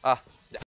Ah, ya.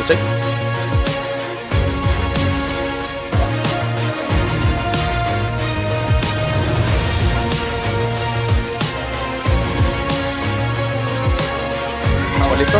¿cachai? ¿Estamos listos?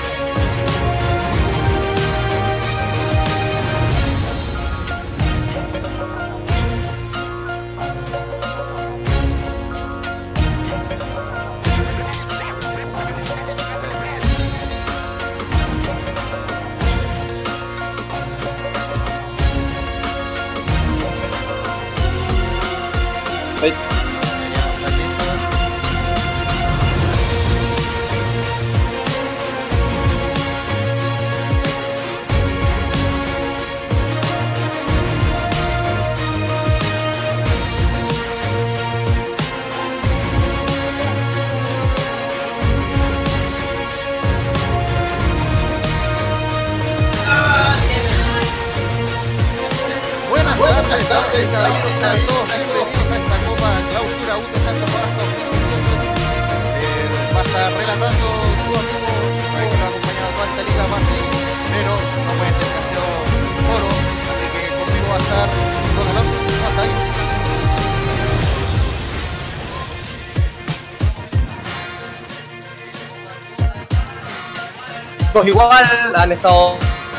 Igual han estado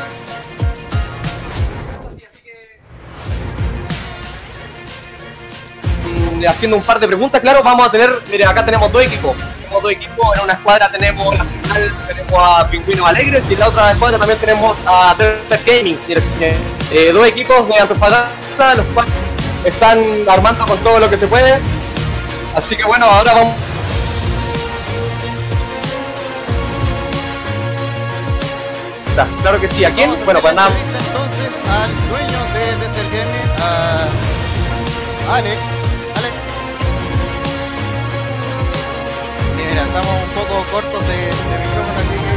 haciendo un par de preguntas. Claro, vamos a tener, miren, acá tenemos dos equipos, en una escuadra tenemos a Pingüinos Alegres y en la otra escuadra también tenemos a Desert Gaming, señores y señores. Dos equipos de Antofagasta, los cuales están armando con todo lo que se puede, así que bueno, ahora vamos. Claro que sí, ¿a quién? Bueno, pues nada. Entonces al dueño de Desert Gaming, a Alex. Y mira, estamos un poco cortos de micrófono, así que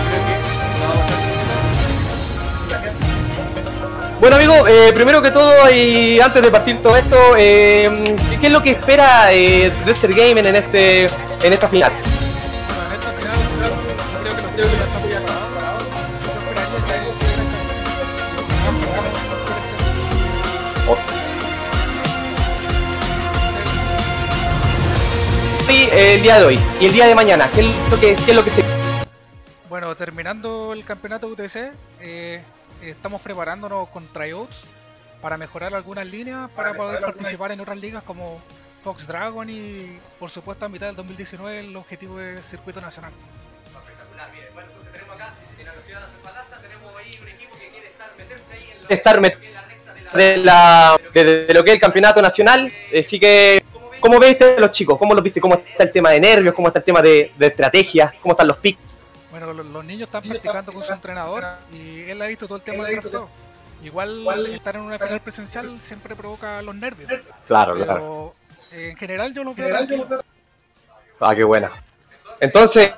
yo creo que vamos a... Bueno amigos, primero que todo y antes de partir todo esto, ¿qué es lo que espera Desert Gaming en esta final? El día de hoy y el día de mañana, ¿qué es lo que se...? Bueno, terminando el campeonato UTC, estamos preparándonos con tryouts para mejorar algunas líneas para poder participar en otras ligas como Fox Dragon y por supuesto a mitad del 2019 el objetivo del circuito nacional. Espectacular, bien. Bueno, entonces tenemos acá en la ciudad de Antofagasta, tenemos ahí un equipo que quiere meterse ahí en de lo que es el campeonato nacional, así que ¿cómo viste a los chicos? ¿Cómo los viste? ¿Cómo está el tema de nervios? ¿Cómo está el tema de estrategia? ¿Cómo están los picks? Bueno, los niños están practicando con su entrenador y él ha visto todo el tema del drafteo. Igual estar en una final presencial siempre provoca los nervios. Claro, pero claro. En general yo lo veo tranquilo. Ah, qué buena. Entonces,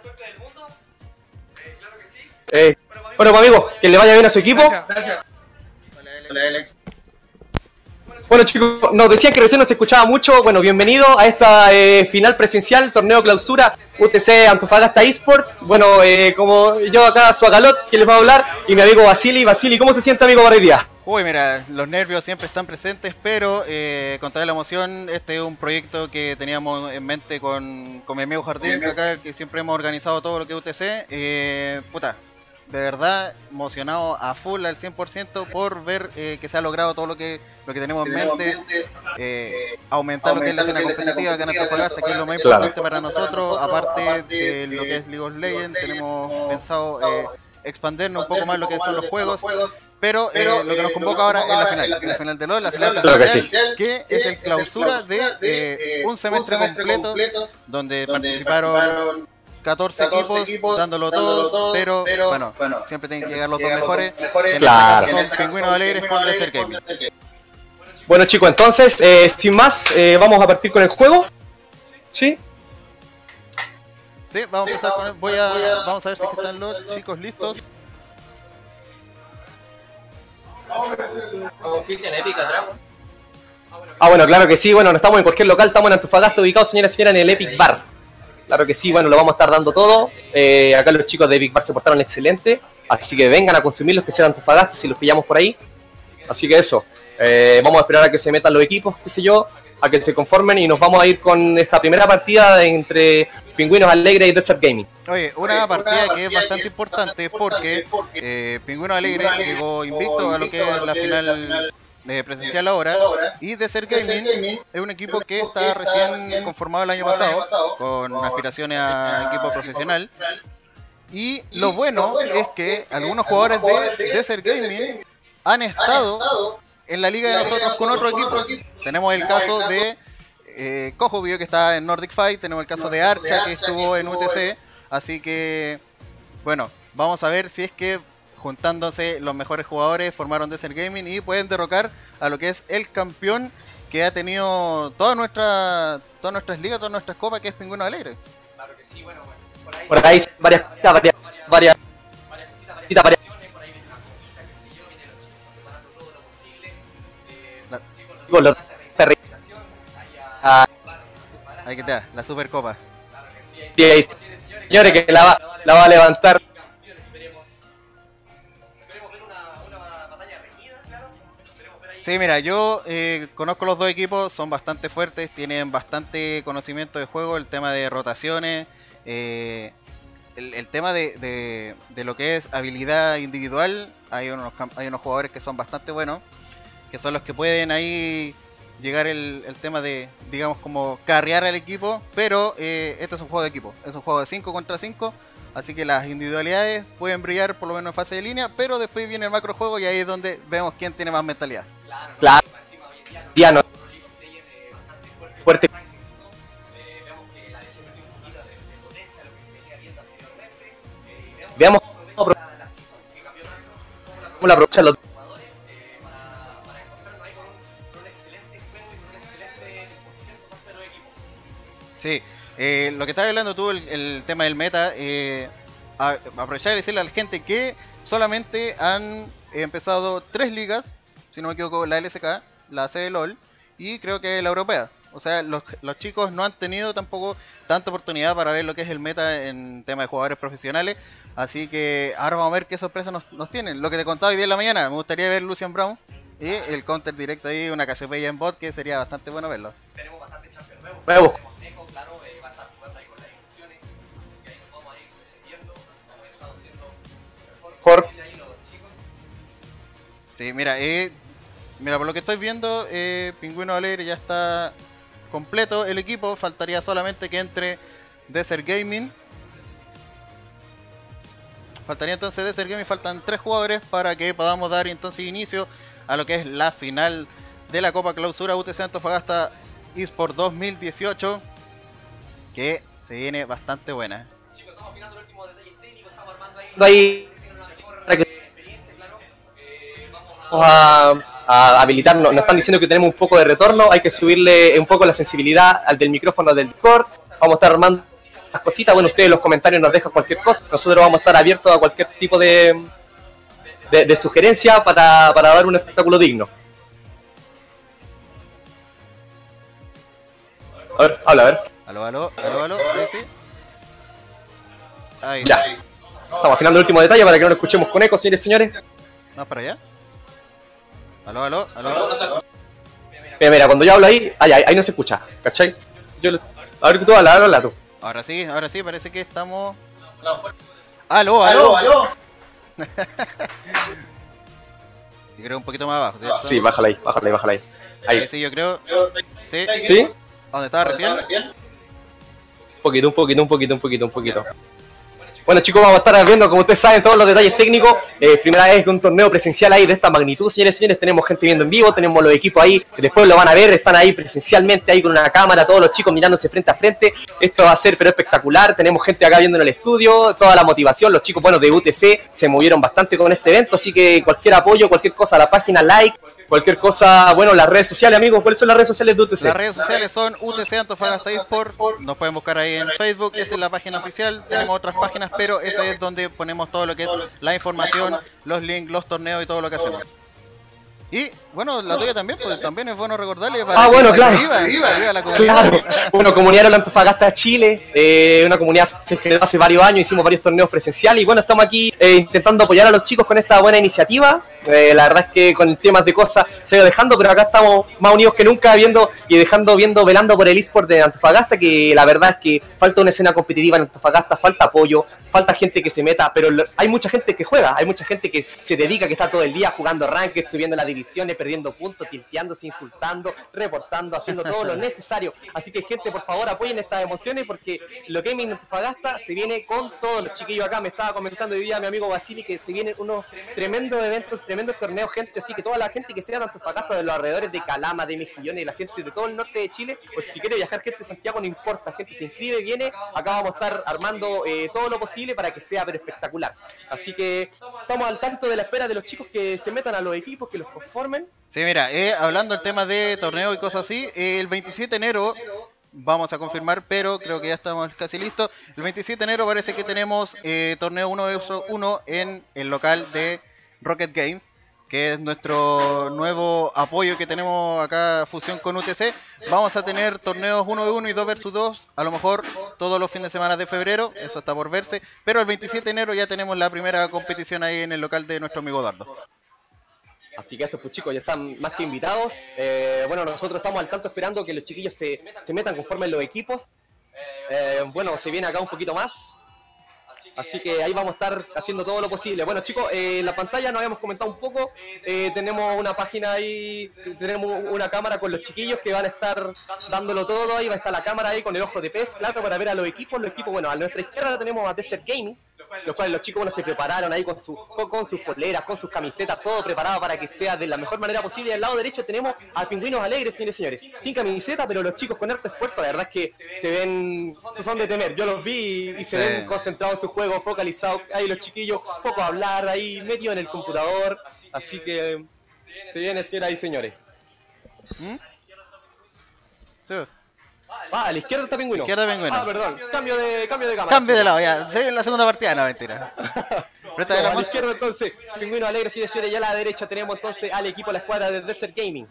bueno, amigos, que le vaya bien a su equipo. Gracias. Hola, Alex. Bueno chicos, nos decían que recién nos escuchaba mucho. Bueno, bienvenido a esta final presencial, torneo clausura UTC Antofagasta eSport. Bueno, como yo acá, Suagalot, que les va a hablar, y mi amigo Vasily. Vasily, ¿cómo se siente, amigo, para hoy día? Uy, mira, los nervios siempre están presentes, pero con toda la emoción, este es un proyecto que teníamos en mente con mi amigo Jardín, acá, que siempre hemos organizado todo lo que es UTC. Puta, de verdad emocionado a full al 100% por ver que se ha logrado todo lo que tenemos en mente, aumentar lo que es la escena competitiva acá en Antofagasta, que es lo más importante para nosotros, aparte de lo que es League of Legends. Tenemos pensado expandernos un poco más lo que son los juegos, pero lo que nos convoca ahora es la final de LoL, la final presencial, que es el clausura de un semestre completo, donde participaron 14 equipos dándolo todo, pero bueno, siempre tienen que llegar los dos mejores. Claro. Con Pingüinos Alegres con Desert Gaming. Bueno chicos, entonces, sin más, vamos a partir con el juego. ¿Sí? Sí, vamos a empezar con él. Vamos a ver si están los chicos listos. Ah, bueno, claro que sí. Bueno, no estamos en cualquier local, estamos en Antofagasta, ubicados, señoras y señores, en el Epic Bar. Claro que sí, bueno, lo vamos a estar dando todo. Acá los chicos de Big Bar se portaron excelente, así que vengan a consumir los que sean Antofagasta si los pillamos por ahí. Así que eso, vamos a esperar a que se metan los equipos, qué sé yo, a que se conformen y nos vamos a ir con esta primera partida entre Pingüinos Alegre y Desert Gaming. Oye, una partida que es bastante importante porque Pingüinos Alegre llegó invicto a lo que es la final presencial ahora, y Desert Gaming es un equipo que está recién conformado el año pasado con aspiraciones a equipo profesional. Y lo bueno es que algunos jugadores de Desert Gaming han estado en la liga de nosotros con otro equipo. Tenemos el caso de Kojubio, que está en Nordic Fight, tenemos el caso de Archa, que estuvo en UTC, así que bueno, vamos a ver si es que juntándose los mejores jugadores formaron Desert Gaming y pueden derrocar a lo que es el campeón que ha tenido todas nuestras ligas, todas nuestras copas, que es Pingüinos Alegre. Claro que sí, bueno, por ahí varias cositas, Ahí que está, la Supercopa. sí, señores, que la va a levantar. Sí, mira, yo conozco los dos equipos, son bastante fuertes, tienen bastante conocimiento de juego, el tema de rotaciones, el tema de lo que es habilidad individual. Hay unos jugadores que son bastante buenos, que son los que pueden ahí llegar el tema de, digamos, como carrear al equipo, pero este es un juego de equipo, es un juego de 5 contra 5, así que las individualidades pueden brillar por lo menos en fase de línea, pero después viene el macro juego y ahí es donde vemos quién tiene más mentalidad. Claro, Diano, fuerte. Veamos cómo la aprovechan los jugadores para encontrarnos ahí con un excelente juego y con una excelente disposición por parte de los equipos. Sí, lo que estabas hablando tú, el tema del meta, aprovechar y decirle a la gente que solamente han empezado 3 ligas, si no me equivoco, la LSK, la CBLOL y creo que la europea. O sea, los chicos no han tenido tampoco tanta oportunidad para ver lo que es el meta en tema de jugadores profesionales. Así que ahora vamos a ver qué sorpresas nos tienen. Lo que te contaba hoy día en la mañana, me gustaría ver Lucian Brown y el counter directo ahí, una Cassiopeia en bot, que sería bastante bueno verlo. Tenemos bastante champion nuevo. Tenemos Neko, claro, va a estar jugando ahí con las ilusiones. Así que ahí nos vamos a ir creciendo. Hemos estado siendo mejor ahí los chicos. Sí, mira, por lo que estoy viendo, Pingüinos Alegre ya está completo el equipo. Faltaría solamente que entre Desert Gaming. Faltaría entonces Desert Gaming, faltan 3 jugadores para que podamos dar entonces inicio a lo que es la final de la Copa Clausura UTC Antofagasta eSport 2018, que se viene bastante buena. Chicos, estamos afinando los últimos detalles técnicos, estamos armando ahí para que experiencia, claro. Vamos a habilitarnos, nos están diciendo que tenemos un poco de retorno, hay que subirle un poco la sensibilidad al del micrófono del Discord. Vamos a estar armando las cositas, bueno, ustedes en los comentarios nos dejan cualquier cosa, nosotros vamos a estar abiertos a cualquier tipo de sugerencia para dar un espectáculo digno. A ver, habla, a ver. Aló, ahí sí. Ahí. Ya. Estamos afinando el último detalle para que no lo escuchemos con eco, señores y señores. ¿Más para allá? Aló. Mira, cuando yo hablo ahí no se escucha, ¿cachai? A ver, tú habla tú. Ahora sí, parece que estamos... Aló. Yo creo un poquito más abajo, ¿cierto? Sí, bájala ahí. Ahí. Sí, yo creo... ¿Sí? ¿Dónde estaba recién? Un poquito. Bueno, chicos, vamos a estar viendo, como ustedes saben, todos los detalles técnicos. Primera vez que un torneo presencial ahí de esta magnitud, señores y señores. Tenemos gente viendo en vivo, tenemos los equipos ahí, después lo van a ver, están ahí presencialmente, ahí con una cámara, todos los chicos mirándose frente a frente. Esto va a ser pero espectacular. Tenemos gente acá viendo en el estudio, toda la motivación. Los chicos, bueno, de UTC se movieron bastante con este evento, así que cualquier apoyo, cualquier cosa a la página, like. Cualquier cosa, bueno, las redes sociales, amigos, ¿cuáles son las redes sociales de UTC? Las redes sociales son UTC Antofagasta eSport, nos pueden buscar ahí en Facebook, esa es la página oficial, tenemos otras páginas, pero esa es donde ponemos todo lo que es la información, los links, los torneos y todo lo que hacemos. Y bueno, la tuya también, pues también es bueno recordarle para bueno, que claro. viva la comunidad. Claro, bueno, Comunidad de Antofagasta de Chile, una comunidad que se generó hace varios años, hicimos varios torneos presenciales y bueno, estamos aquí intentando apoyar a los chicos con esta buena iniciativa. La verdad es que con temas de cosas se ha ido dejando, pero acá estamos más unidos que nunca viendo, velando por el eSport de Antofagasta, que la verdad es que falta una escena competitiva en Antofagasta, falta apoyo, falta gente que se meta, pero hay mucha gente que juega, hay mucha gente que se dedica, que está todo el día jugando ranked, subiendo las divisiones, perdiendo puntos, tilteándose, insultando, reportando, haciendo todo lo necesario. Así que gente, por favor, apoyen estas emociones porque lo Gaming en Antofagasta se viene con todos los chiquillos acá. Me estaba comentando hoy día mi amigo Basili que se vienen unos tremendos eventos, tremendos torneos, gente, así que toda la gente que sea de Antofagasta, de los alrededores de Calama, de Mejillones, y la gente de todo el norte de Chile, pues si quiere viajar gente de Santiago no importa, gente se inscribe, viene, acá vamos a estar armando todo lo posible para que sea pero espectacular. Así que estamos al tanto de la espera de los chicos que se metan a los equipos, que los conformen. Sí, mira, hablando del tema de torneo y cosas así, el 27 de enero vamos a confirmar, pero creo que ya estamos casi listos. El 27 de enero parece que tenemos torneo 1v1 en el local de Rocket Games, que es nuestro nuevo apoyo que tenemos acá, fusión con UTC. Vamos a tener torneos 1v1 y 2 vs 2, a lo mejor todos los fines de semana de febrero, eso está por verse, pero el 27 de enero ya tenemos la primera competición ahí en el local de nuestro amigo Dardo. Así que eso, pues chicos, ya están más que invitados. Bueno, nosotros estamos al tanto esperando que los chiquillos se metan conforme en los equipos. Bueno, se viene acá un poquito más. Así que ahí vamos a estar haciendo todo lo posible. Bueno chicos, en la pantalla nos habíamos comentado un poco, tenemos una página ahí, tenemos una cámara con los chiquillos que van a estar dándolo todo, ahí va a estar la cámara ahí con el ojo de pez, claro, para ver a los equipos, bueno, a nuestra izquierda tenemos a Desert Gaming, los cuales los chicos, bueno, se prepararon ahí con sus poleras, con sus camisetas, todo preparado para que sea de la mejor manera posible. Y al lado derecho tenemos a Pingüinos Alegres, señores y señores, sin camiseta, pero los chicos con harto esfuerzo, la verdad es que se son de temer. Yo los vi y se ven concentrados en su juego, focalizados, ahí los chiquillos, poco a hablar, ahí metidos en el computador, así que se viene, señoras y señores. Sí. A la izquierda está Pingüino. Perdón, cambio de cámara. Cambio de lado, ya. Se ve en la segunda partida, no, mentira. A la izquierda entonces, Pingüino Alegre, sí, señores, y a la derecha tenemos entonces al equipo, la escuadra de Desert Gaming.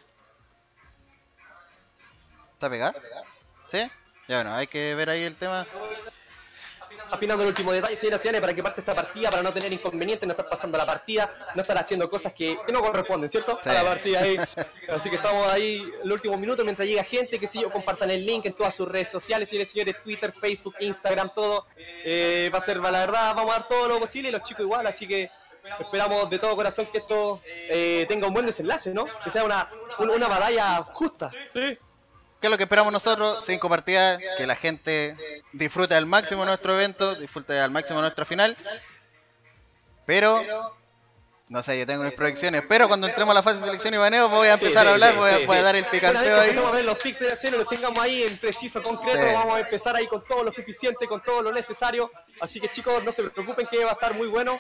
¿Está pegada? ¿Sí? Ya bueno, hay que ver ahí el tema. Afinando el último detalle, señoras y señores, para que parte esta partida, para no tener inconvenientes, no estar pasando la partida, no estar haciendo cosas que no corresponden, ¿cierto? Sí. A la partida ahí. Así que estamos ahí el último minuto mientras llega gente, que si yo compartan el link en todas sus redes sociales, señores y señores, Twitter, Facebook, Instagram, todo. Va a ser, la verdad, vamos a dar todo lo posible y los chicos igual, así que esperamos de todo corazón que esto tenga un buen desenlace, ¿no? Que sea una batalla justa. Sí. ¿Qué es lo que esperamos nosotros? 5 partidas, que la gente disfrute al máximo nuestro evento, disfrute al máximo nuestra final. Pero, no sé, yo tengo mis proyecciones, pero cuando entremos a la fase de selección y baneo voy a empezar a hablar, voy a dar el picanteo ahí. Empezamos a ver los picks de acero, los tengamos ahí en preciso, concreto, vamos a empezar ahí con todo lo suficiente, con todo lo necesario. Así que chicos, no se preocupen que va a estar muy bueno.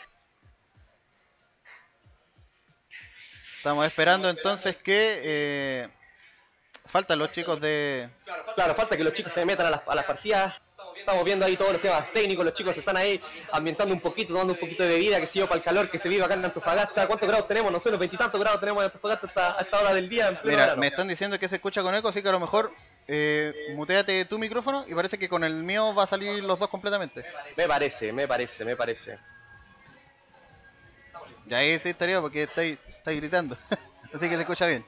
Estamos esperando entonces que... faltan los chicos de... Claro, falta que los chicos se metan a las partidas. Estamos viendo ahí todos los temas técnicos, los chicos están ahí ambientando un poquito, dando un poquito de bebida, que se para el calor que se vive acá en Antofagasta. ¿Cuántos grados tenemos? No sé, los 20 y tantos grados tenemos en Antofagasta a esta hora del día. Mira, verano. Me están diciendo que se escucha con eco, así que a lo mejor muteate tu micrófono y parece que con el mío va a salir los dos completamente. Me parece. Ya ahí sí estaría porque estáis gritando, así que se escucha bien.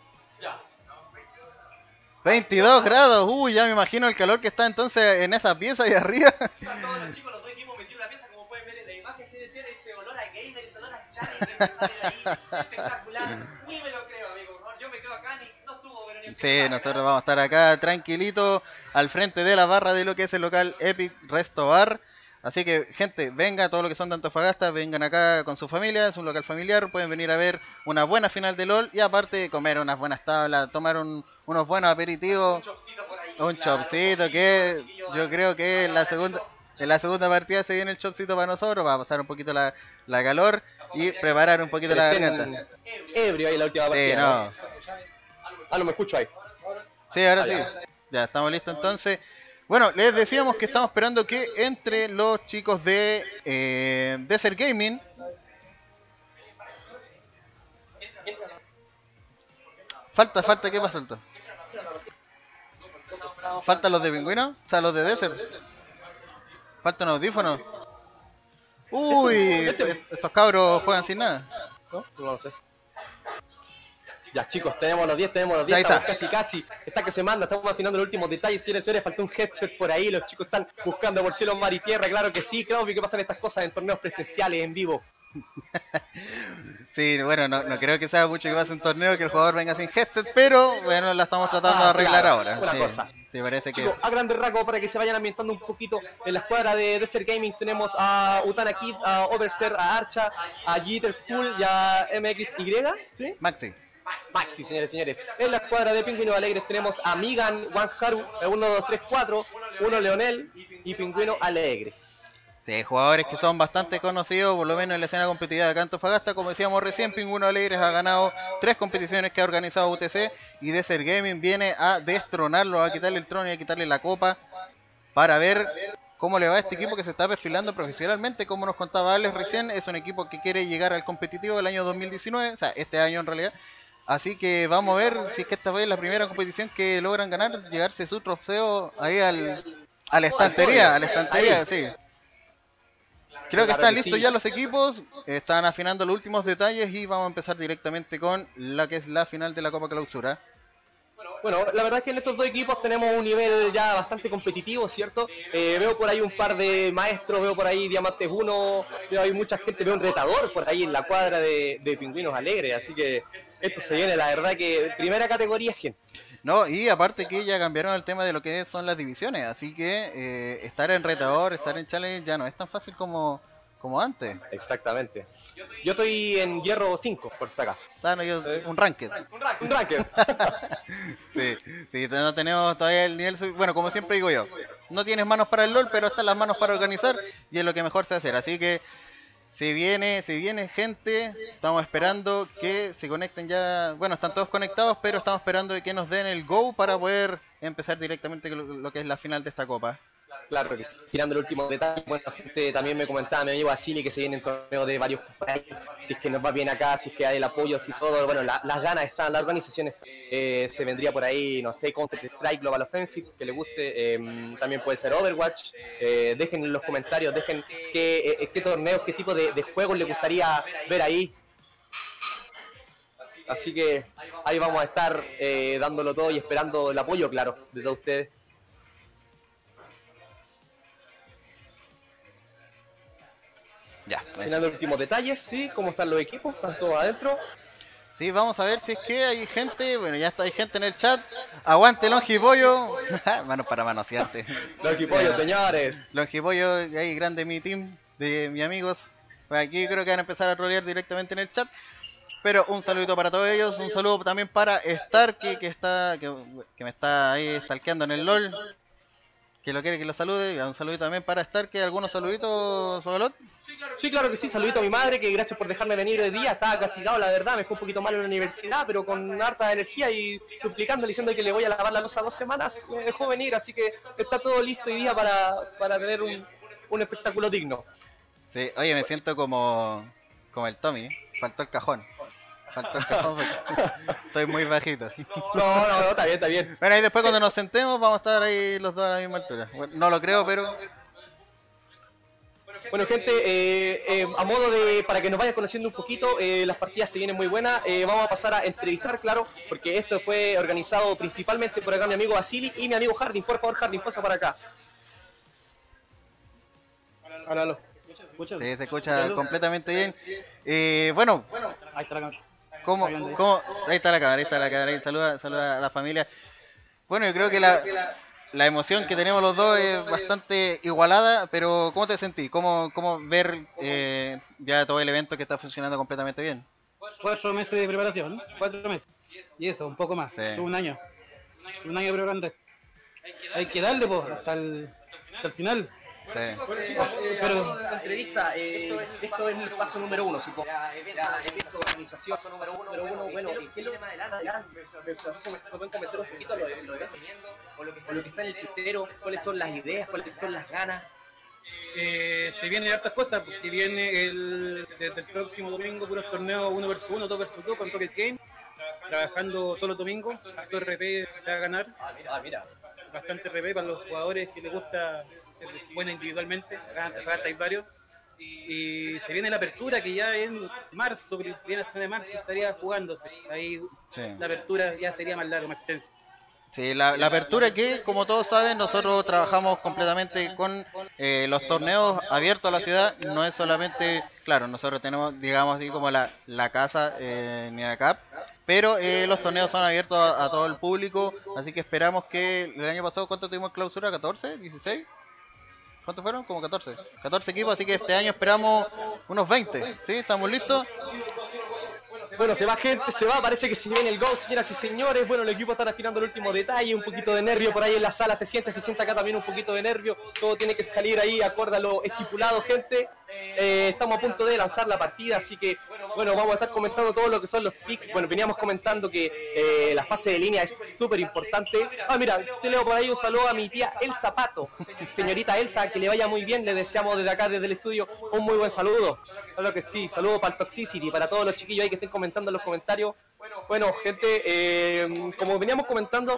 22 grados, uy, ya me imagino el calor que está entonces en esa pieza ahí arriba. Están todos los chicos, los dos equipos metidos en la pieza, como pueden ver en la imagen, ese olor a gamer, ese olor a challenge que sale de ahí, espectacular. Ni me lo creo, amigo, yo me quedo acá, no subo, pero ni. Sí, nosotros vamos a estar acá tranquilitos al frente de la barra de lo que es el local Epic Resto Bar. Así que, gente, venga, todos los que son de Antofagasta, vengan acá con su familia, es un local familiar, pueden venir a ver una buena final de LOL y aparte comer unas buenas tablas, tomar unos buenos aperitivos, un chopcito que yo creo que en la segunda partida se viene el chopcito para nosotros, va a pasar un poquito la calor y preparar un poquito la garganta. Ebrio ahí la última partida. Sí, no. No me escucho ahí. Sí, ahora sí. Ya, estamos listos entonces. Bueno, les decíamos que estamos esperando que entre los chicos de Desert Gaming. Falta, ¿qué más falta? Faltan los de Pingüino, o sea, los de Desert. Faltan audífonos. Uy, estos cabros juegan sin nada. ¿No? No lo sé. Ya chicos, tenemos los 10, Ya estamos está. casi. Está que se manda, estamos afinando los últimos detalles, señores, falta un headset por ahí, los chicos están buscando por cielo, mar y tierra, claro que sí, claro que pasan estas cosas en torneos presenciales, en vivo. Sí, bueno, no creo que sea mucho que pase en torneo que el jugador venga sin headset, pero bueno, la estamos tratando de arreglar claro, ahora. una Sí, cosa. sí, parece que... Chicos, a grandes rasgos, para que se vayan ambientando un poquito, en la escuadra de Desert Gaming tenemos a Utana Kid, a Overser, a Archa, a Jitter School y a MXY, ¿sí? Maxi. Maxi, señores. En la escuadra de Pingüinos Alegres tenemos a Migan, Wanharu, 1, 2, 3, 4, 1 Leonel y Pingüino Alegre. Sí, hay jugadores que son bastante conocidos, por lo menos en la escena competitiva de Antofagasta. Como decíamos recién, Pingüino Alegres ha ganado 3 competiciones que ha organizado UTC y Desert Gaming viene a destronarlo, a quitarle el trono y a quitarle la copa para ver cómo le va a este equipo que se está perfilando profesionalmente. Como nos contaba Alex recién, es un equipo que quiere llegar al competitivo del año 2019, o sea, este año en realidad. Así que vamos a ver si es que esta vez es la primera competición que logran ganar, llegarse su trofeo ahí a la estantería, sí. Creo que están listos ya los equipos, están afinando los últimos detalles y vamos a empezar directamente con la que es la final de la Copa Clausura. Bueno, la verdad es que en estos dos equipos tenemos un nivel ya bastante competitivo, ¿cierto? Veo por ahí un par de maestros, veo por ahí Diamantes 1, veo hay mucha gente, veo un retador por ahí en la cuadra de Pingüinos Alegres, así que esto se viene, la verdad que primera categoría, gente. No, y aparte que ya cambiaron el tema de lo que son las divisiones, así que estar en retador, estar en challenge ya no es tan fácil como antes. Exactamente. Yo estoy en hierro 5, por si acaso. Claro, yo, un ranked. Un ranked. Sí, no tenemos todavía el nivel. Bueno, como siempre digo yo, no tienes manos para el LOL, pero están las manos para organizar y es lo que mejor se hacer. Así que si viene gente, estamos esperando que se conecten ya. Bueno, están todos conectados, pero estamos esperando de que nos den el go para poder empezar directamente con lo que es la final de esta copa. Claro que sí. Tirando el último detalle, bueno, la gente también me comentaba, mi amigo Basili, que se viene en torneo de varios países, si es que nos va bien acá, si es que hay el apoyo, si todo, bueno, las ganas están, la organización está. Se vendría por ahí, no sé, Counter Strike, Global Offensive, que le guste, también puede ser Overwatch, dejen en los comentarios, dejen qué torneos, qué tipo de juegos les gustaría ver ahí. Así que ahí vamos a estar dándolo todo y esperando el apoyo, claro, de todos ustedes. Ya, Finando los últimos detalles, sí, cómo están los equipos, están todos adentro. Sí, vamos a ver si es que hay gente. Bueno, ya está, hay gente en el chat. Aguante Longipollo. Manos para manosearte. Longipollo, señores. Longipollo, ahí grande mi team de mis amigos. Bueno, aquí creo que van a empezar a rolear directamente en el chat. Pero un saludito para todos ellos. Un saludo también para Starkey, que me está ahí stalkeando en el LOL. Que lo quiere que lo salude. Un saludito también para Starkey. ¿Algunos saluditos, Sobalot? Sí, claro que sí. Saludito a mi madre, que gracias por dejarme venir hoy día. Estaba castigado, la verdad. Me fue un poquito mal en la universidad, pero con harta energía y suplicándole, diciendo que le voy a lavar la losa 2 semanas. Me dejó venir, así que está todo listo hoy día para tener un espectáculo digno. Sí, oye, me siento como el Tommy. Faltó el cajón porque estoy muy bajito. No, está bien, está bien. Bueno, y después cuando nos sentemos vamos a estar ahí los dos a la misma altura. Bueno, no lo creo, pero... Bueno, gente, a modo de, para que nos vayan conociendo un poquito, las partidas se vienen muy buenas. Vamos a pasar a entrevistar, claro, porque esto fue organizado principalmente por acá mi amigo Basili y mi amigo Harding. Por favor, Harding, pasa para acá. Háblalo. Sí, se escucha completamente bien. Bueno, Ahí está la cámara. ¿cómo? Ahí está la cámara, ahí saluda a la familia. Bueno, yo creo que la emoción que tenemos los dos es bastante igualada, pero ¿cómo te sentís? ¿Cómo ver ya todo el evento que está funcionando completamente bien? 4 meses de preparación, 4 meses. Y eso, un poco más. Sí. Un año. Un año preparando. Hay que darle, pues, hasta el final. Sí. Bueno, chicos, pero la entrevista, esto es el paso número 1, chicos. Evento, organización, número uno, bueno, ¿qué es lo que más adelante? ¿Se me pueden comentar un poquito lo eventos o lo que está en el tintero? ¿Cuáles son las ideas? ¿Cuáles son las ganas? Se vienen hartas cosas, porque viene desde el próximo domingo puros torneos 1 vs 1, 2 vs 2 con Pocket Game. trabajando todos los domingos, harto RP se va a ganar, Mira. bastante RP para los jugadores que les gusta ser buena individualmente, acá hay varios. Y se viene la apertura que ya en marzo, viene la de marzo, estaría jugándose. Ahí Sí. la apertura ya sería más larga, más extensa. Sí, la apertura que, como todos saben, nosotros trabajamos completamente con los torneos abiertos a la ciudad. No es solamente, claro, nosotros tenemos, digamos así, como la casa NINACAP, pero los torneos son abiertos a todo el público, así que esperamos que el año pasado, ¿cuánto tuvimos clausura? ¿14? ¿16? ¿Cuántos fueron? Como 14. 14 equipos, así que este año esperamos unos 20. ¿Sí? ¿Estamos listos? Bueno, se va gente, se va, parece que se viene el gol, señoras y señores. Bueno, el equipo está afinando el último detalle, un poquito de nervio por ahí en la sala, se siente acá también un poquito de nervio. Todo tiene que salir ahí, acorde a lo estipulado, gente. Estamos a punto de lanzar la partida, así que, bueno, vamos a estar comentando todo lo que son los picks. Bueno, veníamos comentando que la fase de línea es súper importante. Ah, mira, te leo por ahí un saludo a mi tía Elsa Pato. Señorita Elsa, que le vaya muy bien, le deseamos desde acá, desde el estudio, un muy buen saludo. Claro que sí, saludo para el Toxicity, para todos los chiquillos ahí que estén comentando en los comentarios. Bueno, gente, como veníamos comentando,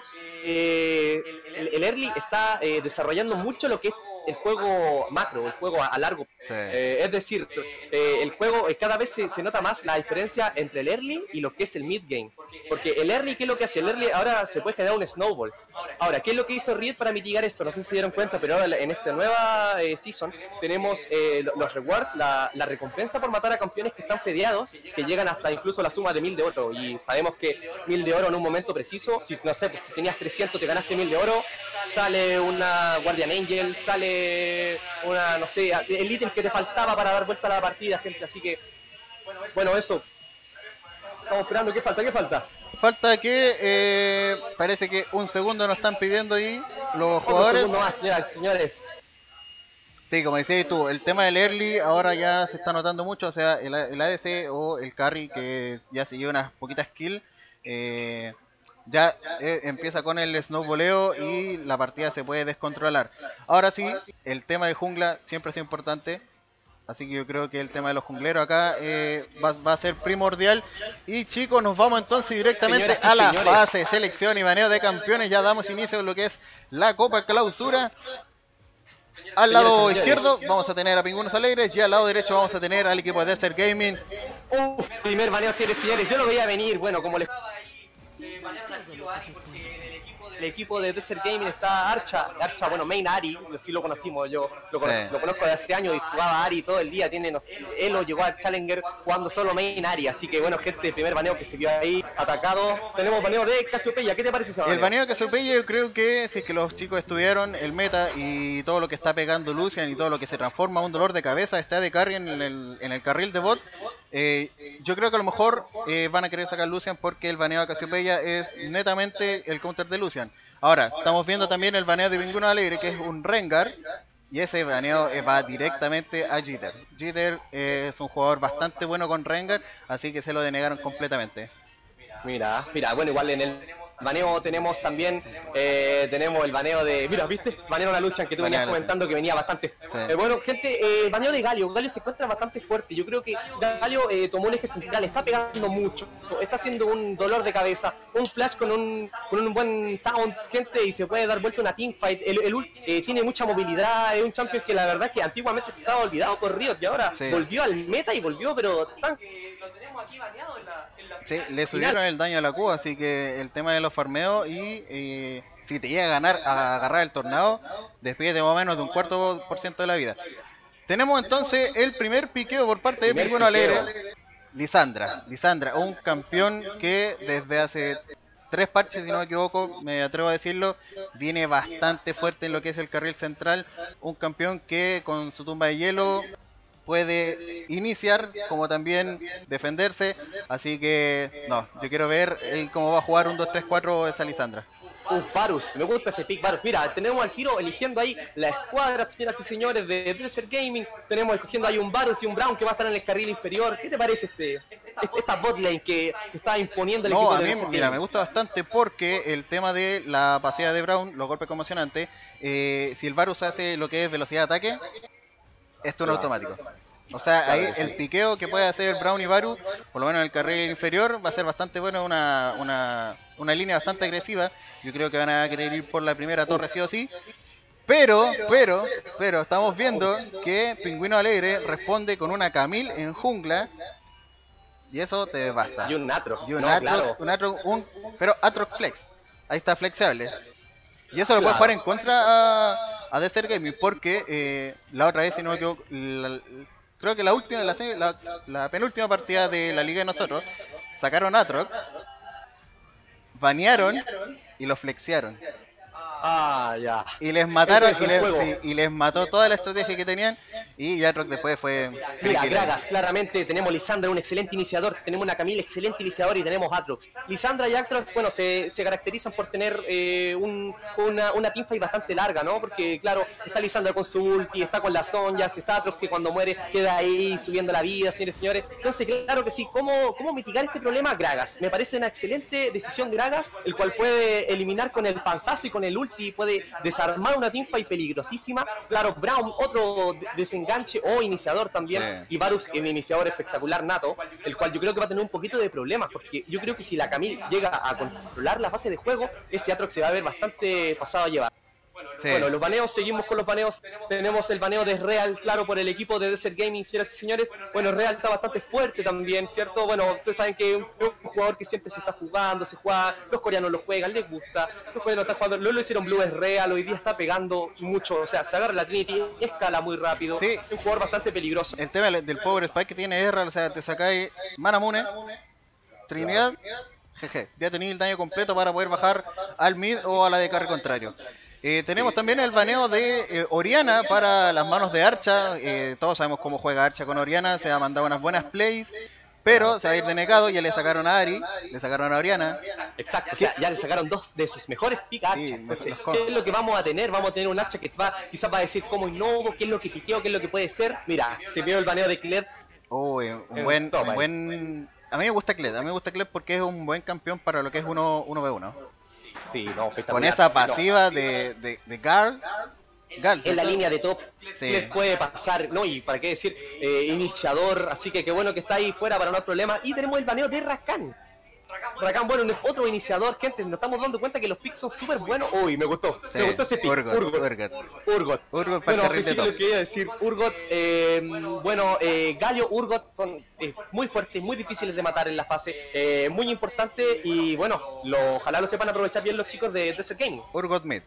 el Early está desarrollando mucho lo que es el juego macro, el juego a largo. Sí. Es decir, el juego cada vez se nota más la diferencia entre el early y lo que es el mid game. Porque el early, ¿qué es lo que hace? El early ahora se puede generar un snowball. Ahora, ¿qué es lo que hizo Riot para mitigar esto? No sé si se dieron cuenta, pero ahora en esta nueva season tenemos los rewards, la recompensa por matar a campeones que están fedeados, que llegan hasta incluso la suma de 1000 de oro. Y sabemos que 1000 de oro en un momento preciso, si no sé, pues si tenías 300 te ganaste 1000 de oro, sale una Guardian Angel, sale una, no sé, el ítem que te faltaba para dar vuelta a la partida, gente. Así que, bueno, eso. Estamos esperando. ¿Qué falta? ¿Qué falta? Falta que parece que un segundo nos están pidiendo ahí los jugadores. Un segundo más, señoras y señores. Sí, como decías tú, el tema del early ahora ya se está notando mucho, o sea, el ADC o el carry que ya se lleva unas poquitas kills, ya empieza con el snowboleo y la partida se puede descontrolar. Ahora sí, el tema de jungla siempre es importante, así que yo creo que el tema de los jungleros acá va a ser primordial. Y chicos, nos vamos entonces directamente a la fase de selección y baneo de campeones. Ya damos inicio a lo que es la Copa Clausura. Al lado izquierdo vamos a tener a Pingüinos Alegres y al lado derecho vamos a tener al equipo de Desert Gaming. Primer baneo, señores. Yo lo veía venir, bueno, como les... El equipo de Desert Gaming está Archa, bueno, main Ari, sí lo conocimos, yo lo conozco de hace años y jugaba Ari todo el día, él lo llegó al Challenger jugando solo main Ari, así que bueno, gente, el primer baneo que se vio ahí atacado. Tenemos baneo de Cassiopeia. ¿Qué te parece ese baneo? El baneo de Cassiopeia, yo creo que si es que los chicos estudiaron el meta y todo lo que está pegando Lucian y todo lo que se transforma en un dolor de cabeza está de carry en el carril de bot, yo creo que a lo mejor van a querer sacar Lucian porque el baneo de Cassiopeia es netamente el counter de Lucian. Ahora, estamos viendo también el baneo de Pingüinos Alegres, que es un Rengar, y ese baneo va directamente a Jitter. Jitter es un jugador bastante bueno con Rengar, así que se lo denegaron completamente. Mira, bueno, igual en el baneo tenemos también, tenemos el baneo de, mira, ¿viste? Baneo a la Lucian que tú venías comentando que venía bastante. Sí. Bueno, gente, el baneo de Galio se encuentra bastante fuerte. Yo creo que Galio tomó un eje central, está pegando mucho, está haciendo un dolor de cabeza, un flash con un buen taunt, gente, y se puede dar vuelta una teamfight. Tiene mucha movilidad, es un champion que la verdad es que antiguamente estaba olvidado por Riot y ahora volvió al meta y volvió, pero tan... lo tenemos aquí baneado en la sí, le subieron el daño a la Q, así que el tema de los farmeos y si te llega a agarrar el tornado, despídete más o menos de un 4% de la vida. Tenemos entonces el primer piqueo por parte de Pingüinos Alegres. Lisandra, un campeón que desde hace 3 parches, si no me equivoco, me atrevo a decirlo, viene bastante fuerte en lo que es el carril central. Un campeón que con su tumba de hielo puede iniciar como también defenderse, así que no, yo quiero ver cómo va a jugar un 2-3-4 esa Lisandra. Varus, me gusta ese pick Varus. Mira, tenemos al tiro eligiendo ahí la escuadra, señoras y señores, de Desert Gaming. Tenemos escogiendo ahí un Varus y un Brown que va a estar en el carril inferior. ¿Qué te parece esta botlane que está imponiendo el equipo de Desert Gaming? Mira, me gusta bastante porque el tema de la pasada de Brown, los golpes conmocionantes, si el Varus hace lo que es velocidad de ataque, esto es un automático. O sea, ahí el piqueo que puede hacer Brown y Baru, por lo menos en el carril inferior, va a ser bastante bueno, una línea bastante agresiva. Yo creo que van a querer ir por la primera torre sí o sí. Pero, estamos viendo que Pingüino Alegre responde con una Camille en jungla. Y eso te basta. Y un Atrox. Y un no, Atrox, claro. pero Atrox Flex. Ahí está flexible. Y eso lo puede jugar en contra a Desert Gaming, porque la otra vez, si no me equivoco, creo que la penúltima partida de la liga de nosotros, sacaron Atrox, banearon y lo flexiaron. Ah, ya. Y les mataron Ese es el juego. y les mató toda la estrategia que tenían. Y Atrox después fue. Mira, Gragas, claramente tenemos Lisandra, un excelente iniciador, tenemos una Camille, excelente iniciador, y tenemos Atrox. Lisandra y Atrox, bueno, se caracterizan por tener una teamfight bastante larga, ¿no? Porque, claro, está Lisandra con su ulti, está con la Sonja, está Atrox que cuando muere queda ahí subiendo la vida, señores y señores. Entonces, claro que sí, ¿cómo mitigar este problema? Gragas. Me parece una excelente decisión Gragas, el cual puede eliminar con el panzazo y con el ulti, puede desarmar una teamfight peligrosísima. Claro, Brown, otro desenganche o iniciador también, sí. Y Varus, un iniciador espectacular nato, el cual yo creo que va a tener un poquito de problemas, porque yo creo que si la Camille llega a controlar la fase de juego, ese Atrox se va a ver bastante pasado a llevar. Sí. Bueno, los baneos, seguimos con los baneos. Tenemos el baneo de Real, claro, por el equipo de Desert Gaming, señoras y señores. Bueno, Real está bastante fuerte también, ¿cierto? Bueno, ustedes saben que es un jugador que siempre se está jugando, se juega, los coreanos lo juegan, les gusta, los coreanos están jugando, lo hicieron Blue, es Real, hoy día está pegando mucho, o sea, se agarra la Trinity, escala muy rápido, Sí. es un jugador bastante peligroso. El tema del Power Spike que tiene R, o sea, te sacáis Manamune, Trinidad, jeje, ya tenéis el daño completo para poder bajar al mid o a la de carry contrario. Tenemos también el baneo de Oriana para las manos de Archa. Todos sabemos cómo juega Archa con Oriana, se ha mandado unas buenas plays, pero se va a ir denegado. Ya le sacaron a Ari, le sacaron a Oriana. Exacto, o sea, ya le sacaron dos de sus mejores pick Archa. Sí, Entonces, ¿qué es lo que vamos a tener? Vamos a tener un Archa que quizás va a decir cómo innovo, qué es lo que piqueo, qué es lo que puede ser. Mira, se vio el baneo de Kled. A mí me gusta Kled, porque es un buen campeón para lo que es 1v1. Sí, no, espectacular. Con esa pasiva de Garl, en la línea de top, Sí. les puede pasar, ¿no? Y para qué decir, iniciador, así que qué bueno que está ahí fuera para no haber problema. Y tenemos el baneo de Rakan. Rakan, bueno, es otro iniciador, gente, nos estamos dando cuenta que los picks son súper buenos. Uy, me gustó ese pick. Urgot. Para Bueno, el carril de sí top. lo que iba a decir, Urgot, Galio, Urgot son muy fuertes, muy difíciles de matar en la fase, muy importante, y bueno, ojalá lo sepan aprovechar bien los chicos de Desert Gaming. Urgot mid.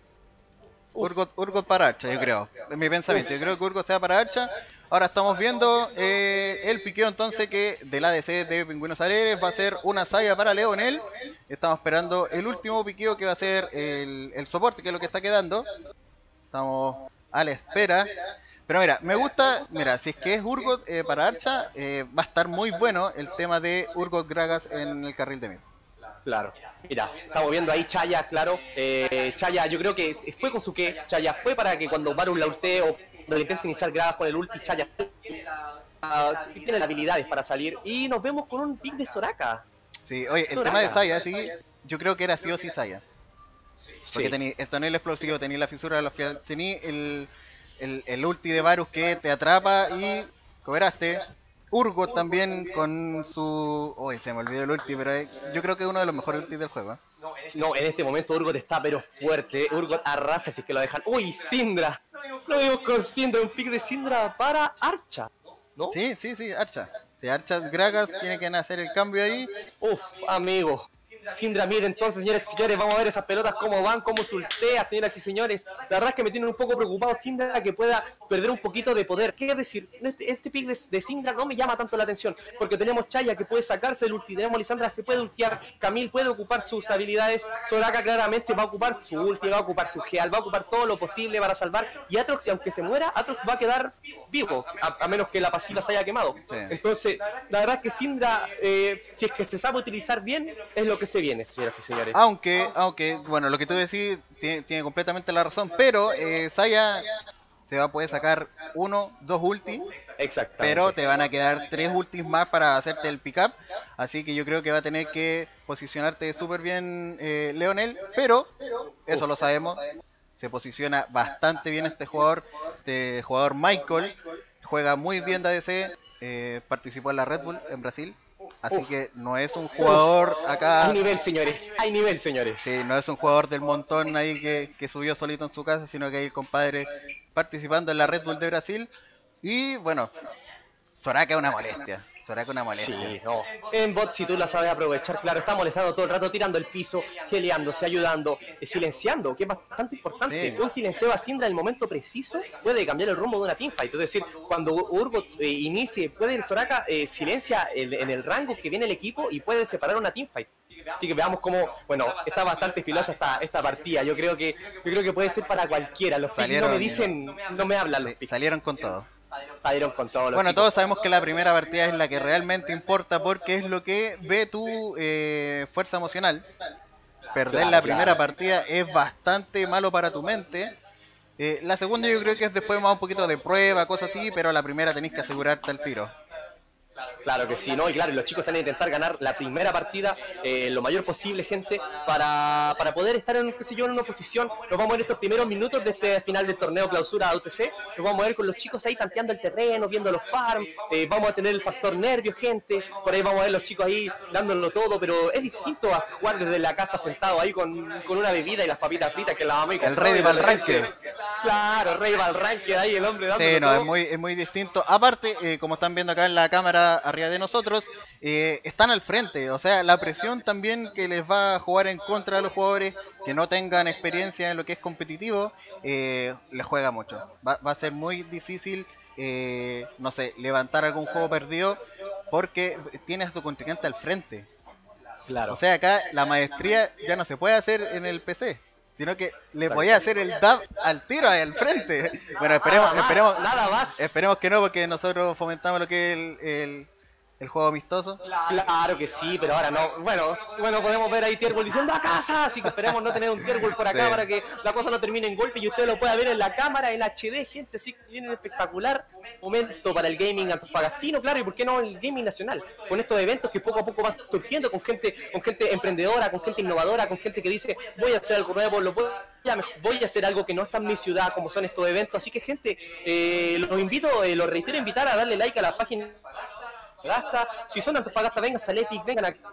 Urgot para Archa, yo creo. En mi pensamiento, yo creo que Urgot sea para Archa. Ahora estamos viendo el piqueo entonces que del ADC de Pingüinos Alegres va a ser una Saya para Leonel. Estamos esperando el último piqueo que va a ser el soporte, que es lo que está quedando. Estamos a la espera. Pero mira, me gusta, si es que es Urgot para Archa, va a estar muy bueno el tema de Urgot Gragas en el carril de mid. Claro, mira, estamos viendo ahí Chaya, claro. Chaya, yo creo que fue con su que. Chaya fue para que cuando Varus la ultee o le intente iniciar Gragas con el ulti, Chaya tiene las habilidades para salir. Y nos vemos con un pick de Soraka. Sí, oye, el Soraka. tema de Saya, sí, yo creo que era sí o sí Saya. Porque tenía el tonel explosivo, tenía la fisura de los fiel, tenía el ulti de Varus que te atrapa y cobraste. Urgot también con su... Uy, se me olvidó el ulti, pero yo creo que es uno de los mejores ultis del juego. No, en este momento Urgot está pero fuerte. Urgot arrasa si es que lo dejan. ¡Uy, Syndra! Lo vimos con Syndra, un pick de Syndra para Archa, ¿no? Sí, Archa. Si Archa Gragas tiene que hacer el cambio ahí. Uf, amigo. Syndra, mire entonces, señores y señores, vamos a ver esas pelotas cómo van, cómo sultea, señoras y señores. La verdad es que me tiene un poco preocupado Syndra que pueda perder un poquito de poder. ¿Qué es decir? Este pick de Syndra no me llama tanto la atención, porque tenemos Chaya que puede sacarse el ulti, tenemos Lisandra se puede ultiar, Camille puede ocupar sus habilidades, Soraka claramente va a ocupar su ulti, va a ocupar su heal, va a ocupar todo lo posible para salvar, y Atrox, aunque se muera, Atrox va a quedar vivo, a menos que la pasiva se haya quemado. Sí. Entonces, la verdad es que Syndra, si es que se sabe utilizar bien, es lo que se viene, señoras y señores. Aunque, bueno, lo que tú decís tiene completamente la razón, pero Saya se va a poder sacar 1, 2 ultis, Exactamente. pero te van a quedar 3 ultis más para hacerte el pick up, así que yo creo que va a tener que posicionarte súper bien Leonel, pero eso lo sabemos, se posiciona bastante bien este jugador Michael, juega muy bien de ADC, participó en la Red Bull en Brasil, así que no es un jugador acá... Hay nivel, señores, hay nivel, señores. Sí, no es un jugador del montón ahí que subió solito en su casa, sino que hay el compadre participando en la Red Bull de Brasil. Y bueno, Soraka es una molestia. Soraka una molestia. Sí, no. En bot, si tú la sabes aprovechar, claro, está molestando todo el rato, tirando el piso, geleándose, ayudando, silenciando, que es bastante importante. Sí. Un silencio a Syndra en el momento preciso puede cambiar el rumbo de una teamfight. Es decir, cuando Urgot inicie, puede el Soraka silencia en el rango que viene el equipo y puede separar una teamfight. Así que veamos cómo, bueno, está bastante filosa esta partida. Yo creo que puede ser para cualquiera. Los picks no me dicen, no me hablan los picks. Salieron con todo. Salieron con todo. Bueno, todos sabemos que la primera partida es la que realmente importa porque es lo que ve tu fuerza emocional. Perder la primera partida es bastante malo para tu mente. La segunda yo creo que es después más un poquito de prueba, cosas así, pero la primera tenéis que asegurarte al tiro. Claro que sí, ¿no? Y claro, los chicos van a intentar ganar la primera partida lo mayor posible, gente, para poder estar en, qué sé yo, en una posición. Nos vamos a ver estos primeros minutos de este final del torneo clausura de UTC. Nos vamos a ver con los chicos ahí tanteando el terreno, viendo los farms. Vamos a tener el factor nervio, gente. Por ahí vamos a ver los chicos ahí dándolo todo, pero es distinto a jugar desde la casa sentado ahí con una bebida y las papitas fritas que la mamá y el rey de Valranque. Claro, el rey de Valranque, ahí el hombre dándolo sí, no, todo. es muy distinto. Aparte, como están viendo acá en la cámara arriba de nosotros, están al frente, o sea, la presión también que les va a jugar en contra a los jugadores que no tengan experiencia en lo que es competitivo, les juega mucho. Va a ser muy difícil, no sé, levantar algún juego perdido porque tienes a tu contrincante al frente. Claro. O sea, acá la maestría ya no se puede hacer en el PC, sino que le podía hacer el dab al tiro al frente. Bueno, esperemos que no, porque nosotros fomentamos lo que es el juego amistoso. Claro que sí, pero ahora no. Bueno, podemos ver ahí Tierbol diciendo ¡a casa! Así que esperemos no tener un Tierbol por acá, sí, para que la cosa no termine en golpe y usted lo pueda ver en la cámara, en HD, gente. Así que viene un espectacular momento para el gaming antofagastino, claro, y por qué no el gaming nacional, con estos eventos que poco a poco van surgiendo, con gente emprendedora, con gente innovadora, con gente que dice voy a hacer algo nuevo, voy a hacer algo que no está en mi ciudad, como son estos eventos. Así que, gente, los invito, los reitero, invitar a darle like a la página Antofagasta. Si son de Antofagasta, vengan a Epic, vengan a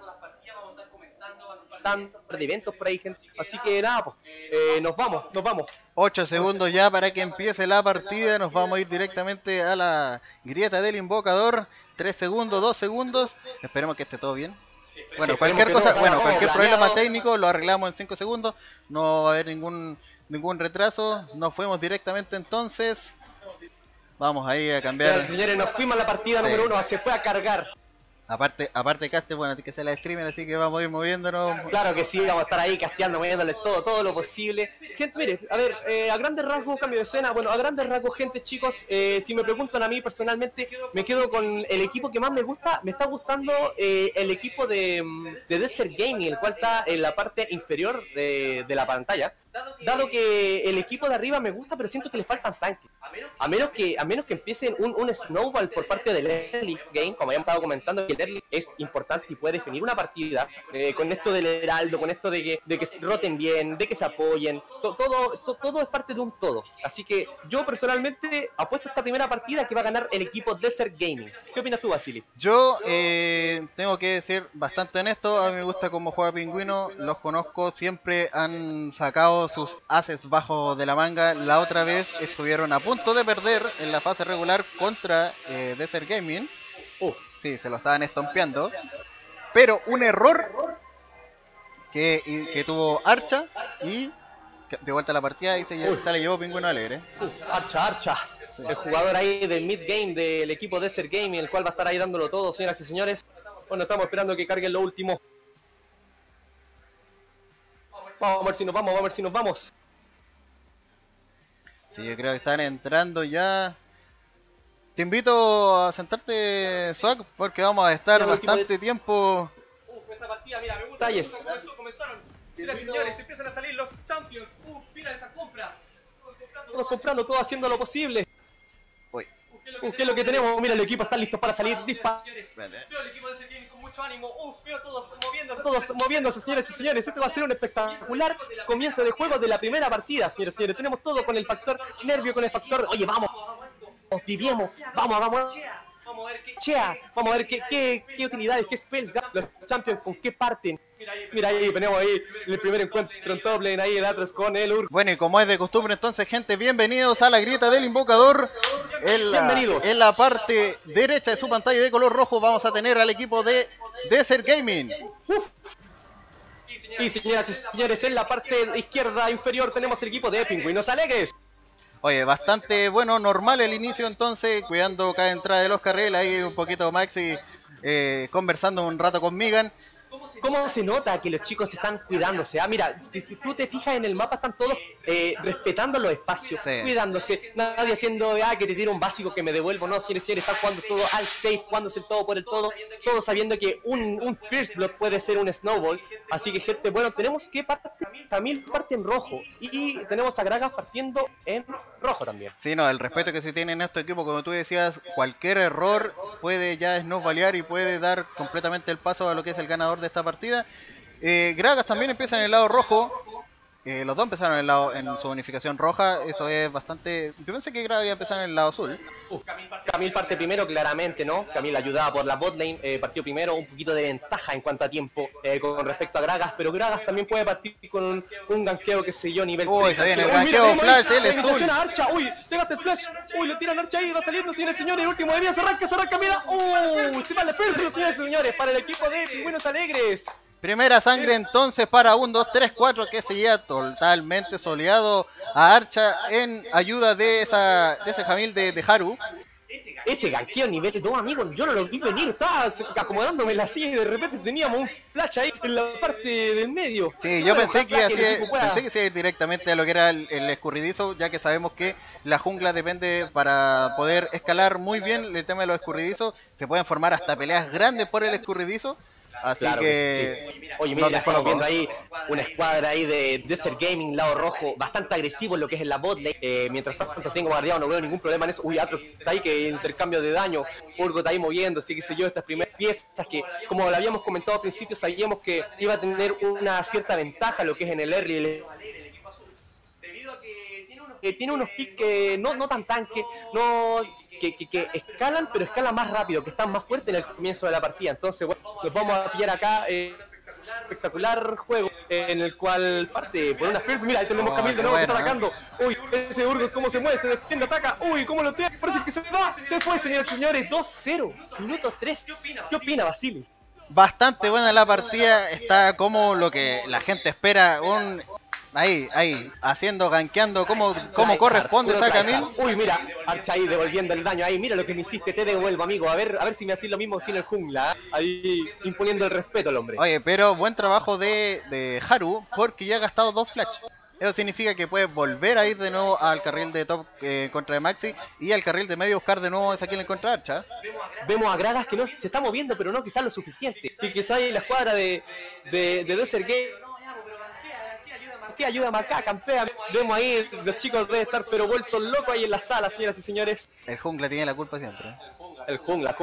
de eventos por ahí, gente. Así que nada, pues, nos vamos. 8 segundos ya para que empiece la partida. Nos vamos a ir directamente a la grieta del invocador. 3 segundos, 2 segundos. Esperemos que esté todo bien. Bueno, cualquier cosa, cualquier problema técnico lo arreglamos en 5 segundos. No va a haber ningún retraso. Nos fuimos directamente entonces. Vamos ahí a cambiar. Bien, señores, nos fuimos a la partida número 1, se fue a cargar. Aparte Caster, bueno, que sea la streamer, así que vamos a ir moviéndonos. Claro que sí, vamos a estar ahí casteando, moviéndoles todo lo posible. Gente, mire, a ver, a grandes rasgos, cambio de escena. Bueno, a grandes rasgos, gente, chicos, si me preguntan a mí personalmente, me quedo con el equipo que más me gusta. Me está gustando el equipo de Desert Gaming, el cual está en la parte inferior de la pantalla. Dado que el equipo de arriba me gusta, pero siento que le faltan tanques. A menos que empiecen un snowball por parte del early game, como habían estado comentando, que el early es importante y puede definir una partida, con esto del heraldo, con esto de que roten bien, de que se apoyen, todo es parte de un todo. Así que yo personalmente apuesto esta primera partida que va a ganar el equipo Desert Gaming. ¿Qué opinas tú, Vasily? Yo tengo que decir bastante honesto, a mí me gusta cómo juega Pingüino, los conozco, siempre han sacado sus ases bajo de la manga. La otra vez estuvieron a punto de perder en la fase regular contra Desert Gaming. Sí, se lo estaban estompeando. Pero un error que tuvo Archa y de vuelta a la partida y se le llevó Pingüino Alegre. Archa. Sí. El jugador ahí del mid game del equipo Desert Gaming, el cual va a estar ahí dándolo todo, señoras y señores. Bueno, estamos esperando que carguen lo último. Vamos a ver si nos vamos. Sí, yo creo que están entrando ya. Te invito a sentarte, Swag, porque vamos a estar bastante tiempo. Esta partida, mira, me gusta. Detalles. Comenzaron. Señoras y señores, empiezan a salir los champions. Mira esta compra. Todos comprando, todos haciendo lo posible. Uy. ¿Qué es lo que tenemos? Mira, el equipo está listo para salir. Dispara. Veo el equipo de ese game con mucho ánimo. Veo todos moviéndose. Todos moviéndose, señores y señores. Este va a ser un espectacular comienzo de juego de la primera partida, señores y señores. Tenemos todo con el factor nervio, con el factor. Oye, vamos viviemos. Vamos. Vamos a ver qué utilidades, qué spells ganan los champions, con qué parten. Mira ahí, tenemos ahí el primer encuentro en top lane, ahí el Atros con el Urgot. Bueno, y como es de costumbre entonces, gente, bienvenidos a la grieta del invocador. Bienvenidos. En la parte derecha de su pantalla de color rojo vamos a tener al equipo de Desert Gaming. Uf. Y señoras y señores, en la parte izquierda inferior tenemos el equipo de Pingüinos Alegres. Oye, bastante bueno, normal el inicio entonces, cuidando cada entrada de los carriles, ahí un poquito Maxi conversando un rato con Megan. ¿Cómo se nota que los chicos están cuidándose? Ah, mira, si tú te fijas en el mapa, están todos respetando los espacios, sí, cuidándose. Nadie haciendo, que te tira un básico que me devuelvo. No, si están jugando todo al safe, jugándose el todo por el todo. Todos sabiendo que un First Blood puede ser un Snowball. Así que, gente, bueno, tenemos que Camille parte en rojo. Y tenemos a Gragas partiendo en rojo también. Sí, no, el respeto que se tiene en este equipo, como tú decías, cualquier error puede ya snowballear y puede dar completamente el paso a lo que es el ganador de esta partida. Gragas también empieza en el lado rojo. Los dos empezaron en su unificación roja. Eso es bastante... Yo pensé que Gragas iba a empezar en el lado azul. Camille parte primero, claramente, ¿no? Camille ayudada por la botlane, partió primero, un poquito de ventaja en cuanto a tiempo con respecto a Gragas, pero Gragas también puede partir con un ganqueo, que sé yo, nivel 3. Uy, se viene el ganqueo, flash, el stun. Archa, uy, se gasta el flash, uy, le tiran Archa ahí, va saliendo, señores y señores, el último de vida, se arranca, mira, se va la first, señores y señores, para el equipo de Pingüinos Alegres. Primera sangre entonces para 1, 2, 3, 4 que se lleva totalmente soleado a Archa en ayuda de ese Jamil de Haru. Ese ganqueo nivel 2, amigo, yo no lo vi venir, estaba acomodándome la silla y de repente teníamos un flash ahí en la parte del medio. Sí, yo pensé que iba a ir directamente a lo que era el escurridizo, ya que sabemos que la jungla depende para poder escalar muy bien el tema de los escurridizos. Se pueden formar hasta peleas grandes por el escurridizo. Así claro que sí. Oye, mira, estamos viendo ahí una escuadra ahí de Desert Gaming, lado rojo, bastante agresivo en lo que es en la botlane. Mientras tanto tengo guardiado, no veo ningún problema en eso. Uy, Atros está ahí, que intercambio de daño. Urgot está ahí moviéndose, qué sé yo, estas primeras piezas que, como lo habíamos comentado al principio, sabíamos que iba a tener una cierta ventaja lo que es en el early. Debido a que tiene unos picks que no tan tanque, que escalan, pero escalan más rápido, que están más fuertes en el comienzo de la partida. Entonces, bueno, los vamos a pillar acá. Espectacular juego en el cual parte por una first. Mira, ahí tenemos Camille de nuevo que está atacando. Uy, ese Urgot cómo se mueve, se defiende, ataca. Uy, cómo lo tiene, parece que se va. Se fue, señores y señores, 2-0, minuto 3. ¿Qué opina Basili? Bastante buena la partida, está como lo que la gente espera, Ahí, haciendo, gankeando como corresponde a Camille. Uy, mira, Archa ahí devolviendo el daño ahí. Mira lo que me hiciste, te devuelvo, amigo. A ver si me haces lo mismo sin el jungla. Ahí imponiendo el respeto al hombre. Oye, pero buen trabajo de Haru, porque ya ha gastado 2 flash. Eso significa que puede volver a ir de nuevo al carril de top contra de Maxi y al carril de medio buscar de nuevo esa kill en contra Archa. Vemos a Gragas que no se está moviendo, pero no quizás lo suficiente. Y quizás ahí la escuadra de Desert Game. ¿Qué ayuda acá, campea? Vemos ahí, los chicos deben estar pero vueltos locos ahí en la sala, señoras y señores. El jungla tiene la culpa siempre. El jungla.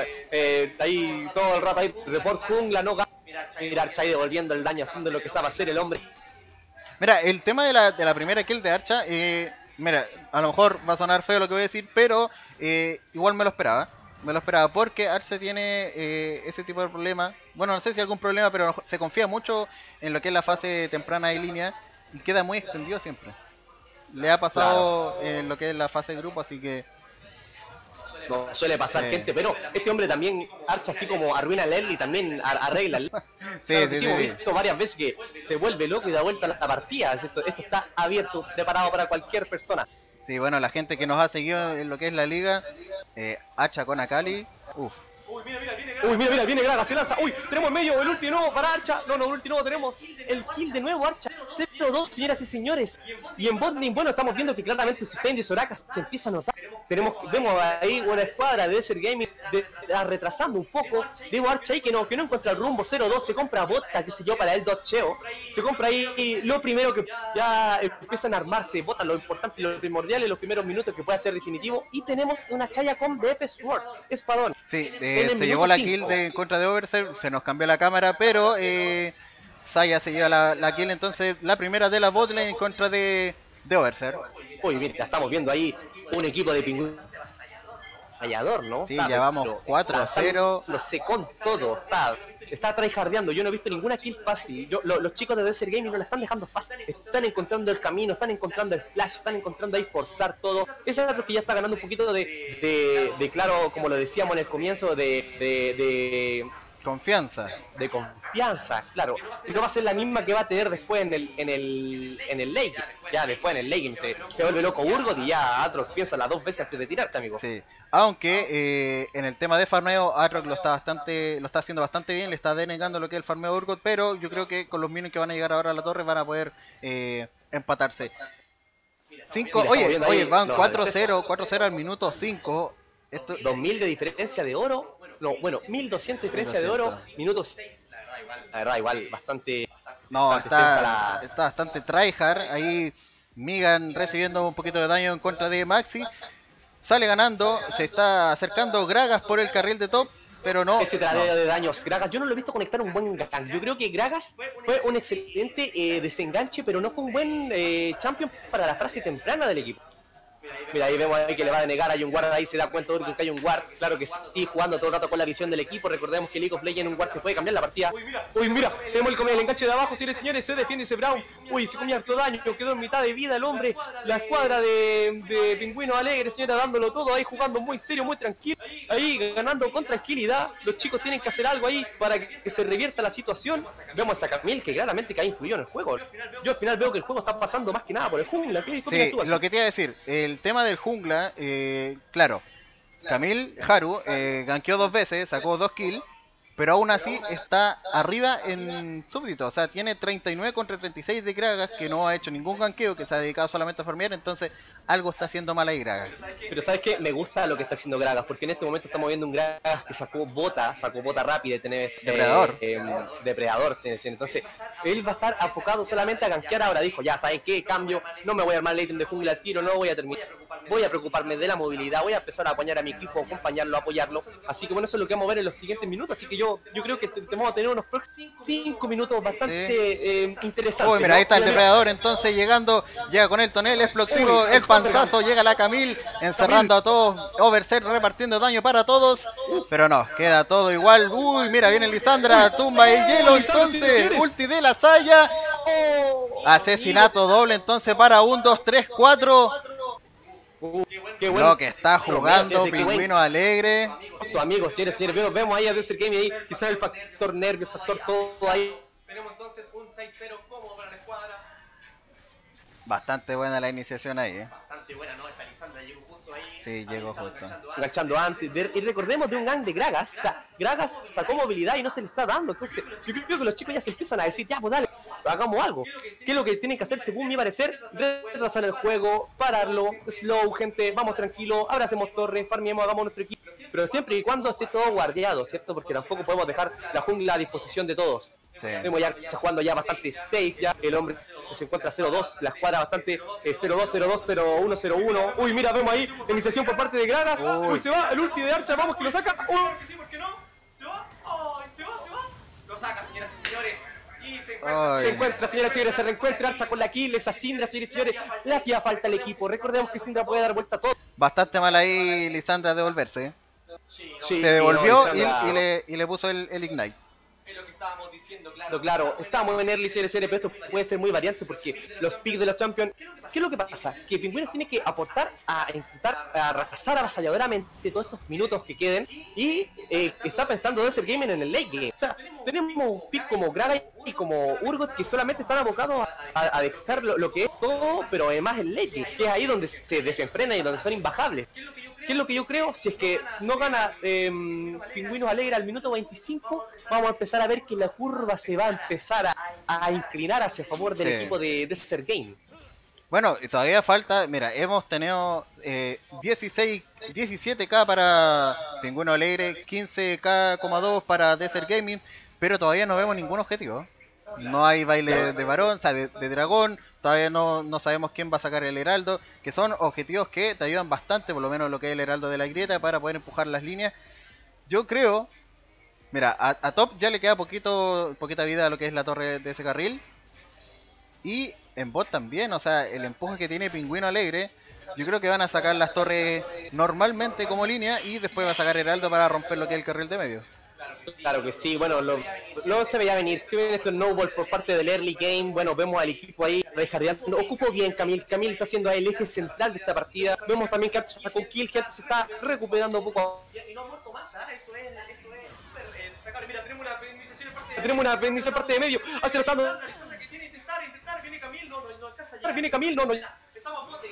Ahí todo el rato ahí, report jungla, no gana. Mira, Archa ahí devolviendo el daño, haciendo lo que sabe hacer el hombre. Mira, el tema de la primera kill de Archa, mira, a lo mejor va a sonar feo lo que voy a decir, pero igual me lo esperaba. Porque Archa tiene ese tipo de problema. Bueno, no sé si algún problema, pero se confía mucho en lo que es la fase temprana de línea y queda muy extendido siempre. Le ha pasado en lo que es la fase de grupo, así que... No suele pasar, gente, pero este hombre también, Archa, así como arruina el early, también arregla. Sí. Hemos visto varias veces que se vuelve loco y da vuelta la partida. Esto está abierto, preparado para cualquier persona. Sí, bueno, la gente que nos ha seguido en lo que es la liga, Archa con Akali, uff. Uy, mira, viene Gragas, se lanza. Uy, tenemos en medio el último para Archa. No, el último tenemos el kill de nuevo, Archa. 0-2, señoras y señores. Y en botlane, bueno, estamos viendo que claramente su sustain de Soraka se empieza a notar. Vemos ahí una escuadra de Desert Gaming retrasando un poco. Vemos a Archa ahí que no encuentra el rumbo. 0-2, se compra bota, que se yo para el dodgeo. Se compra ahí lo primero que ya empiezan a armarse. Bota lo importante, lo primordial en los primeros minutos que pueda ser definitivo. Y tenemos una Chaya con DF Sword, espadón. Sí, se llevó la kill en contra de Overser, se nos cambió la cámara, pero Saya se lleva la kill, entonces la primera de la botlane en contra de Overser. Uy, mira, estamos viendo ahí un equipo de pingüinos avasallador, ¿no? Sí, ya vamos 4-0. Lo sé con todo, está tryhardeando. Yo no he visto ninguna kill fácil. Los chicos de Desert Gaming no la están dejando fácil. Están encontrando el camino, están encontrando el flash, están encontrando ahí forzar todo. Ese es otro que ya está ganando un poquito de claro, como lo decíamos en el comienzo, de confianza. De confianza, claro. Y no va a ser la misma que va a tener después en el late. Ya después en el late se vuelve loco Urgot y ya Atrox piensa las 2 veces antes de tirarte, amigo. Sí. Aunque en el tema de farmeo, Atrox lo está haciendo bastante bien, le está denegando lo que es el farmeo Urgot, pero yo creo que con los minions que van a llegar ahora a la torre van a poder empatarse. Oye, van 4-0 al minuto 5. 2000 de diferencia de oro. No, bueno, 1200 de diferencia de oro. Minutos. La verdad, igual, bastante. No, está bastante tryhard. Ahí Migan recibiendo un poquito de daño en contra de Maxi. Sale ganando, se está acercando Gragas por el carril de top, pero no. Ese tradeo de daños, Gragas, yo no lo he visto conectar un buen gank. Yo creo que Gragas fue un excelente desenganche, pero no fue un buen champion para la fase temprana del equipo. Mira, ahí vemos ahí que le va a denegar, hay un guard ahí, se da cuenta Urgot que hay un guard, claro que sí, jugando todo el rato con la visión del equipo. Recordemos que League of Legends un guard que puede cambiar la partida. Uy, mira, tenemos el enganche de abajo, señores y señores, se defiende ese Brown. Uy, se comió harto daño, quedó en mitad de vida el hombre. La escuadra de Pingüino Alegre, señora, dándolo todo ahí, jugando muy serio, muy tranquilo. Ahí, ganando con tranquilidad. Los chicos tienen que hacer algo ahí para que se revierta la situación. Vemos a Camille que claramente que ha influido en el juego. Yo al final veo que el juego está pasando más que nada por el jungla. Sí, lo que te iba a decir, el tema del jungla, claro, Camille Haru gankeó 2 veces, sacó 2 kills, pero aún así está arriba en súbdito, o sea, tiene 39 contra 36 de Gragas, que no ha hecho ningún gankeo, que se ha dedicado solamente a farmear, entonces algo está haciendo mal ahí Gragas. Pero ¿sabes qué? Me gusta lo que está haciendo Gragas, porque en este momento estamos viendo un Gragas que sacó bota rápida de tener depredador, sí. Entonces él va a estar enfocado solamente a gankear ahora. Dijo, ya, ¿saben qué? Cambio, no me voy a armar late de jungla al tiro, no voy a terminar. Voy a preocuparme de la movilidad, voy a empezar a apoyar a mi equipo, acompañarlo, apoyarlo. Así que bueno, eso es lo que vamos a ver en los siguientes minutos. Así que yo creo que vamos a tener unos próximos 5 minutos bastante interesantes. Uy, mira, ahí está el depredador entonces llega con el tonel explosivo, el panzazo, llega la Camille, encerrando a todos, Overset repartiendo daño para todos, pero no, queda todo igual. Uy, mira, viene Lisandra, tumba el hielo, entonces, ulti de la Saya, asesinato doble entonces para 1, 2, 3, 4. Qué bueno. Lo que está jugando Pingüino Alegre. Tu amigo, señores, vemos ahí a Desert Gaming ahí, quizás el factor nervio, el factor todo ahí. Tenemos entonces un 6-0 cómodo para la escuadra. Bastante buena la iniciación ahí, Bastante buena, ¿no? Esa Lisandra llegó justo ahí. Sí, llegó justo. Enganchando antes. Y recordemos de un gang de Gragas. O sea, Gragas sacó movilidad y no se le está dando. Entonces, yo creo que los chicos ya se empiezan a decir, ya, pues dale, hagamos algo. ¿Qué es lo que tienen que hacer según mi parecer? Retrasar el juego, pararlo, slow, gente, vamos tranquilo, abracemos torre, farmiemos, hagamos nuestro equipo. Pero siempre y cuando esté todo guardiado, ¿cierto? Porque tampoco podemos dejar la jungla a disposición de todos. Sí. Vemos ya jugando ya bastante safe, ya el hombre se encuentra 0-2, la escuadra bastante 0-2, 0-2, 0-1, 0-1. Uy, mira, vemos ahí iniciación por parte de Gragas. Uy, se va el ulti de Archa, vamos que lo saca. Sí, ¿por qué no? ¿Se va? ¡Oh! ¿Se va? Lo saca, señoras y señores. Y se encuentra, señoras y señores, se reencuentra Archa con la kill, esa Syndra, señores y señores. Le hacía falta al equipo. Recordemos que Syndra puede dar vuelta a todo. Bastante mal ahí Lisandra devolverse. Sí, se devolvió no, y le puso el Ignite. Es lo que estábamos diciendo, Claro, estamos en early series, pero esto puede ser muy variante porque los picks de los champions, ¿qué es lo que pasa? Que Pingüinos tiene que aportar a intentar arrasar avasalladoramente todos estos minutos que queden y está pensando Desert Gaming en el late game. O sea, tenemos un pick como Gragas y como Urgot que solamente están abocados a dejar lo que es todo, pero además el late game, que es ahí donde se desenfrena y donde son imbajables. ¿Qué es lo que yo creo? Si es que no gana Pingüinos Alegre al minuto 25, vamos a empezar a ver que la curva se va a empezar a inclinar hacia favor del equipo de Desert Game. Bueno, y todavía falta, mira, hemos tenido 17k para Pingüino Alegre, 15k,2 para Desert Gaming, pero todavía no vemos ningún objetivo. No hay baile de varón, o sea, de dragón, todavía no sabemos quién va a sacar el heraldo, que son objetivos que te ayudan bastante, por lo menos lo que es el heraldo de la grieta, para poder empujar las líneas. Yo creo, mira, a Top ya le queda poquita vida a lo que es la torre de ese carril, y en bot también, o sea, el empuje que tiene Pingüino Alegre Yo creo que van a sacar las torres normalmente como línea y después va a sacar Heraldo para romper lo que es el carril de medio. Claro que sí, bueno, lo se veía venir. Si ven este snowball por parte del early game, bueno, vemos al equipo ahí rejardeando. Ocupó bien Camille está haciendo ahí el eje central de esta partida. Vemos también que Archer sacó kill, que Archer se está recuperando poco. Y no ha muerto más, ¿ah? Esto es súper destacable. Mira, tenemos una bendición en parte de... Tenemos una bendición parte de medio. Archer está dando... que tiene intentar, viene Camille, no alcanza ya. Viene Camille, no. Estamos a bote,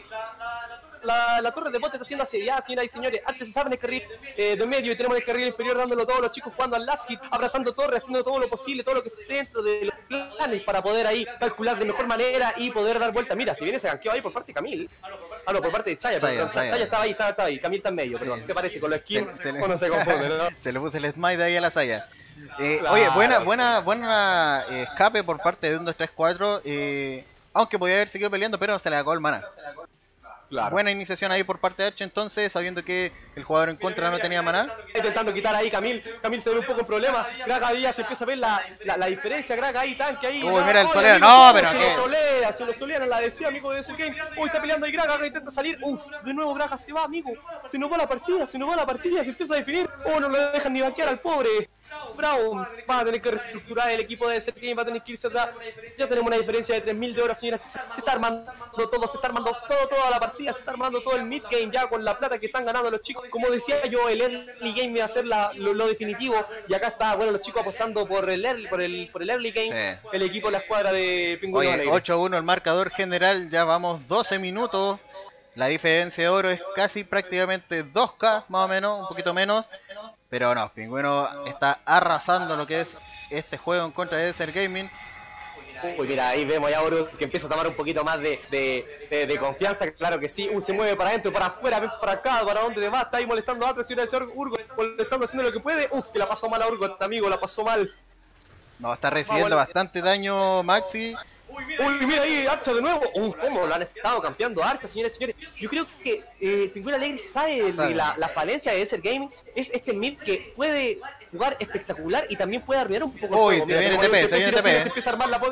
La torre de bote está siendo asediada, señoras y señores. Archer se sabe en el carril de medio y tenemos el carril inferior dándolo todos los chicos jugando al last hit, abrazando torre, haciendo todo lo posible, todo lo que esté dentro de los planes para poder ahí calcular de mejor manera y poder dar vuelta. Mira, si viene ese ganqueo ahí por parte de Camille. No, por parte de Chaya, perdón. Chaya estaba ahí, Camille está en medio, perdón. Se parece con los skins, no se confunde, ¿no? Se le puso el smite ahí a la Saya. Oye, buena escape por parte de 1, 2, 3, 4. Aunque podía haber seguido peleando, pero no se le acabó el mana. Claro. Buena iniciación ahí por parte de H, entonces, sabiendo que el jugador en contra no tenía maná. Intentando quitar ahí Camille se ve un poco en problema. Graga ahí se empieza a ver la diferencia. Graga ahí, tanque ahí. Uy, mira el soleo, no, pero se qué. Se lo solean, la decía, amigo de ese game. Uy, está peleando ahí Graga intenta salir. De nuevo Graga se va, amigo. Se nos va la partida, se empieza a definir. No lo dejan ni banquear al pobre. Bravo, va a tener que reestructurar el equipo de ese game, va a tener que irse atrás. Ya tenemos una diferencia de 3000 de oro, señoras. Se está armando todo, toda la partida, se está armando todo el mid game ya con la plata que están ganando los chicos. Como decía yo, el early game iba a ser lo definitivo. Y acá está, bueno, los chicos apostando por el early game. Sí. El equipo de la escuadra de Pingüino Alegre. 8-1 el marcador general, ya vamos 12 minutos. La diferencia de oro es casi prácticamente 2K, más o menos, un poquito menos. Pero no, Pingüino está arrasando lo que es este juego en contra de Desert Gaming. Uy, mira, ahí vemos ya Oro que empieza a tomar un poquito más de confianza, claro que sí. Se mueve para adentro, para afuera, ven para acá, para dónde te va, está ahí molestando a otro, si el señor Urgo, molestando, haciendo lo que puede. Que la pasó mal a Urgo, este amigo, la pasó mal. No, está recibiendo bastante daño Maxi. Uy, mira ahí, Archa de nuevo. Cómo lo han estado campeando Archa, señores y señores. Yo creo que Pingüino Alegre sabe de la falencia de Desert Gaming. Es este mid que puede jugar espectacular y también puede arruinar un poco el juego. Se viene TP, se empieza a armar todo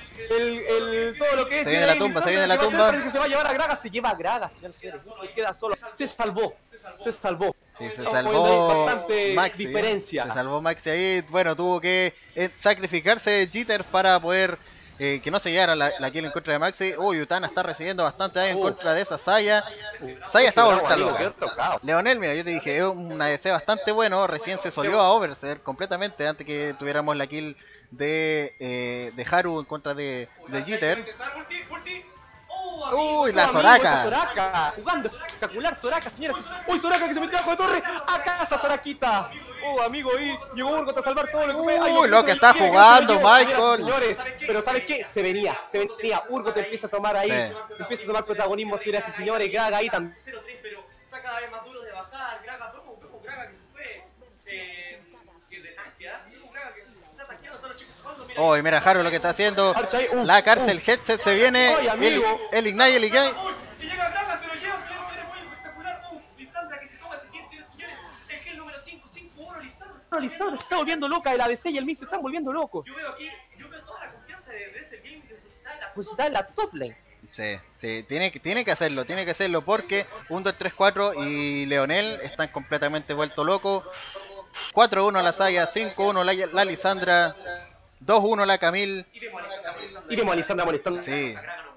lo que es. Se viene la tumba, se viene la tumba. Parece que se va a llevar a Graga, se lleva a Graga, señores y señores. Queda solo. Se salvó. Sí, se salvó bastante diferencia. Se salvó Maxi ahí. Bueno, tuvo que sacrificarse de Jitter para poder que no se llegara la kill en contra de Maxi. Utana está recibiendo bastante ahí en contra de esa Saya. Saya está vuelta loca. Leonel, mira, yo te dije, es un ADC bastante bueno. Recién se solió a Overser completamente antes que tuviéramos la kill de Haru en contra de Jitter. Uy, la Soraka. Jugando espectacular Soraka, señoras. Uy, Soraka que se metió bajo de torre. A casa, Soraquita. Amigo, ahí llegó Urgo a salvar todo lo que puede. Uy, lo que está jugando Michael. Señores, pero ¿sabes qué? Se venía. Urgo te empieza a tomar ahí. Empieza a tomar protagonismo, señoras y señores. Graga ahí también. Pero está cada vez más duro de bajar. Graga, vemos Graga que se fue. Que de tanque, vemos Graga que está tanqueando a todos los chicos jugando. Uy, mira Haru lo que está haciendo. La cárcel headset se viene. El Ignite. Y llega Graga, se lo lleva, muy espectacular. Lisandra que se toma ese kill, señores. El kill número 5, 5-1, Lisandra se está volviendo loca. El ADC y el mid se están volviendo locos. Yo veo toda la confianza de ese game que está en la top lane. Sí, tiene que hacerlo porque 1, 2, 3, 4 y Leonel están completamente vueltos locos. 4-1 la Saya, 5-1 la Lisandra, 2-1 la Camille. Y vemos a Lisandra molestando. Sí.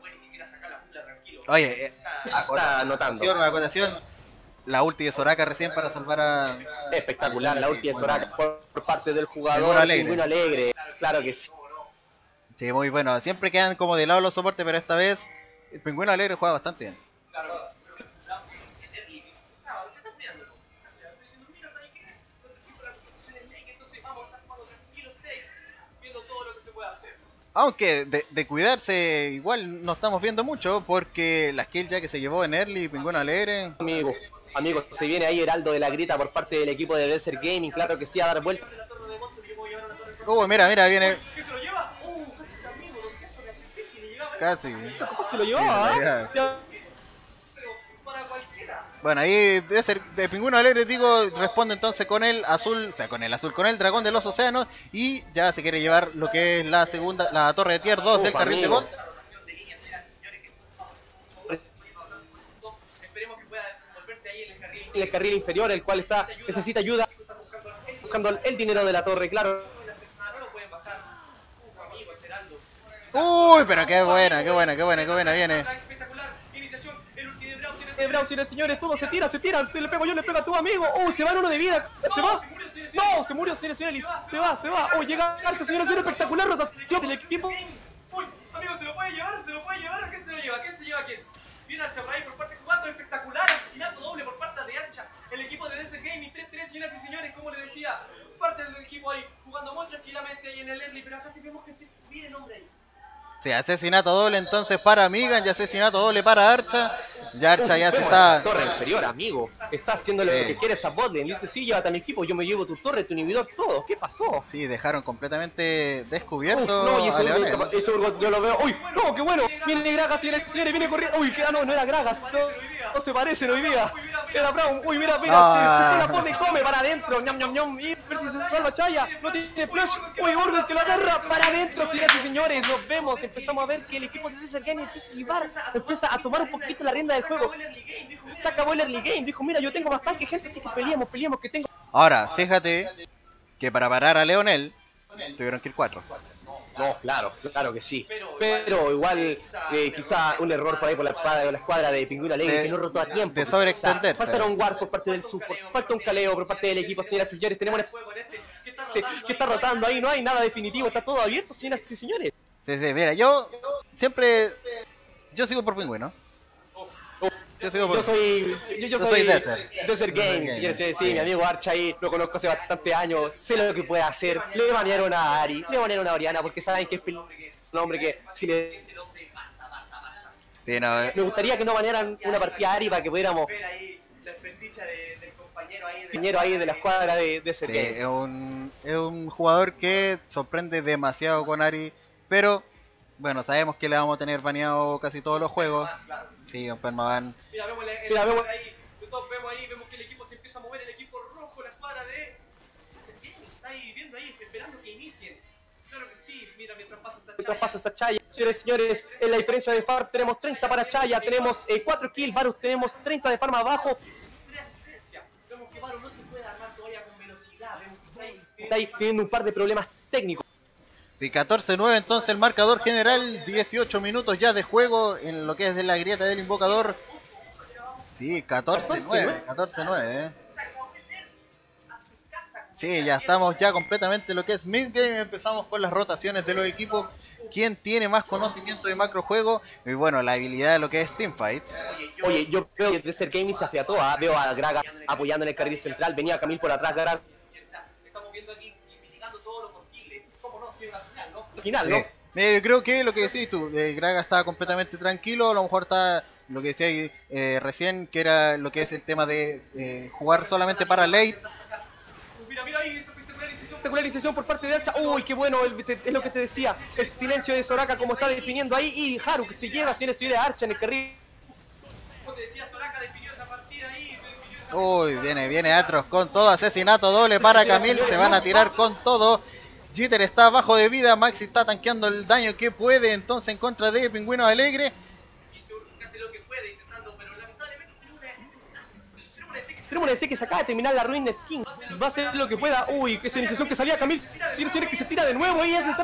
Oye, está anotando. Una acotación. La ulti de Soraka recién para salvar a... Espectacular, la ulti de Soraka por parte del jugador Pingüino Alegre. Claro que sí. Sí, muy bueno. Siempre quedan como de lado los soportes, pero esta vez el Pingüino Alegre juega bastante bien. Aunque de cuidarse igual no estamos viendo mucho porque la kill ya que se llevó en early Pingüino Alegre. Amigos, se viene ahí Heraldo de la Grita por parte del equipo de Desert Gaming, claro que sí, a dar vuelta. Mira, viene. ¿Qué se lo lleva? Casi. ¿Cómo se lo llevaba? Bueno, ahí de Pingüino Alegre, digo, responde entonces con el azul, con el dragón de los océanos y ya se quiere llevar lo que es la torre de tier 2 del carril de bot. en el carril inferior, el cual necesita ayuda, buscando el dinero de la torre, claro. No lo pueden bajar. Amigo, Heraldo. Uy, pero qué buena viene. Espectacular. Iniciación. El ulti de Brawl tiene Brown, señores, todo se tira, le pego yo, le pego a tu amigo. Se va en uno de vida, se va. No, se murió, señores, se va. Llega Archa, señores, espectacular rotación del equipo. Uy, amigo, se lo puede llevar. ¿A quién se lo lleva? ¿A quién? Viene Archa por ahí por parte jugando espectacular. Asesinato doble por parte de Archa. El equipo de Desert Gaming 3-3, señoras y señores, como les decía. Parte del equipo ahí jugando muy tranquilamente ahí en el early, pero acá sí vemos que empieza a subir el hombre ahí. Sí, asesinato doble entonces para Migan y asesinato doble para Archa. Ya Archa ya se está... Torre inferior, amigo. Está haciendo lo que quieres a botlane. Dice, sí, llévate a mi equipo, yo me llevo tu torre, tu inhibidor, todo. ¿Qué pasó? Sí, dejaron completamente descubierto No, y a Leonel. ese Urgot yo lo veo. ¡Uy! ¡No, qué bueno! Viene Gragas, señores, viene corriendo. ¡Uy, qué! No era Gragas. No se parecen hoy día. Era Brown. ¡Uy, mira! Se fue la pone y come para adentro. ¡Ñam! Y ver si se salva Chaya. No tiene flash. ¡Uy, Urgot que lo agarra para adentro, señores y señores! Nos vemos. Empezamos a ver que el equipo de Desert Gaming empieza a tomar un poquito la rienda del juego. Se acabó el early game. Dijo, mira, yo tengo bastante gente, así que peleemos, que tengo... Ahora, fíjate que para parar a Leonel tuvieron que ir 4. No, claro que sí. Pero igual, quizá un error por ahí por la escuadra de Pingüino Alegre que no rotó a tiempo. De sobreextenderse. Faltaron guards por parte del support, falta un caleo por parte del equipo, señoras y señores. Tenemos que está rotando ahí, no hay nada definitivo, está todo abierto, señoras y señores. Sí, mira, yo sigo por Pingüino. Yo soy Desert Games, señores, sí, mi amigo Archa ahí, lo conozco hace bastantes años, sé lo que puede hacer. Le banearon a Ari, le banearon a Oriana porque saben que es un hombre que si le... Sí, no, Me gustaría que no banearan una partida a Ari para que pudiéramos... Ver ahí la experticia del compañero ahí de la escuadra de Desert Games. es un jugador que sorprende demasiado con Ari, pero bueno, sabemos que le vamos a tener baneado casi todos los juegos. Sí, un Permaban. Mira, vemos ahí, todos vemos ahí, vemos que el equipo se empieza a mover, el equipo rojo, la escuadra de... Está ahí viendo ahí, esperando que inicien. Claro que sí, mira, mientras pasa esa Chaya. Señores y señores, en la diferencia de farm tenemos 30 para Chaya, tenemos 4 kills, Varus tenemos 30 de farm abajo. Vemos que Varus no se puede armar todavía con velocidad, vemos que Está ahí teniendo un par de problemas técnicos. Sí, 14-9 entonces el marcador general, 18 minutos ya de juego en lo que es de la grieta del invocador. Sí, 14-9, Sí, ya estamos ya completamente en lo que es mid-game, empezamos con las rotaciones de los equipos. ¿Quién tiene más conocimiento de macrojuego? Y bueno, la habilidad de lo que es Teamfight. Oye, yo veo que Desert Gaming se afiató, veo a Graga apoyando en el carril central, venía Camil por atrás, Graga. estamos viendo aquí mitigando todo lo posible. ¿Cómo no? Si es una final, ¿no? Final, ¿no? Yo creo que lo que decís tú, Graga estaba completamente tranquilo, a lo mejor está lo que decía recién, que era lo que es el tema de jugar solamente para late. Mira ahí, esa espectacularización por parte de Archa. Uy, qué bueno, es lo que te decía. El silencio de Soraka como está definiendo ahí. Y Haru que se lleva, señores y señores, a Archa en el carril. Como te decía, Soraka definió esa partida ahí. Uy, viene Atros con todo, asesinato doble para Camille, se van a tirar con todo. Jitter está abajo de vida, Maxi está tanqueando el daño que puede, entonces en contra de Pingüino Alegre. Y hace lo que puede intentando, pero lamentablemente tenemos una DC que se acaba de terminar la Ruined King. Va a hacer lo que pueda. Uy, que esa iniciación que salía Camille. Señores, que se tira de nuevo ahí a intentar.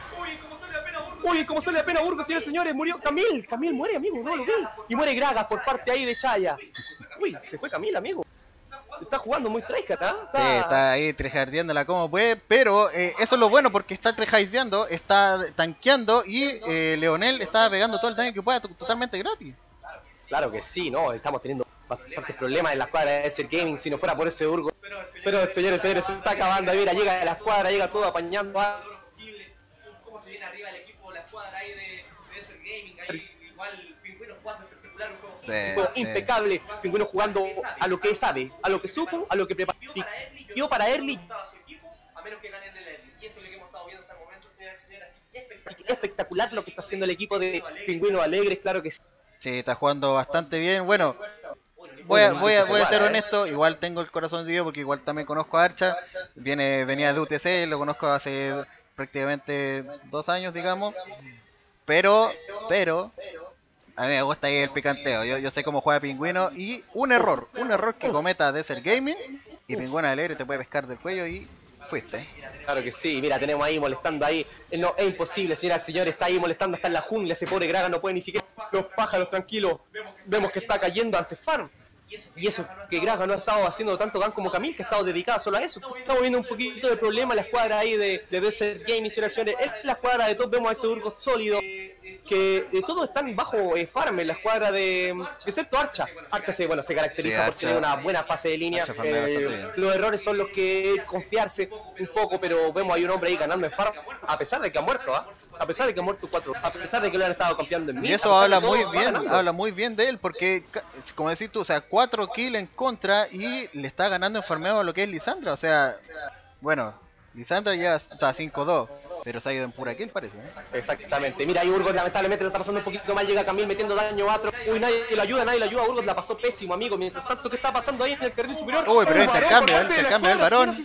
Uy, como sale apenas Burgos, señores, señores, murió Camille. Camille muere, amigo, no lo vi. Y muere Gragas por parte ahí de Chaya. Uy, se fue Camille, amigo. Está jugando muy tryhard, ¿ah? Sí, está ahí tryhardeándola como puede, pero eso es lo bueno porque está tryhardeando, está tanqueando y Leonel está pegando todo el daño que pueda totalmente gratis. Claro que sí, ¿no? Estamos teniendo bastantes problemas en la escuadra de Desert Gaming, si no fuera por ese Urgo. Pero señores, se está acabando, mira, llega a la escuadra, llega todo apañando a... Cómo se viene arriba el equipo, la escuadra ahí de Desert Gaming, ahí igual Pingüino jugando espectacular, un juego impecable, Pingüino jugando a lo que sabe, a lo que supo, a lo que preparó. Pidió para early. A menos que ganen el early, y eso es lo que hemos estado viendo hasta el momento, señoras y señores, espectacular lo que está haciendo el equipo de Pingüino Alegres, claro que sí. Sí, está jugando bastante bien, bueno. Voy a ser honesto, igual tengo el corazón dividido porque igual también conozco a Archa, venía de UTC, lo conozco hace prácticamente 2 años, digamos, pero A mí me gusta ahí el picanteo. Yo sé cómo juega Pingüino. Y un error que cometa Desert Gaming. Y Pingüino Alegre te puede pescar del cuello y fuiste. Claro que sí, mira, tenemos ahí molestando ahí. No, es imposible, señora, el señor está ahí molestando hasta en la jungla. Ese pobre Gragas no puede ni siquiera. Los pájaros tranquilos. Vemos que está cayendo ante Farm. Y eso que Gragas no ha estado haciendo tanto gan como Camille, que ha estado dedicada solo a eso. Entonces, estamos viendo un poquito de problema en la escuadra ahí de Desert Gaming, señoras y señores. En la escuadra de top vemos a ese Urgot sólido. Que todos están bajo Farm en la escuadra excepto Archa. Archa se caracteriza por tener una buena fase de línea. Los errores son los que confiarse un poco, pero vemos hay un hombre ahí ganando en Farm, a pesar de que ha muerto, a pesar de que ha muerto 4, a pesar de que lo han estado confiando en mí. Y eso habla muy bien de él, porque como decís tú, o sea, 4 kills en contra y le está ganando en farmeo a lo que es Lisandra, o sea, bueno, Lisandra ya está 5-2. Pero se ha ido en pura kill, parece, ¿eh? Exactamente. Mira, ahí Urgot lamentablemente le está pasando un poquito mal. Llega Camille metiendo daño a otro. Uy, nadie le ayuda. Urgot la pasó pésimo, amigo. Mientras tanto, ¿qué está pasando ahí en el carril superior? Uy, pero intercambio del varón.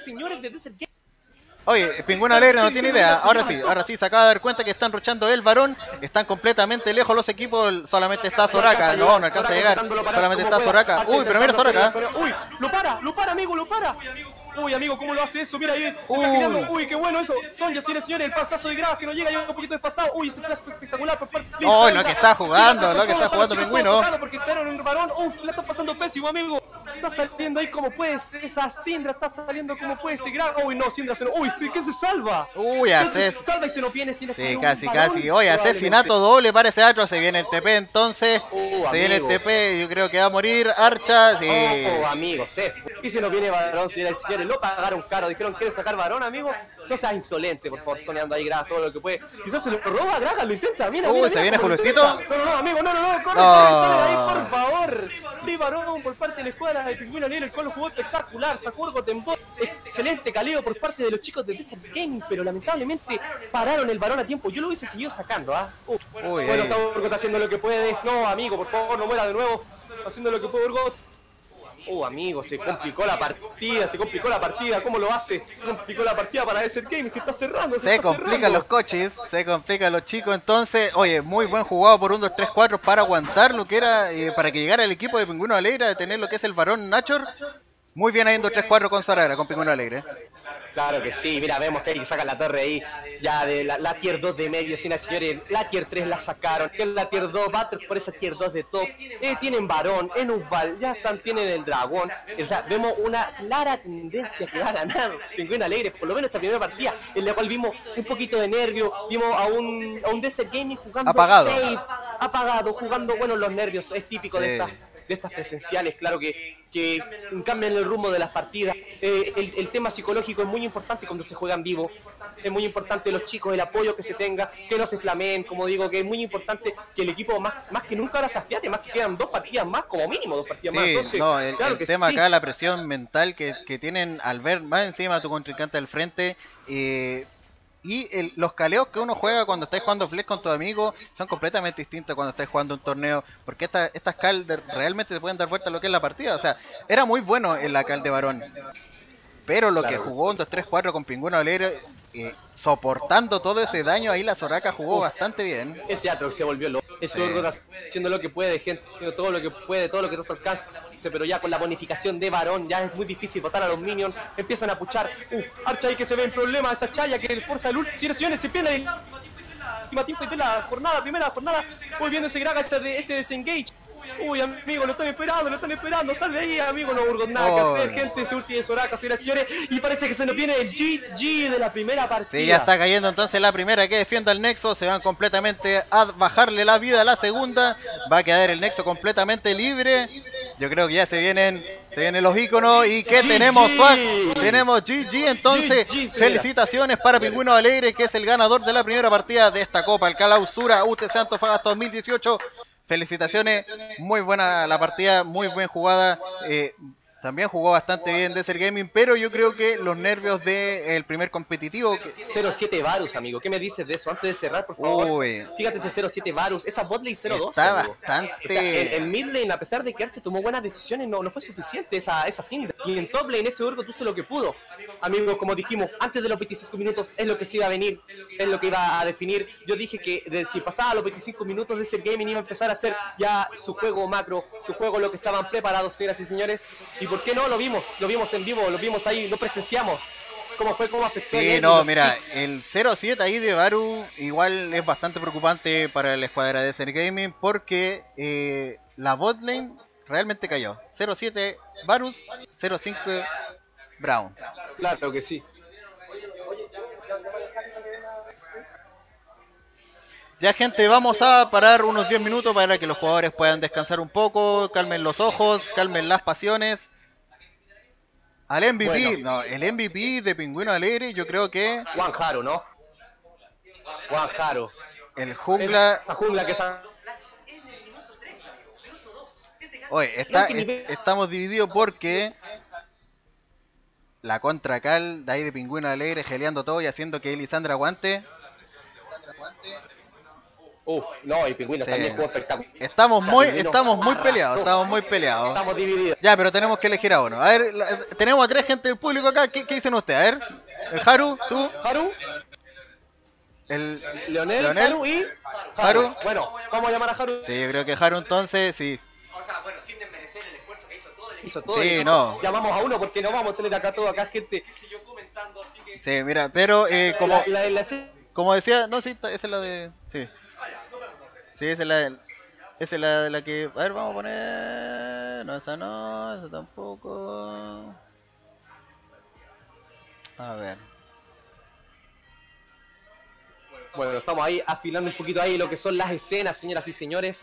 Oye, Pingüino Alegre no tiene idea. Ahora sí, se acaba de dar cuenta que están rushando el varón. Están completamente lejos los equipos. Solamente está Soraka. No alcanza a llegar. Solamente está Soraka. Uy, pero mira Soraka. Uy, lo para, amigo, lo para. Uy, amigo, ¿cómo lo hace eso? Mira ahí, uy, qué bueno eso. Sonja, señores, el pasazo de Gragas que no llega, un poquito desfasado. Uy, ese flash espectacular por parte de oh, lo que está jugando Pingüino. Porque está en un varón. Uf, la está pasando pésimo, amigo. Está saliendo ahí como puede ser. Esa Syndra está saliendo como puede ser. Gragas. Uy, no, Syndra se no. Uy, sí, que se salva. Uy, hace. Salva y se nos viene sin sí, casi. Oye, asesinato doble para ese Atro. Se viene el TP entonces. Se viene el TP. Yo creo que va a morir Archa. Sí. Amigo, se fue. Y se nos viene varón, señores y señores. Lo pagaron caro. Dijeron, ¿quieres sacar varón, amigo? No seas insolente, por favor. Soneando ahí Gragas todo lo que puede. Quizás se lo roba a Gragas, lo intenta. Mira, se viene Julustito. No, amigo, no. Corre, sale de ahí, por favor. Y varón por parte de la escuadra de Pingüino Alegre, el cual jugó espectacular. Sacó Urgot en bot. Excelente caleo por parte de los chicos de Desert Gaming, pero lamentablemente pararon el varón a tiempo. Yo lo hubiese seguido sacando, bueno, está Urgot haciendo lo que puede. No, amigo, por favor, no muera de nuevo. Haciendo lo que puede Urgot. Amigo, se complicó la partida, ¿cómo lo hace? Se complicó la partida para Desert Gaming, se está cerrando, se complican los coches, se complican los chicos, entonces, oye, muy buen jugado por 1, 2, 3, 4 para aguantar lo que era, para que llegara el equipo de Pingüino Alegre a tener lo que es el varón Nachor. Muy bien ahí en 2, 3, 4 con Saragra, con Pingüino Alegre. Claro que sí, mira, vemos que ahí sacan la torre ahí, ya de la tier 2 de medio, señoras y señores, la tier 3 la sacaron, que es la tier 2, va por esa tier 2 de top, tienen varón, en Ubal, ya tienen el dragón, o sea, vemos una clara tendencia que va a ganar Pingüino Alegre, por lo menos esta primera partida, en la cual vimos un poquito de nervio, vimos a un Desert Gaming jugando safe, apagado, jugando, bueno, los nervios, es típico de estas presenciales, claro que cambian el rumbo de las partidas. El tema psicológico es muy importante cuando se juega en vivo. Es muy importante los chicos, el apoyo que se tenga, que no se flameen, como digo, que es muy importante que el equipo más que nunca ahora se afiate, más que quedan 2 partidas más, como mínimo 2 partidas más. Entonces, no, el tema acá, la presión mental que tienen al ver más encima a tu contrincante al frente, y los caleos que uno juega cuando estáis jugando Flex con tus amigos son completamente distintos cuando estáis jugando un torneo, porque estas cal realmente te pueden dar vuelta a lo que es la partida. O sea, era muy bueno en la cal de varón, pero lo que jugó un 2-3-4 con Pingüino Alegre, soportando todo ese daño, ahí la Soraka jugó bastante bien. Ese Atrox se volvió loco. Ese Urgot haciendo lo que puede, gente, todo lo que puede, todo lo que no se alcanza. Pero ya con la bonificación de varón ya es muy difícil botar a los minions. Empiezan a puchar. Archa ahí que se ve en problema. Esa Chaya que el fuerza del último. Señores, se pierde el último tiempo de la jornada, primera jornada. Voy viendo ese Graga, ese desengage. Uy, amigo, lo están esperando, sal de ahí, amigo, no Urgot, nada que hacer, gente, ese ulti de Soraka, señoras y señores, y parece que se nos viene el GG de la primera partida. Sí, ya está cayendo entonces la primera que defienda el Nexo, se van completamente a bajarle la vida a la segunda, va a quedar el Nexo completamente libre, yo creo que ya se vienen los iconos, y que tenemos GG, entonces, felicitaciones para Pingüino Alegre, que es el ganador de la primera partida de esta Copa, el Clausura UTC Antofagasta 2018. Felicitaciones, muy buena la partida, muy bien jugada. También jugó bastante bien Desert Gaming, pero yo creo que los nervios del primer competitivo... 0-7 Varus, amigo. ¿Qué me dices de eso? Antes de cerrar, por favor. Uy, Fíjate ese 0-7 Varus. Esa botlane 0-2. está amigo. bastante... O sea, en mid lane, a pesar de que Archer tomó buenas decisiones, no fue suficiente esa Syndra. Y en top lane ese Urgot hizo lo que pudo. Amigos, como dijimos, antes de los 25 minutos es lo que se iba a venir, es lo que iba a definir. Yo dije que si pasaba los 25 minutos de ese gaming iba a empezar a hacer ya su juego macro, su juego lo que estaban preparados, señoras y señores. ¿Y por qué no? Lo vimos en vivo, lo vimos ahí, lo presenciamos. ¿Cómo fue? ¿Cómo afectó? Sí, no, mira, el 0-7 ahí de Baru igual es bastante preocupante para la escuadra de Desert Gaming porque la botlane realmente cayó. 0-7 Varus, 0-5 Brown. Claro que sí. Ya, gente, vamos a parar unos 10 minutos para que los jugadores puedan descansar un poco, calmen los ojos, calmen las pasiones. Al MVP, Bueno. no, el MVP de Pingüino Alegre, yo creo que Juan Jaro, ¿no? Juan Jaro. el jungla... La jungla que esa... Oye, estamos divididos porque la contra Cal de ahí de Pingüino Alegre geleando todo y haciendo que Elisandra aguante. Uf, no, y Pingüino Sí. también jugó espectacular. Estamos muy arrasó. peleados. Estamos divididos. Ya, pero tenemos que elegir a uno. A ver, tenemos a 3 gente del público acá. ¿Qué dicen ustedes? A ver, el Haru, tú, Haru, el Leonel, Leonel, Haru y... Haru. Bueno, vamos a llamar a Haru. Sí, yo creo que Haru entonces, sí. O sea, bueno, sin desmerecer el esfuerzo que hizo todo el equipo. Hizo todo. Sí, y no. Llamamos a uno porque no vamos a tener acá todo, acá gente... Siguió comentando, así que... Sí, mira, pero como, La como decía, no, sí, esa es la de... Sí. Sí, esa es la de la que... A ver, vamos a poner... No, esa tampoco... A ver... Bueno, estamos ahí afilando un poquito ahí lo que son las escenas, señoras y señores.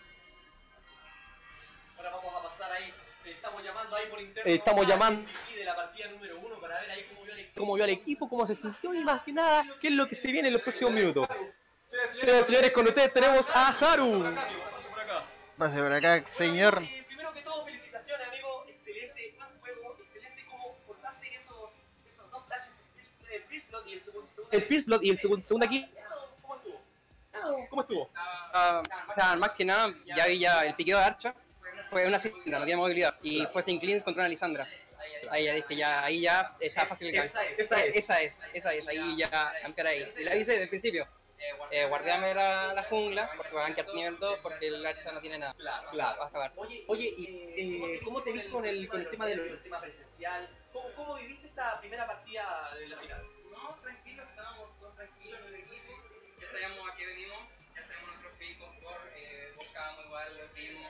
Ahora vamos a pasar ahí. Estamos llamando ahí por interno. Estamos al llamando. MVP de la partida número 1 para ver ahí cómo vio el equipo. Cómo vio al equipo, cómo se sintió y más que nada, qué es lo que se viene en los próximos minutos. Señoras y señores, con ustedes tenemos a Haru. Pase por acá. Pase por acá, señor. Primero que todo, felicitaciones, amigo. Excelente, buen juego. Excelente cómo forzaste esos dos flashes. El First Blood y el segundo. El First Blood y el segundo aquí. ¿Cómo estuvo? ¿Cómo estuvo? O sea, más que nada, ya vi el piqueo de Archa. Fue una Syndra, no tiene movilidad. Y fue sin cleans contra una Lisandra. Ahí ya dije, ahí ya está fácil el Esa es. Ahí ya campear ahí. Y la avisé desde el principio. Guardiame la jungla, porque va a gankear nivel 2, porque el Archa no tiene nada. Claro. Va a acabar. Oye, y ¿cómo te viste con el tema de El tema presencial. ¿Cómo viviste esta primera partida de la final? No, tranquilo, estábamos todos tranquilos en el equipo. Ya sabíamos a qué venimos, ya sabemos nuestros picos, buscábamos igual los mismos.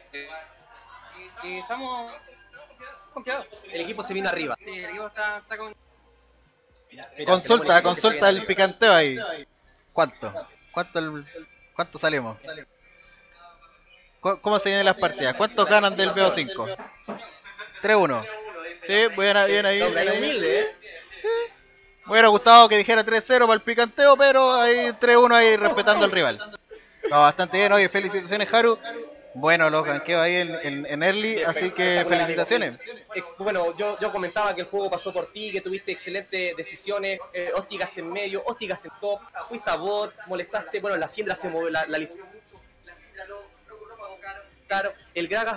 Y estamos confiados. el equipo se vino arriba? Sí, el equipo está con... Mira, Consulta qué bonito que se el viene picanteo ahí. ¿Cuánto salimos? ¿Cómo se vienen las partidas? ¿Cuántos ganan del BO5? 3-1. Sí, bien ahí. arriba. Bien ahí. Humilde, ¿eh? Me hubiera gustado que dijera 3-0 para el picanteo, pero ahí 3-1 ahí respetando al rival. No, bastante bien, oye, felicitaciones Haru. Bueno, los ganqueos ahí en early, así que felicitaciones. Bueno, yo comentaba que el juego pasó por ti, que tuviste excelentes decisiones, hostigaste en medio, hostigaste en top, fuiste a bot, molestaste, bueno, la Syndra se movió, la La Syndra lo pagó caro. Claro, el Gragas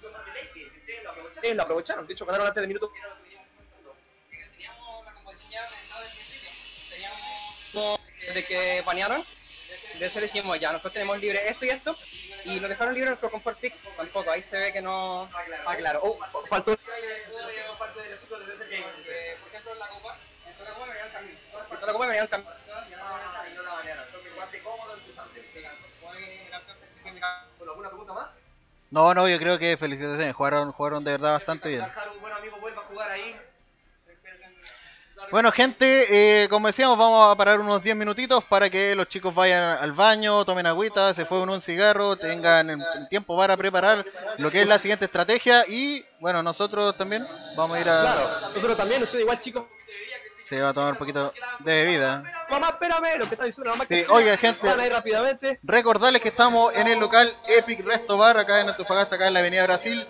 Ustedes lo aprovecharon, de hecho ganaron antes del minuto. Teníamos la composición ya pensada desde el principio. Teníamos... Desde que banearon, de eso le dijimos ya, nosotros tenemos libre esto y esto, y nos dejaron libre nuestro comfort pick, tampoco, ahí se ve que no... Ah, claro, faltó. parte de los chicos de Desert Gaming. Por ejemplo, en la copa me venían camino. En la copa me venían camino. Y no la banearon. Entonces, igual te cómodo en tu chante. Bueno, ¿alguna pregunta más? No, yo creo que felicitaciones, jugaron de verdad bastante bien. Haru, un buen amigo, vuelva a jugar ahí. Bueno, gente, como decíamos, vamos a parar unos 10 minutitos para que los chicos vayan al baño, tomen agüita, se fumen un cigarro, tengan el tiempo para preparar lo que es la siguiente estrategia y, bueno, nosotros también vamos a ir a... Claro, nosotros también, ustedes igual, chicos. Se va a tomar un poquito de bebida. Mamá, espérame, lo que está diciendo la mamá. Sí, oiga, gente, Van a ir rápidamente. recordarles que estamos en el local Epic Resto Bar, acá en Antofagasta, acá en la Avenida Brasil.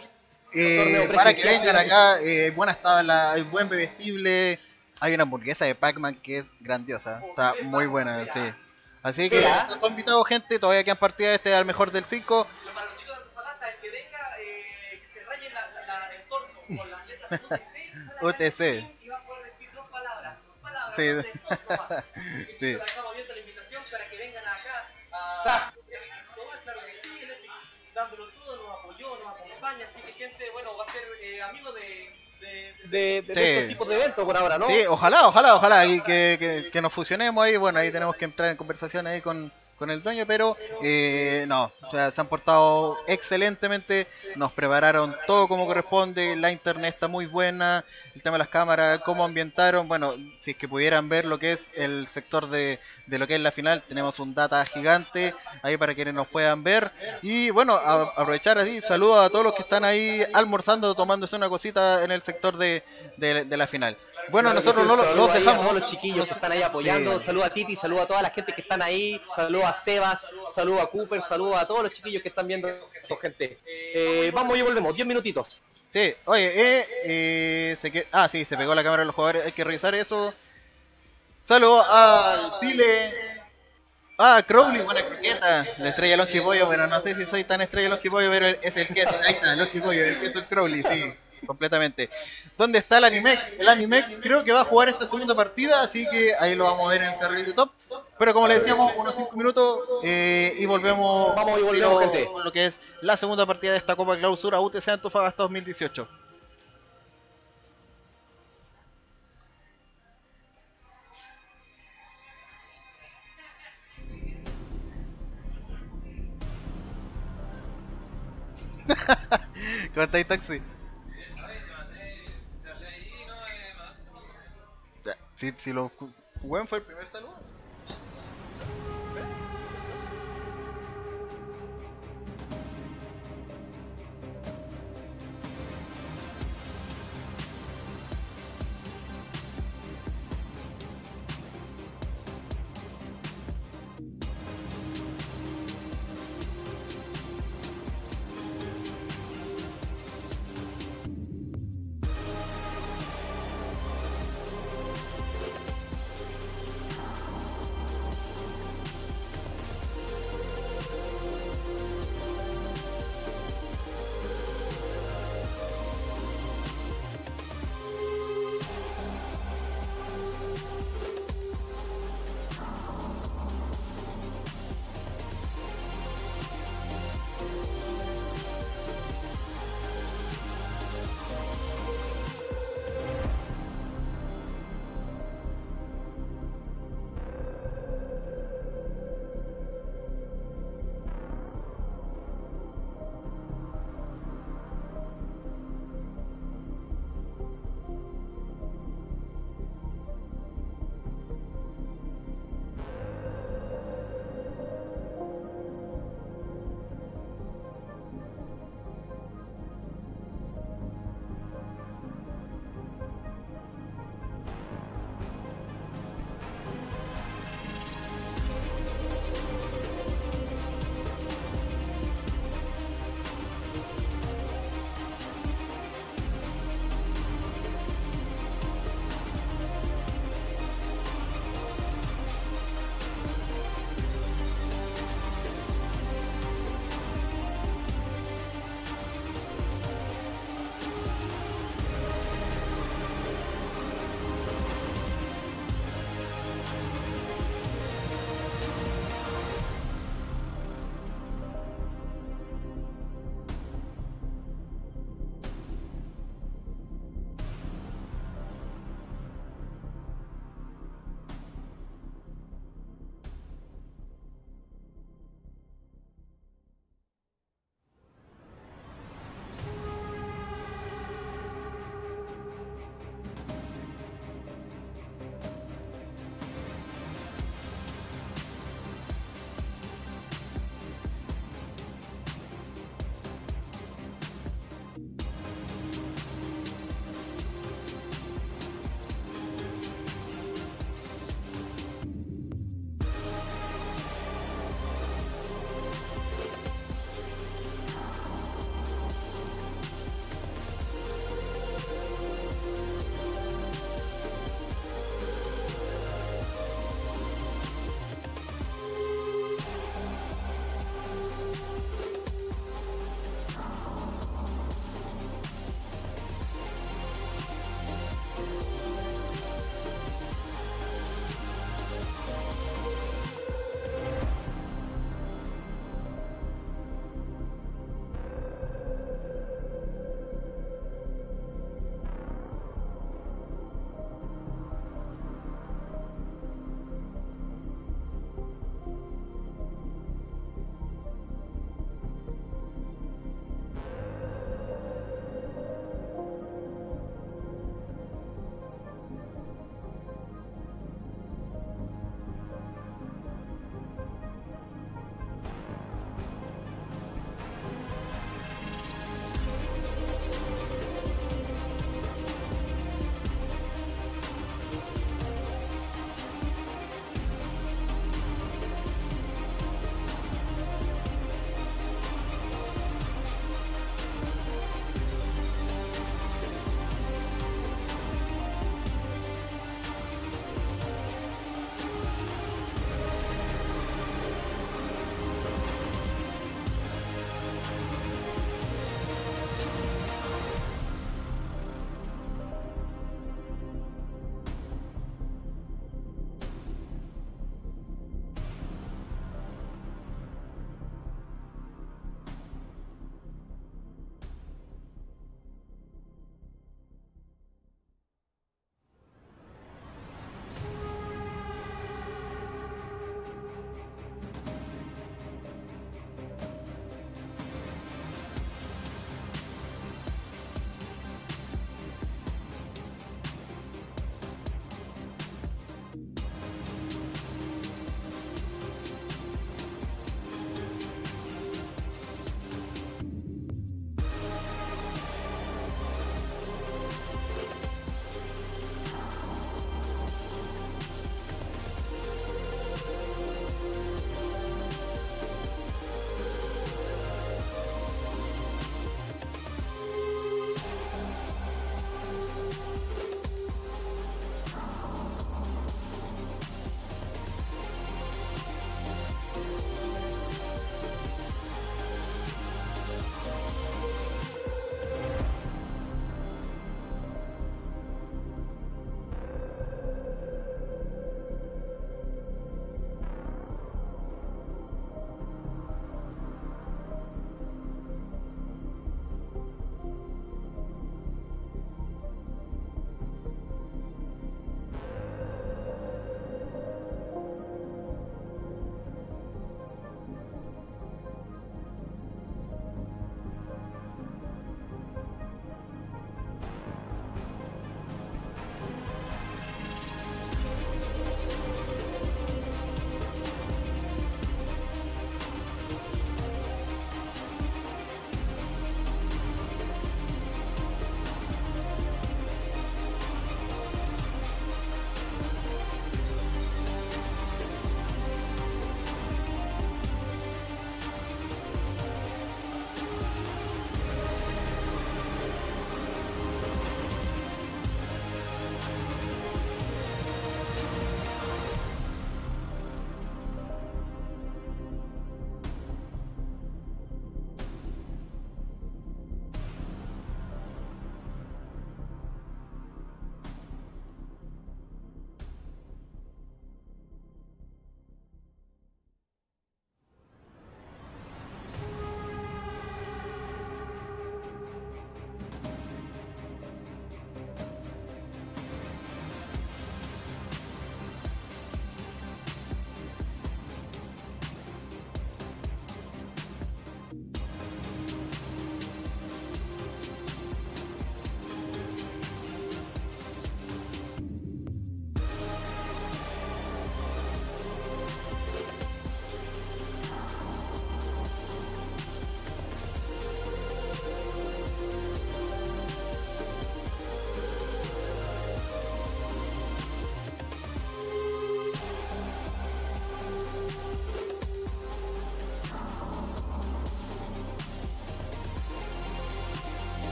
Torneo para que presencial, vengan sí, acá, buenas tablas, hay buen bebestible, hay una hamburguesa de Pac-Man que es grandiosa, está muy buena, sí. Así que Mira. están todos invitados, gente, todavía quedan partidas, este es al mejor del 5. Pero para los chicos de Antofagasta, el que venga, que se raye el torso con las letras UTC, UTC. y va a poder decir dos palabras, Sí. dos nomás. Así que Sí. chicos, dejamos abierta la invitación para que vengan acá a tomar, claro que sí, el Epic dándolo todo, nos apoyó, nos acompaña, así que gente, bueno, va a ser amigo de Estos tipos de eventos por ahora, ¿no? Sí, ojalá y que nos fusionemos ahí. Bueno, ahí tenemos que entrar en conversación ahí con el dueño, pero no, o sea, se han portado excelentemente, nos prepararon todo como corresponde, la internet está muy buena, el tema de las cámaras, cómo ambientaron, bueno, si es que pudieran ver lo que es el sector de lo que es la final, tenemos un data gigante ahí para quienes nos puedan ver, y bueno, aprovechar así, saludos a todos los que están ahí almorzando, tomándose una cosita en el sector de la final. Bueno, Claro que nosotros sí, no saludos los ahí a dejamos. todos los chiquillos que están ahí apoyando. Sí. Saludos a Titi, saludos a toda la gente que están ahí. Saludos a Sebas, saludos a Cooper, saludos a todos los chiquillos que están viendo eso, gente. Vamos y volvemos, 10 minutitos. Sí, oye, sí, se pegó la cámara de los jugadores, hay que revisar eso. Saludos al Chile. Crowley, buena croqueta. La estrella Longy Pollo, pero no sé si soy tan estrella Longy Pollo, pero es el queso. Ahí está, Longy Pollo, el queso el Crowley, sí, completamente. ¿Dónde está el Animex? El Animex creo que va a jugar esta segunda partida, así que ahí lo vamos a ver en el carril de top. Pero como le decíamos, unos 5 minutos y volvemos, Vamos y volvemos, gente. con lo que es la segunda partida de esta Copa Clausura UTC Antofagasta 2018. ¿Cómo estáis, Taxi? Si lo jugué fue el primer saludo.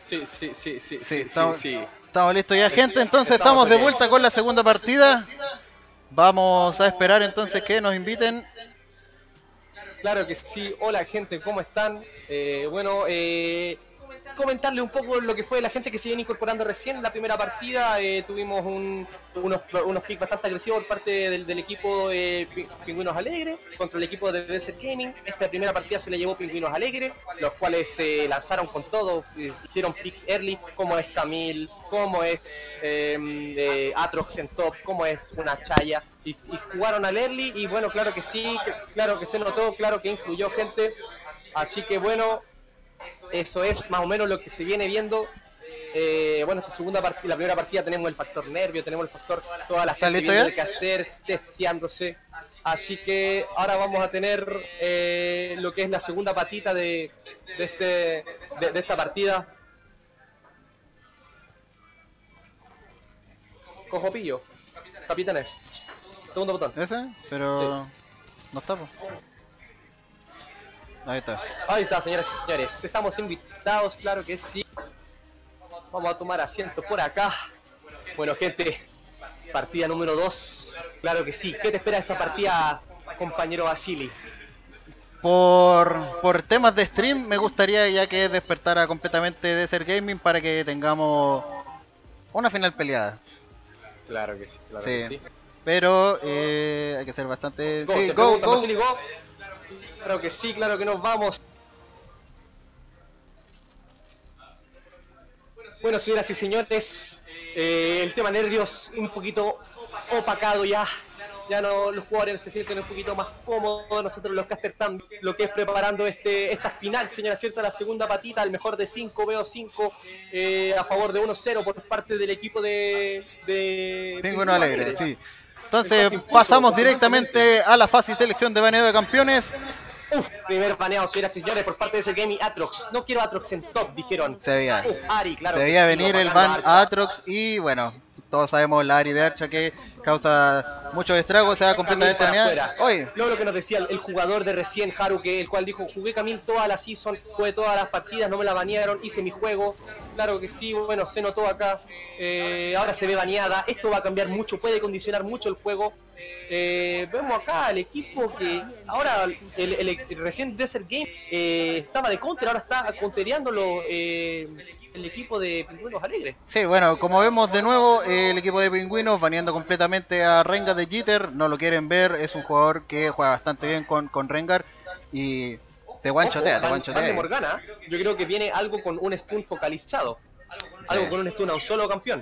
Sí, estamos listos ya, gente. Entonces estamos de vuelta con la segunda partida. Vamos a esperar entonces que nos inviten. Claro que sí. Hola, gente, ¿cómo están? Comentarle un poco lo que fue la gente que se viene incorporando recién. La primera partida tuvimos unos picks bastante agresivos por parte del equipo Pingüinos Alegre contra el equipo de Desert Gaming. Esta primera partida se le llevó Pingüinos Alegre, los cuales se lanzaron con todo, hicieron picks early, como es Camille, como es Atrox en top, como es una Chaya, y jugaron al early, y bueno, claro que sí, claro que se notó, claro que influyó, gente. Así que bueno, eso es más o menos lo que se viene viendo. Esta segunda partida, la primera partida tenemos el factor nervio, tenemos el factor toda la gente viendo qué hacer, testeándose. Así que ahora vamos a tener lo que es la segunda patita de esta partida. Cojo pillo, capitanes. Segundo botón. ¿Ese? Pero sí. No está, po. Ahí está. Ahí está, señoras y señores. Estamos invitados, claro que sí. Vamos a tomar asiento por acá. Bueno, gente, partida número 2. Claro que sí. ¿Qué te espera esta partida, compañero Basili? Por temas de stream, me gustaría ya que despertara completamente Desert Gaming para que tengamos una final peleada. Claro que sí, claro sí. Que sí. Pero hay que ser bastante... Go, sí, go. Claro que sí, claro que nos vamos. Bueno, señoras y señores, el tema nervios un poquito opacado ya. Ya no, los jugadores se sienten un poquito más cómodos, nosotros los casters están lo que es preparando esta final, señora, cierta, la segunda patita, al mejor de 5, veo 5 a favor de 1-0 por parte del equipo de Pingüino Alegre, sí. Entonces pasamos directamente a la fase de selección de baneo de campeones. Primer baneado, señoras y señores, por parte de ese gaming Atrox. No quiero Atrox en top, dijeron. Se veía. Ari, claro. Se veía venir el ban a Atrox y bueno, todos sabemos la Ari de Archa que causa muchos estragos, se va completamente baneada. Oye, luego lo que nos decía el jugador de recién, Haru, el cual dijo, jugué Camille toda la season, jugué todas las partidas, no me la banearon, hice mi juego. Claro que sí, bueno, se notó acá. Ahora se ve baneada, esto va a cambiar mucho, puede condicionar mucho el juego. Vemos acá al equipo que ahora el recién Desert Game estaba de counter, ahora está countereándolo el equipo de Pingüinos Alegres. Sí, bueno, como vemos de nuevo, el equipo de Pingüinos baneando completamente a Rengar de Jitter, no lo quieren ver, es un jugador que juega bastante bien con Rengar y te guanchotea, te guanchotea. De Morgana, yo creo que viene algo con un stun focalizado, algo con un stun a un solo campeón.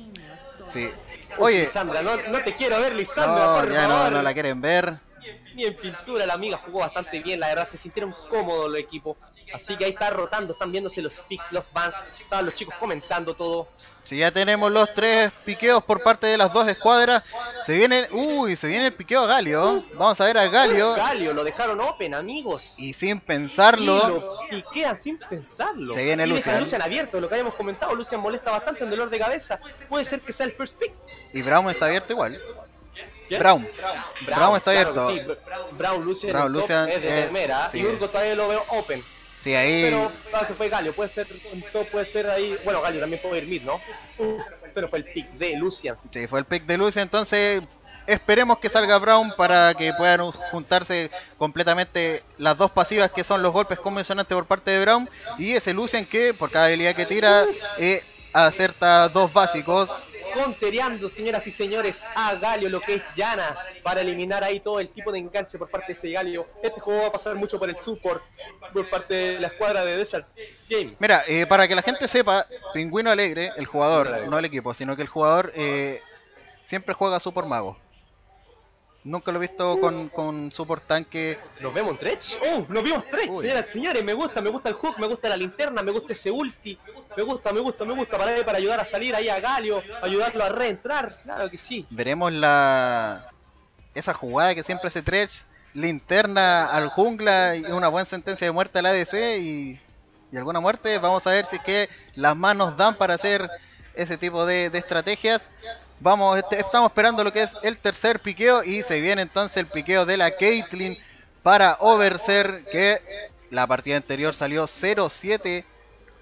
Sí. Oye, Lisandra, no te quiero ver, Lisandra, no, por ya favor. no la quieren ver. Ni en pintura, la amiga jugó bastante bien, la verdad, se sintieron cómodos los equipos. Así que ahí está rotando, están viéndose los picks, los bans, estaban los chicos comentando todo. Si ya tenemos los 3 piqueos por parte de las dos escuadras, se viene el piqueo a Galio. Vamos a ver a Galio. Galio, lo dejaron open, amigos. Y sin pensarlo. Y lo piquean sin pensarlo. Se viene Lucian. Lucian abierto, lo que habíamos comentado. Lucian molesta bastante, un dolor de cabeza. Puede ser que sea el first pick. Y Braum está abierto igual. ¿Quién? Braum está abierto. Claro sí. Braum, Lucian es de primera. sí. Y Urgo todavía lo veo open. Sí, ahí. Pero se fue Galio, puede ser ahí. Bueno, Galio también puede ir mid, ¿no? Pero fue el pick de Lucian. Sí, fue el pick de Lucian, entonces esperemos que salga Braum para que puedan juntarse completamente las dos pasivas que son los golpes convencionantes por parte de Braum y ese Lucian que por cada habilidad que tira acerta 2 básicos. Contereando, señoras y señores, a Galio, lo que es Yana, para eliminar ahí todo el tipo de enganche por parte de ese Galio. Este juego va a pasar mucho por el support, por parte de la escuadra de Desert Game. Mira, para que la gente sepa, Pingüino Alegre, el jugador, no el equipo, sino que el jugador siempre juega support mago. Nunca lo he visto con support tanque. ¿Nos vemos en Tretch? Nos vimos Tretch, señoras y señores, me gusta el hook, me gusta la linterna, me gusta ese ulti. Me gusta para ayudar a salir ahí a Galio, ayudarlo a reentrar, claro que sí. Veremos esa jugada que siempre hace Tretch, linterna al jungla y una buena sentencia de muerte al ADC y alguna muerte. Vamos a ver si es que las manos dan para hacer ese tipo de estrategias. Estamos esperando lo que es el tercer piqueo y se viene entonces el piqueo de la Caitlyn para Overser, que la partida anterior salió 0-7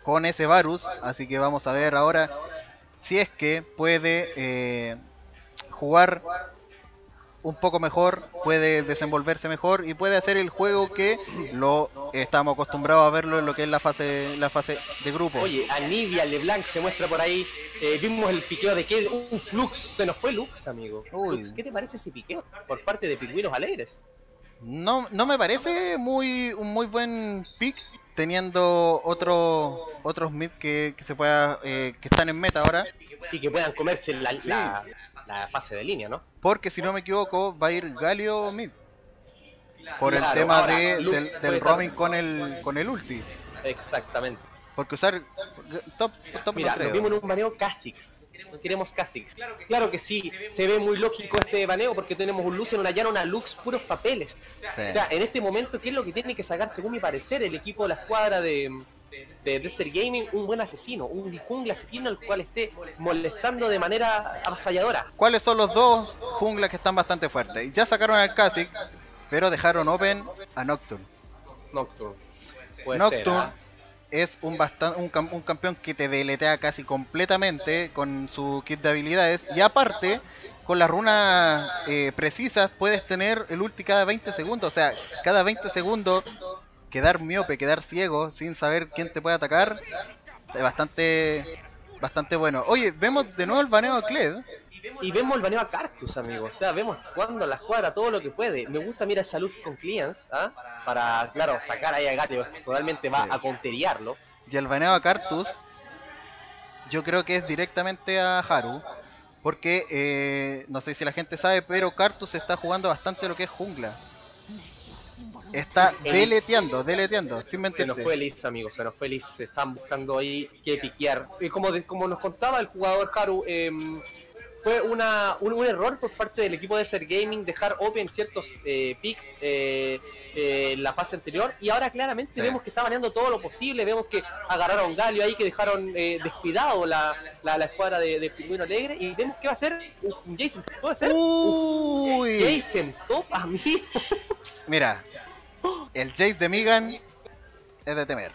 con ese Varus, así que vamos a ver ahora si es que puede jugar un poco mejor, puede desenvolverse mejor y puede hacer el juego que lo estamos acostumbrados a verlo en lo que es la fase de grupo. Oye, Anivia LeBlanc se muestra por ahí. Vimos el piqueo de que Lux, se nos fue Lux, amigo. Lux, ¿qué te parece ese piqueo por parte de Pingüinos Alegres? No me parece un muy buen pick, teniendo otros mid que se pueda que están en meta ahora. Y que puedan comerse la fase de línea, ¿no? Porque si no me equivoco va a ir Galio mid. Por Claro, el tema ahora, del roaming con el ulti. Exactamente. Porque usar top Mira, no creo. lo vimos en un baneo Kha'Zix. No queremos Kha'Zix. Claro que sí, se ve muy lógico este baneo porque tenemos un Lucian, una Yana, una Lux, puros papeles. Sí. O sea, en este momento, ¿qué es lo que tiene que sacar, según mi parecer, el equipo de la escuadra de Desert Gaming? Un buen asesino, un jungla asesino al cual esté molestando de manera avasalladora. ¿Cuáles son los dos junglas que están bastante fuertes? Ya sacaron al Kha'Zix, pero dejaron open a Nocturne. Nocturne. Nocturne es un campeón que te deletea casi completamente con su kit de habilidades. Y aparte, con las runas precisas, puedes tener el ulti cada 20 segundos. O sea, cada 20 segundos quedar miope, quedar ciego, sin saber quién te puede atacar. Es bastante bueno. Oye, vemos de nuevo el baneo a Kled. Y vemos el baneo a Cartus, amigo. O sea, vemos jugando a la escuadra todo lo que puede. Me gusta, mira, esa luz con Clients, ¿ah? Para, claro, sacar ahí a Galio. Totalmente va a counteriarlo. Y el baneo a Cartus, yo creo que es directamente a Haru. Porque, no sé si la gente sabe, pero Cartus está jugando bastante lo que es jungla. Está deleteando, sin Se mentirte. nos fue Liz, amigo, se nos fue Liz. Se están buscando ahí que piquear. Como nos contaba el jugador Haru, fue un error por parte del equipo de Desert Gaming dejar open ciertos picks la fase anterior, y ahora claramente vemos que está baneando todo lo posible. Vemos que agarraron Galio ahí, que dejaron descuidado la escuadra de Pingüino Alegre, y vemos que va a ser un Jason Top. ¿Puede ser? Jason Top, amigo. Mira, el Jace de Migan es de temer.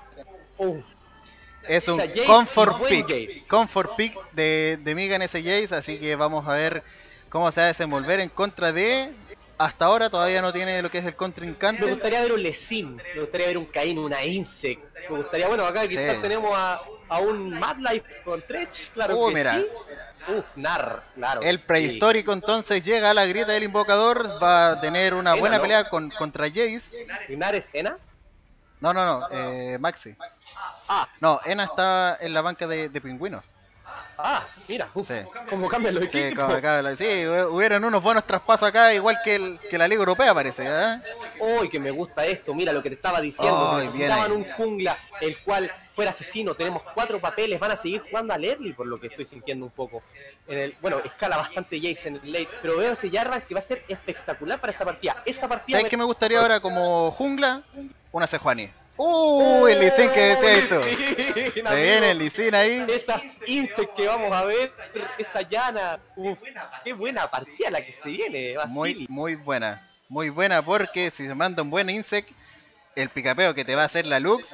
Es un comfort pick de Migan ese Jace, así que vamos a ver cómo se va a desenvolver en contra de... Hasta ahora todavía no tiene lo que es el contrincante. Me gustaría ver un Lesin, me gustaría ver un Caín, una Insect. Me gustaría, bueno, acá quizás tenemos a un Madlife con Tretch, claro que mira. sí. Nar, claro. El prehistórico entonces llega a la grieta del invocador, va a tener una buena pelea contra Jace. ¿Y Nar es Ena? No, Maxi. No, Ena está en la banca de Pingüinos. Mira, cómo cambian los equipos. Hubieron unos buenos traspasos acá, igual que la Liga Europea parece, ¿eh? Uy, que me gusta esto, mira lo que te estaba diciendo. Necesitaban un jungla el cual fuera asesino. Tenemos 4 papeles, van a seguir jugando a Ledley, por lo que estoy sintiendo un poco. Bueno, escala bastante Jace en el late, pero veo ese Jarvan que va a ser espectacular para esta partida. ¿Sabes qué me gustaría ahora como jungla? Una Sejuani. El Lee Sin que decía esto. Se viene el Lee Sin ahí. Esas Insect que vamos a ver, esa Yana. Qué buena partida la que se viene, Basili. Muy buena porque si se manda un buen Insect, el picapeo que te va a hacer la Lux.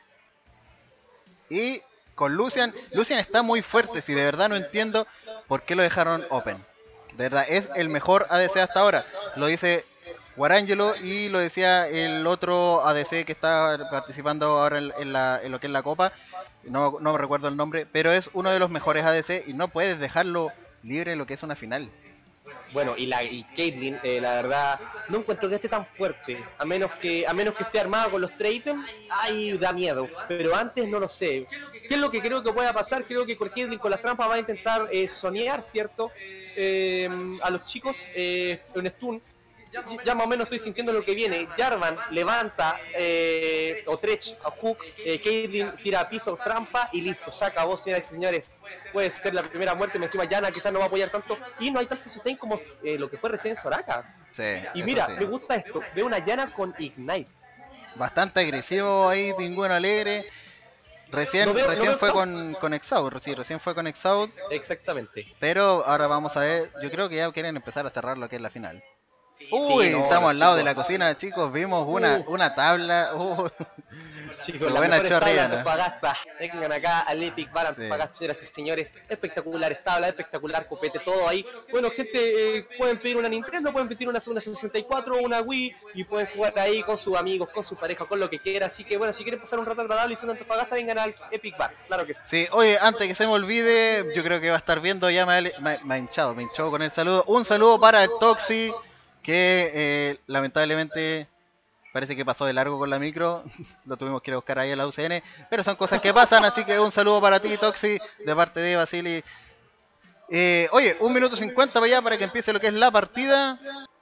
Y con Lucian está muy fuerte, si de verdad no entiendo por qué lo dejaron open. De verdad, es el mejor ADC hasta ahora. Lo dice Guarangelo y lo decía el otro ADC que está participando ahora en lo que es la copa. No me recuerdo el nombre, pero es uno de los mejores ADC y no puedes dejarlo libre en lo que es una final. Bueno, y Caitlyn, la verdad, no encuentro que esté tan fuerte, a menos que esté armada con los 3 ítems. Ay, da miedo, pero antes no lo sé. ¿Qué es lo que creo que pueda pasar? Creo que Caitlyn con las trampas va a intentar soñar, ¿cierto? A los chicos, un stun. Ya más o menos estoy sintiendo lo que viene. Jarvan levanta o Tretch a Hook, Caitlyn tira a piso, trampa y listo, se acabó, señoras y señores. Puede ser la primera muerte, me encima Yana quizás no va a apoyar tanto y no hay tanto sustain como lo que fue recién Soraka. Y mira, me gusta esto, veo una Yana con Ignite. Bastante agresivo ahí, Pingüino Alegre. Recién fue con Exhaust, recién fue con Exhaust. Exactamente. Pero ahora vamos a ver, yo creo que ya quieren empezar a cerrar lo que es la final. Estamos al lado de la cocina, chicos. Vimos una tabla. Chicos, Lo la ven mejor a tabla de Chorriana. Antofagasta. Vengan acá al Epic Bar Antofagasta, señoras y señores. Espectaculares tablas, espectacular copete, todo ahí. Bueno, gente, pueden pedir una Nintendo, pueden pedir una 64, una Wii y pueden jugar ahí con sus amigos, con su pareja, con lo que quieran. Así que bueno, si quieren pasar un rato agradable y siendo Antofagasta, vengan al Epic Bar. Claro que sí. Sí, oye, antes que se me olvide, yo creo que va a estar viendo ya, me ha hinchado con el saludo. Un saludo para el Toxi, que lamentablemente parece que pasó de largo con la micro, lo tuvimos que ir a buscar ahí a la UCN, pero son cosas que pasan, así que un saludo para ti, Toxi, de parte de Basili. Oye, 1 minuto 50 para allá para que empiece lo que es la partida.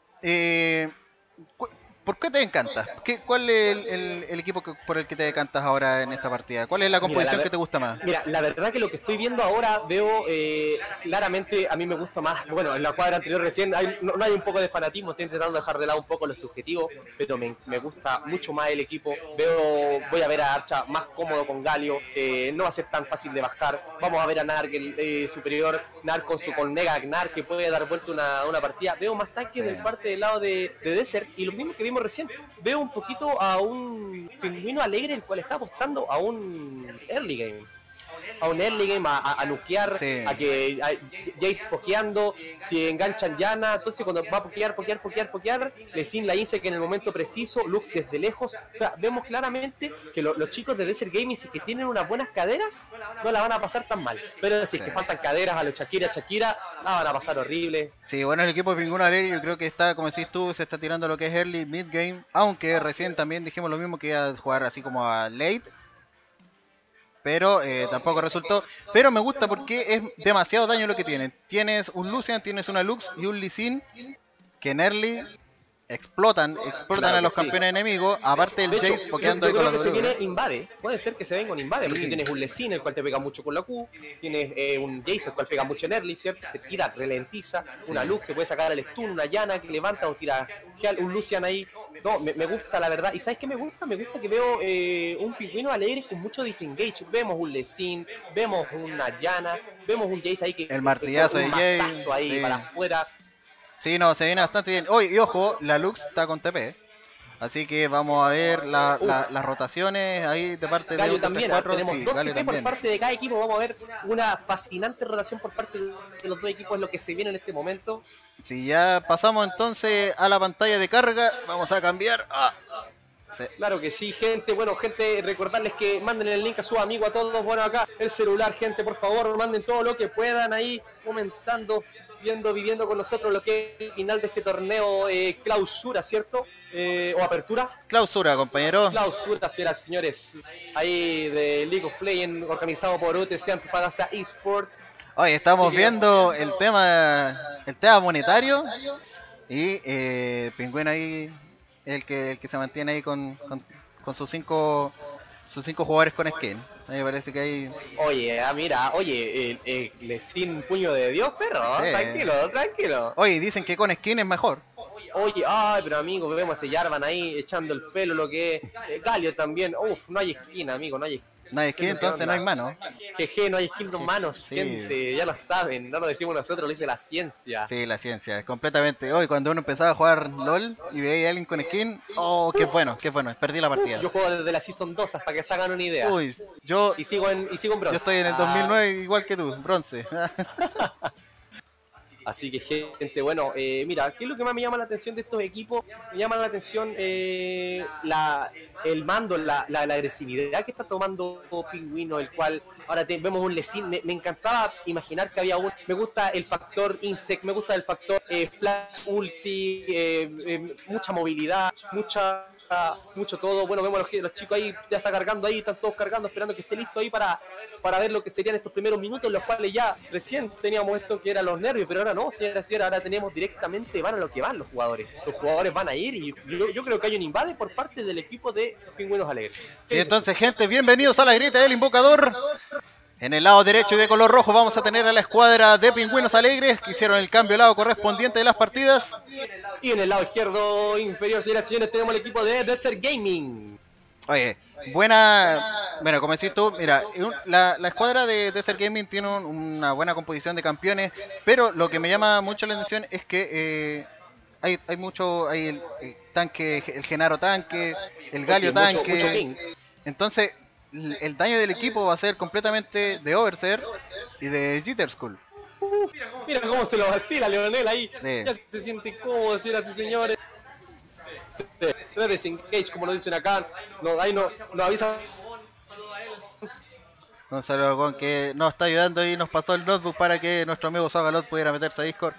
¿Por qué te encanta? ¿Cuál es el equipo por el que te decantas ahora en esta partida? ¿Cuál es la composición que te gusta más? Mira, la verdad que lo que estoy viendo ahora veo claramente, a mí me gusta más, bueno, en la cuadra anterior recién no hay un poco de fanatismo, estoy intentando dejar de lado un poco lo subjetivo, pero me gusta mucho más el equipo. Voy a ver a Archa más cómodo con Galio, no va a ser tan fácil de bajar. Vamos a ver a Narg el superior, Narg con Nega Gnar que puede dar vuelta una partida. Veo más tanque del parte del lado de Desert y lo mismo que vimos recién. Veo un poquito a un Pingüino Alegre, el cual está apostando a un early game. A nukear, sí. a que Jace pokeando, si enganchan Yana, entonces cuando va a pokear, Lesin la Insec en el momento preciso, Lux desde lejos. O sea, vemos claramente que los chicos de Desert Gaming, si que tienen unas buenas caderas, no la van a pasar tan mal. Pero si es que faltan caderas a los Shakira, la van a pasar horrible. Sí, bueno, el equipo de Pingüino Alegre yo creo que está, como decís tú, se está tirando lo que es early, mid game, aunque recién también dijimos lo mismo, que iba a jugar así como a late, pero tampoco resultó. Pero me gusta porque es demasiado daño lo que tienen. Tienes un Lucian, tienes una Lux y un Lee Sin que en early explotan Claro a los que sí. campeones enemigos, aparte del De hecho, Jace pokeando yo ahí con creo la que se W. viene Invade. Puede ser que se venga un Invade, Sí. porque tienes un Lesin, el cual te pega mucho con la Q. Tienes un Jace, el cual pega mucho en early, ¿cierto? Se tira, ralentiza. Una Lux, se puede sacar el stun, una Yana que levanta o tira un Lucian ahí. No, me gusta la verdad. ¿Y sabes qué me gusta? Me gusta que veo un Pingüino Alegre con mucho disengage. Vemos un Lesin, vemos una Yana, vemos un Jace ahí que... El martillazo de un Jace, mazazo ahí sí. para afuera. Sí, no, se viene bastante bien. Oye, y ojo, la Lux está con TP. Así que vamos a ver las rotaciones ahí de parte Galio de también, 4. tenemos Sí, 2 Galio TP por también. parte de cada equipo. Vamos a ver una fascinante rotación por parte de los dos equipos, es lo que se viene en este momento. Si ya pasamos entonces a la pantalla de carga, vamos a cambiar. Sí. Claro que sí, gente. Bueno, gente, recordarles que manden el link a sus amigos, a todos. Bueno, acá el celular, gente, por favor, manden todo lo que puedan ahí, comentando, viviendo con nosotros lo que es el final de este torneo clausura, ¿cierto? O apertura. Clausura, compañero. Clausura, señoras y señores. Ahí de League of Legends, organizado por UTC Antofagasta Esports. Oye, estamos Así que- viendo el tema monetario y Pingüino ahí el que se mantiene ahí con sus cinco jugadores con skin. A mí me parece que hay... Oye, mira, Lesin puño de Dios, perro. Sí. Tranquilo. Oye, dicen que con skin es mejor. Oye, pero amigo, vemos a ese Jarvan ahí echando el pelo, lo que es. Galio también. Uf, no hay esquina, amigo, no hay esquina. No hay skin, entonces no hay mano. Jeje, no hay skin con manos, Sí. gente. Ya lo saben, no lo decimos nosotros, lo dice la ciencia. Sí, la ciencia, completamente. Hoy cuando uno empezaba a jugar LOL y veía a alguien con skin, qué bueno, perdí la partida. Yo juego desde la Season 2 hasta que se hagan una idea. Uy, yo Y sigo en bronce. estoy en el 2009 igual que tú, bronce. Así que, gente, bueno, mira, ¿qué es lo que más me llama la atención de estos equipos? Me llama la atención el mando, la agresividad que está tomando Pingüino, el cual ahora vemos un Lesin. Me encantaba imaginar que había me gusta el factor Insect, me gusta el factor Flash Ulti, mucha movilidad, mucho todo. Bueno, vemos los chicos ahí, ya está cargando ahí, están todos cargando, esperando que esté listo ahí para ver lo que serían estos primeros minutos, en los cuales ya recién teníamos esto que eran los nervios, pero ahora no, señora, ahora tenemos directamente, van a lo que van los jugadores. Los jugadores van a ir y yo creo que hay un invade por parte del equipo de Pingüinos Alegres. Sí, entonces, gente, bienvenidos a la grita del invocador. En el lado derecho y de color rojo vamos a tener a la escuadra de Pingüinos Alegres, que hicieron el cambio al lado correspondiente de las partidas. Y en el lado izquierdo inferior, señoras y señores, tenemos el equipo de Desert Gaming. Oye, bueno, como decís tú, mira, la escuadra de Desert Gaming tiene una buena composición de campeones, pero lo que me llama mucho la atención es que hay el tanque, el Genaro tanque, el Galio Mucho tanque. ping. Entonces, el daño del equipo va a ser completamente de Overseer y de Jitter Skull. Mira cómo se lo vacila Leonel ahí. Sí. Ya se siente cómodo, señoras y señores. Sí, no es desengage, como lo dicen acá. No, ahí no avisa. Gonzalo Aragón, que nos está ayudando y nos pasó el notebook para que nuestro amigo Zagalot pudiera meterse a Discord.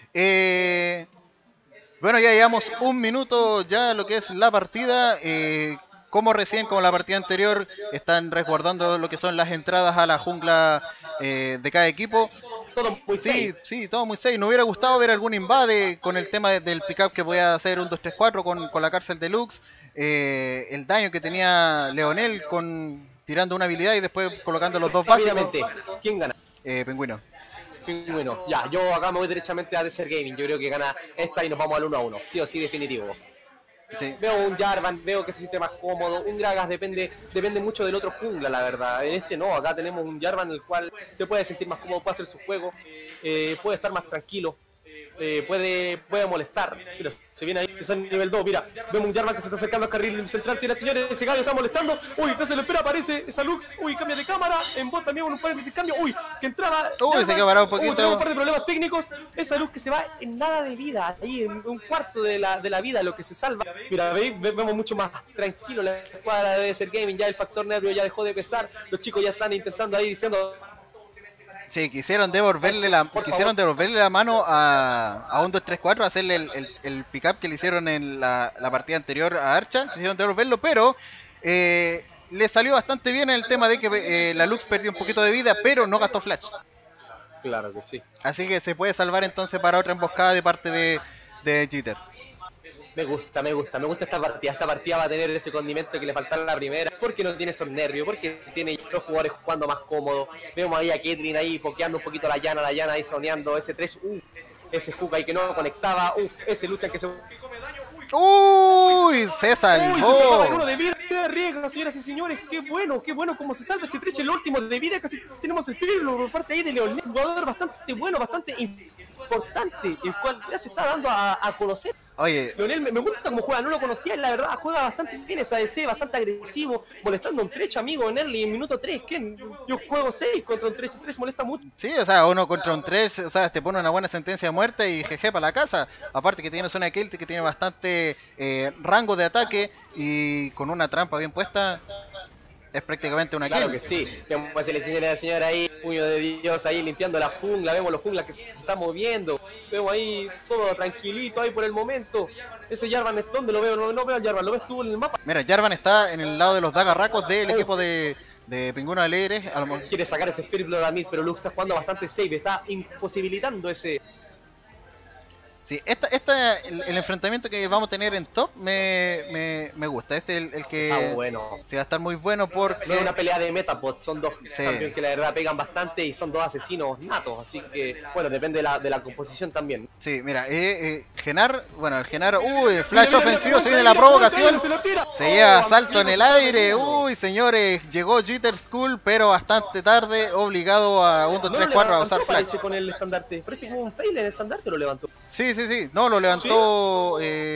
Bueno, ya llevamos un minuto ya lo que es la partida. Como la partida anterior, están resguardando lo que son las entradas a la jungla de cada equipo. Todo muy safe. Sí, todo muy safe. Nos hubiera gustado ver algún invade con el tema del pickup que podía hacer un 2-3-4 con la cárcel deluxe. El daño que tenía Leonel tirando una habilidad y después colocando los dos básicos. Rápidamente, ¿quién gana? Pingüino. Pingüino. Ya, yo acá me voy derechamente a Desert Gaming. Yo creo que gana esta y nos vamos al 1-1. Sí o sí, definitivo. Sí. Veo un Jarvan, veo que se siente más cómodo. Un Gragas depende mucho del otro jungla, la verdad. En este no, acá tenemos un Jarvan el cual se puede sentir más cómodo, puede hacer su juego, puede estar más tranquilo, puede molestar. Mira, se viene ahí, es el nivel 2, mira. Vemos un Jarvan que se está acercando al carril central. Señoras y señores, ese gallo está molestando. Uy, no se lo espera, aparece esa Lux. Uy, cambia de cámara. En bot también con un par de intercambios. Uy, que entraba. Uy, se quedó parado un poquito. Tenemos un par de problemas técnicos. Esa Lux que se va en nada de vida. Ahí en un cuarto de la vida lo que se salva. Mira, vemos mucho más tranquilo la escuadra de Desert Gaming. Ya el factor nervio ya dejó de pesar. Los chicos ya están intentando ahí diciendo. Sí, quisieron devolverle la mano a un 2-3-4, hacerle el pickup que le hicieron en la partida anterior a Archa. Quisieron devolverlo, pero le salió bastante bien el tema de que la Lux perdió un poquito de vida, pero no gastó flash. Claro que sí. Así que se puede salvar entonces para otra emboscada de parte de Jitter. Me gusta esta partida. Esta partida va a tener ese condimento que le faltaba en la primera. Porque no tiene esos nervios, porque tiene los jugadores jugando más cómodo. Vemos ahí a Ketrin ahí pokeando un poquito a la llana ahí soneando ese 3. Ese hook ahí que no conectaba. Ese Lucian que se... ¡Uy! Se ¡Uy! Se salvaba en salvó. uno de vida. ¡Qué riesgo, señoras y señores! ¡Qué bueno cómo se salva ese trecho! El último de vida. Casi tenemos el filo por parte ahí de Leonel. Un jugador bastante bueno, bastante importante, el cual ya se está dando a conocer. Oye, Leonel me gusta cómo juega, no lo conocía, la verdad, juega bastante bien esa ADC, bastante agresivo, molestando a un Trecho, amigo, en early, en minuto 3, ¿quién? Yo juego 6 contra un Trecho molesta mucho. sí, o sea, uno contra un 3, o sea, te pone una buena sentencia de muerte y jeje para la casa. Aparte que tiene zona de kill, que tiene bastante rango de ataque y con una trampa bien puesta, es prácticamente una Claro kill. que sí, vemos el señor y la señora ahí, puño de Dios ahí limpiando la jungla, vemos los junglas que se están moviendo, vemos ahí todo tranquilito ahí por el momento. Ese Jarvan, ¿dónde lo veo? No veo al Jarvan, ¿lo ves tú en el mapa? Mira, Jarvan está en el lado de los dagarracos del equipo de Pingüinos Alegres. Quiere sacar ese Spirit Blood a mid, pero Lux está jugando bastante safe, está imposibilitando ese... Sí, el enfrentamiento que vamos a tener en top me gusta. Este es el que Está bueno. se va a estar muy bueno porque... No es una pelea de Metapod, son dos Sí. campeones que la verdad pegan bastante y son dos asesinos natos, así que bueno, depende de la composición también. Sí, mira, Genar, bueno, el Genar, el flash ofensivo, se viene la provocación, se lleva salto en el aire, señores, llegó Jitter Skull, pero bastante tarde, obligado a 1, 2, 3, 4 a usar flash. Parece con el estandarte, parece como un fail en el estandarte lo levantó. Sí, no, lo levantó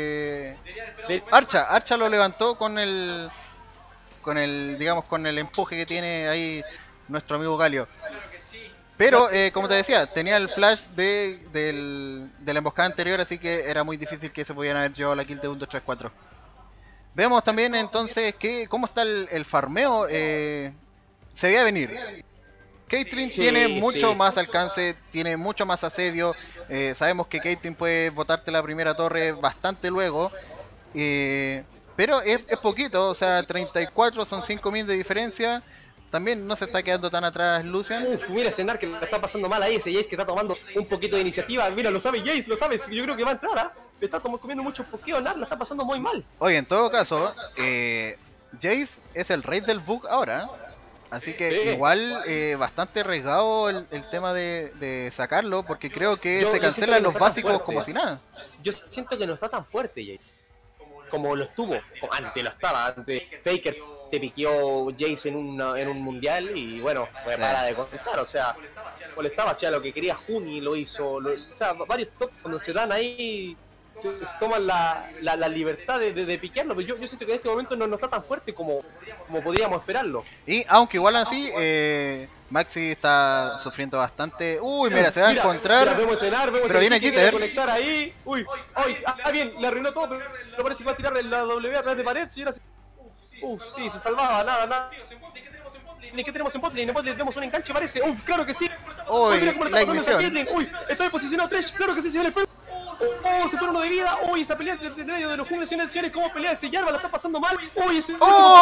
Archa lo levantó con el digamos, con el empuje que tiene ahí nuestro amigo Galio. Pero, como te decía, tenía el flash de la emboscada anterior, así que era muy difícil que se pudieran haber llevado la kill de 1, 2, 3, 4. Vemos también entonces cómo está el farmeo, se veía venir. Caitlyn tiene mucho más alcance, tiene mucho más asedio. Sabemos que Caitlyn puede botarte la primera torre bastante luego. Pero es poquito, o sea, 34 son 5000 de diferencia. También no se está quedando tan atrás Lucian. Mira ese Nar que le está pasando mal ahí, ese Jace que está tomando un poquito de iniciativa. Mira, lo sabe Jace, lo sabes, yo creo que va a entrar, ¿ah? Le está comiendo mucho pokeo, Nar la está pasando muy mal. Oye, en todo caso, Jace es el rey del bug ahora. Así que igual bastante arriesgado el tema de sacarlo, porque creo que se cancelan los básicos como si nada. Yo siento que no está tan fuerte Jace como lo estuvo, antes lo estaba, antes Faker te piqueó Jace en un mundial y bueno, fue para de contar, o sea, molestaba hacia lo que quería Juni, lo hizo, o sea, varios tops cuando se dan ahí se toman la libertad de piquearlo, pero yo siento que en este momento no está tan fuerte como podríamos esperarlo. Y aunque igual así, Maxi está sufriendo bastante. Uy, mira, se va a encontrar. Mira, vemos pero viene Jitter. Conectar ahí. Uy, bien, le arruinó todo, pero parece que va a tirar la W a través de pared, señora. Sí, se salvaba, nada. ¿Qué tenemos en botlane? En botlane tenemos un enganche, parece. Claro que sí. Uy, la ignición. Uy, estoy posicionado Thresh, claro que sí, se ve el fuego. Se fue uno de vida. Uy, esa pelea entre medio de los jungles, señores, cómo pelea ese Jarvan, la está pasando mal. Uy, ese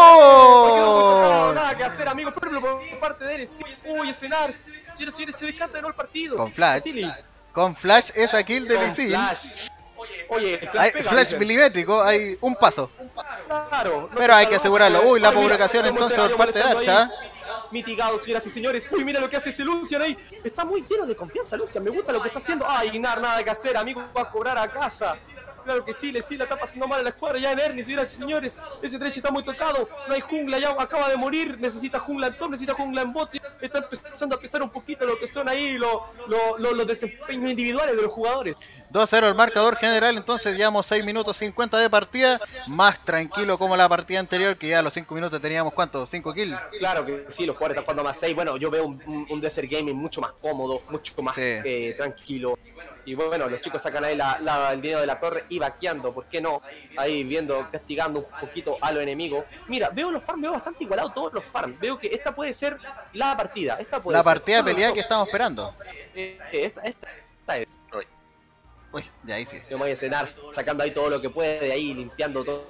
nada que hacer, amigo. Por parte de él. Uy, ese Nars. Señores, se descanta de nuevo el partido. Con Flash. Con Flash esa kill de Lee Sin. Oye, Flash milimétrico, hay un paso. Claro. Pero hay que asegurarlo. Uy, la publicación entonces por parte de Archa. Mitigado, señoras y señores. Uy, mira lo que hace ese Lucian ahí. Está muy lleno de confianza, Lucian. Me gusta lo que está haciendo. Ay, nada que hacer, amigo. Va a cobrar a casa. Claro que sí, la está pasando mal a la escuadra ya en Ernie, señoras y señores. Ese Thresh está muy tocado. No hay jungla, ya acaba de morir. Necesita jungla en top, necesita jungla en bot. Está empezando a pesar un poquito lo que son ahí los desempeños individuales de los jugadores. 2-0 el marcador general, entonces llevamos 6 minutos 50 de partida, más tranquilo como la partida anterior, que ya a los 5 minutos teníamos, ¿cuántos? 5 kills. Claro que sí, los jugadores están jugando más 6, bueno, yo veo un Desert Gaming mucho más cómodo, mucho más tranquilo, y bueno, los chicos sacan ahí el dinero de la torre y vaqueando, ¿por qué no? Ahí viendo, castigando un poquito a los enemigos. Mira, veo los farms, veo bastante igualados todos los farms, veo que esta puede ser la partida, la partida de pelea que estamos esperando. Esta es. Uy, de ahí sí. Yo me voy a cenar, sacando ahí todo lo que puede, de ahí limpiando todo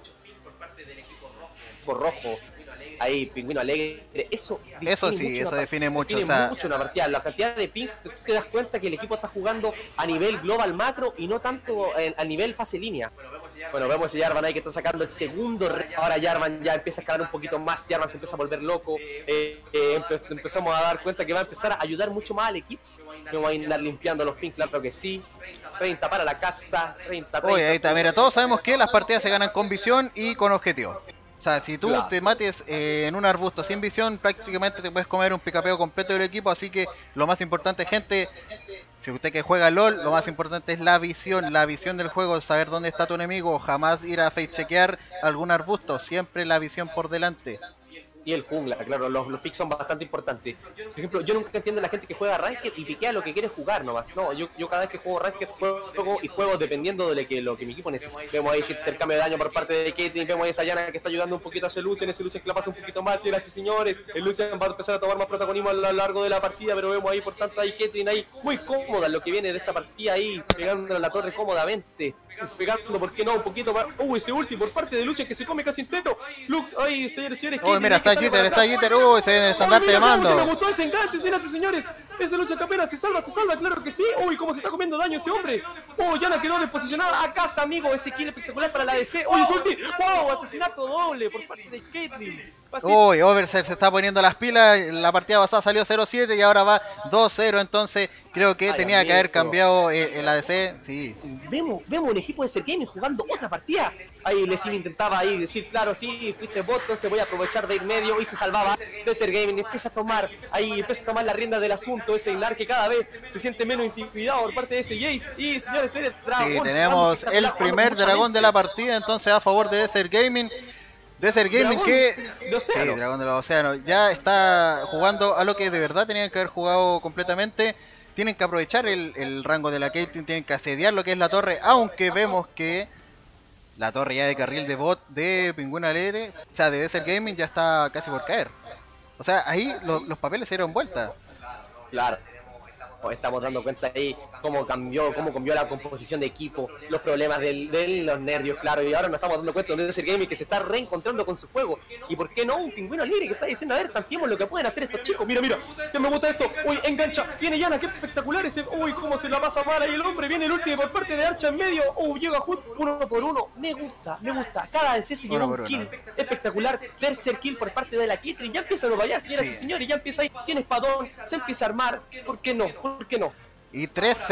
por rojo. Ahí, Pingüino Alegre. Eso sí, eso define mucho. Define mucho una partida. La cantidad de pings, tú te das cuenta que el equipo está jugando a nivel global macro y no tanto a nivel fase línea. Bueno, vemos a Jarvan ahí que está sacando el segundo. Ahora Jarvan ya empieza a escalar un poquito más. Jarvan se empieza a volver loco. Empezamos a dar cuenta que va a empezar a ayudar mucho más al equipo. No va a andar limpiando los pings, claro que sí. 30 para la casta, 30. Oye, ahí está, mira, todos sabemos que las partidas se ganan con visión y con objetivo. O sea, si tú te mates en un arbusto sin visión, prácticamente te puedes comer un picapeo completo del equipo. Así que lo más importante, gente, si usted que juega LOL, lo más importante es la visión del juego, saber dónde está tu enemigo, jamás ir a face chequear algún arbusto, siempre la visión por delante. Y el jungla, claro, los picks son bastante importantes. Por ejemplo, yo nunca entiendo a la gente que juega Ranked y piquea lo que quiere jugar nomás. No, yo cada vez que juego Ranked juego dependiendo de lo que mi equipo necesita. Vemos ahí ese intercambio de daño por parte de Caitlyn, vemos ahí esa Yana que está ayudando un poquito a ese Lucian que la pasa un poquito mal, señoras y señores. El Lucian va a empezar a tomar más protagonismo a lo largo de la partida, pero vemos ahí, por tanto, ahí Caitlyn ahí muy cómoda en lo que viene de esta partida ahí, pegándole a la torre cómodamente. Pegando, ¿por qué no? Un poquito más. Ese ulti por parte de Lucian que se come casi entero. Lux, ay, señores, uy, mira, está Jitter, uy, se viene el estandarte de mando. Me gustó ese enganche, señoras y señores. Ese Lucian que apenas se salva, claro que sí. Uy, cómo se está comiendo daño ese hombre. Yana quedó desposicionada a casa, amigo. Ese kill espectacular para la DC. Uy, su ulti. Wow, asesinato doble por parte de Caitlyn. Uy, Overser se está poniendo las pilas. La partida pasada salió 0-7 y ahora va 2-0. Entonces creo que tenía que haber cambiado el ADC. Sí. Vemos un equipo de Desert Gaming jugando otra partida. Ahí Lesin intentaba ahí decir, claro, sí, fuiste bot, entonces voy a aprovechar de ir medio. Y se salvaba. Desert Gaming empieza a tomar la rienda del asunto. Ese Inar que cada vez se siente menos intimidado por parte de ese Jace. Y señores, el dragón. Sí, tenemos el primer dragón de la partida. Entonces a favor de Desert Gaming. Desert Gaming Dragón de los Océanos, ya está jugando a lo que de verdad tenían que haber jugado completamente. Tienen que aprovechar el rango de la Caitlyn, tienen que asediar lo que es la torre, aunque vemos que la torre ya de carril de bot de Pingüino Alegre, o sea de Desert Gaming, ya está casi por caer. O sea, ahí los papeles se dieron vuelta. Claro. Estamos dando cuenta ahí cómo cambió la composición de equipo, los problemas de los nervios, claro, y ahora nos estamos dando cuenta de Desert Gaming que se está reencontrando con su juego, y por qué no un Pingüino Alegre que está diciendo, a ver, tanteemos lo que pueden hacer estos chicos, mira, que me gusta esto, uy, engancha, viene Yana, qué espectacular ese, uy, cómo se la pasa mal ahí el hombre, viene el último por parte de Archa en medio, llega justo 1 por 1, me gusta, cada DC se lleva un kill espectacular, tercer kill por parte de la Caitlyn, ya empieza a novallar, señoras y señores, ya empieza ahí, tiene espadón, se empieza a armar, ¿por qué no? Y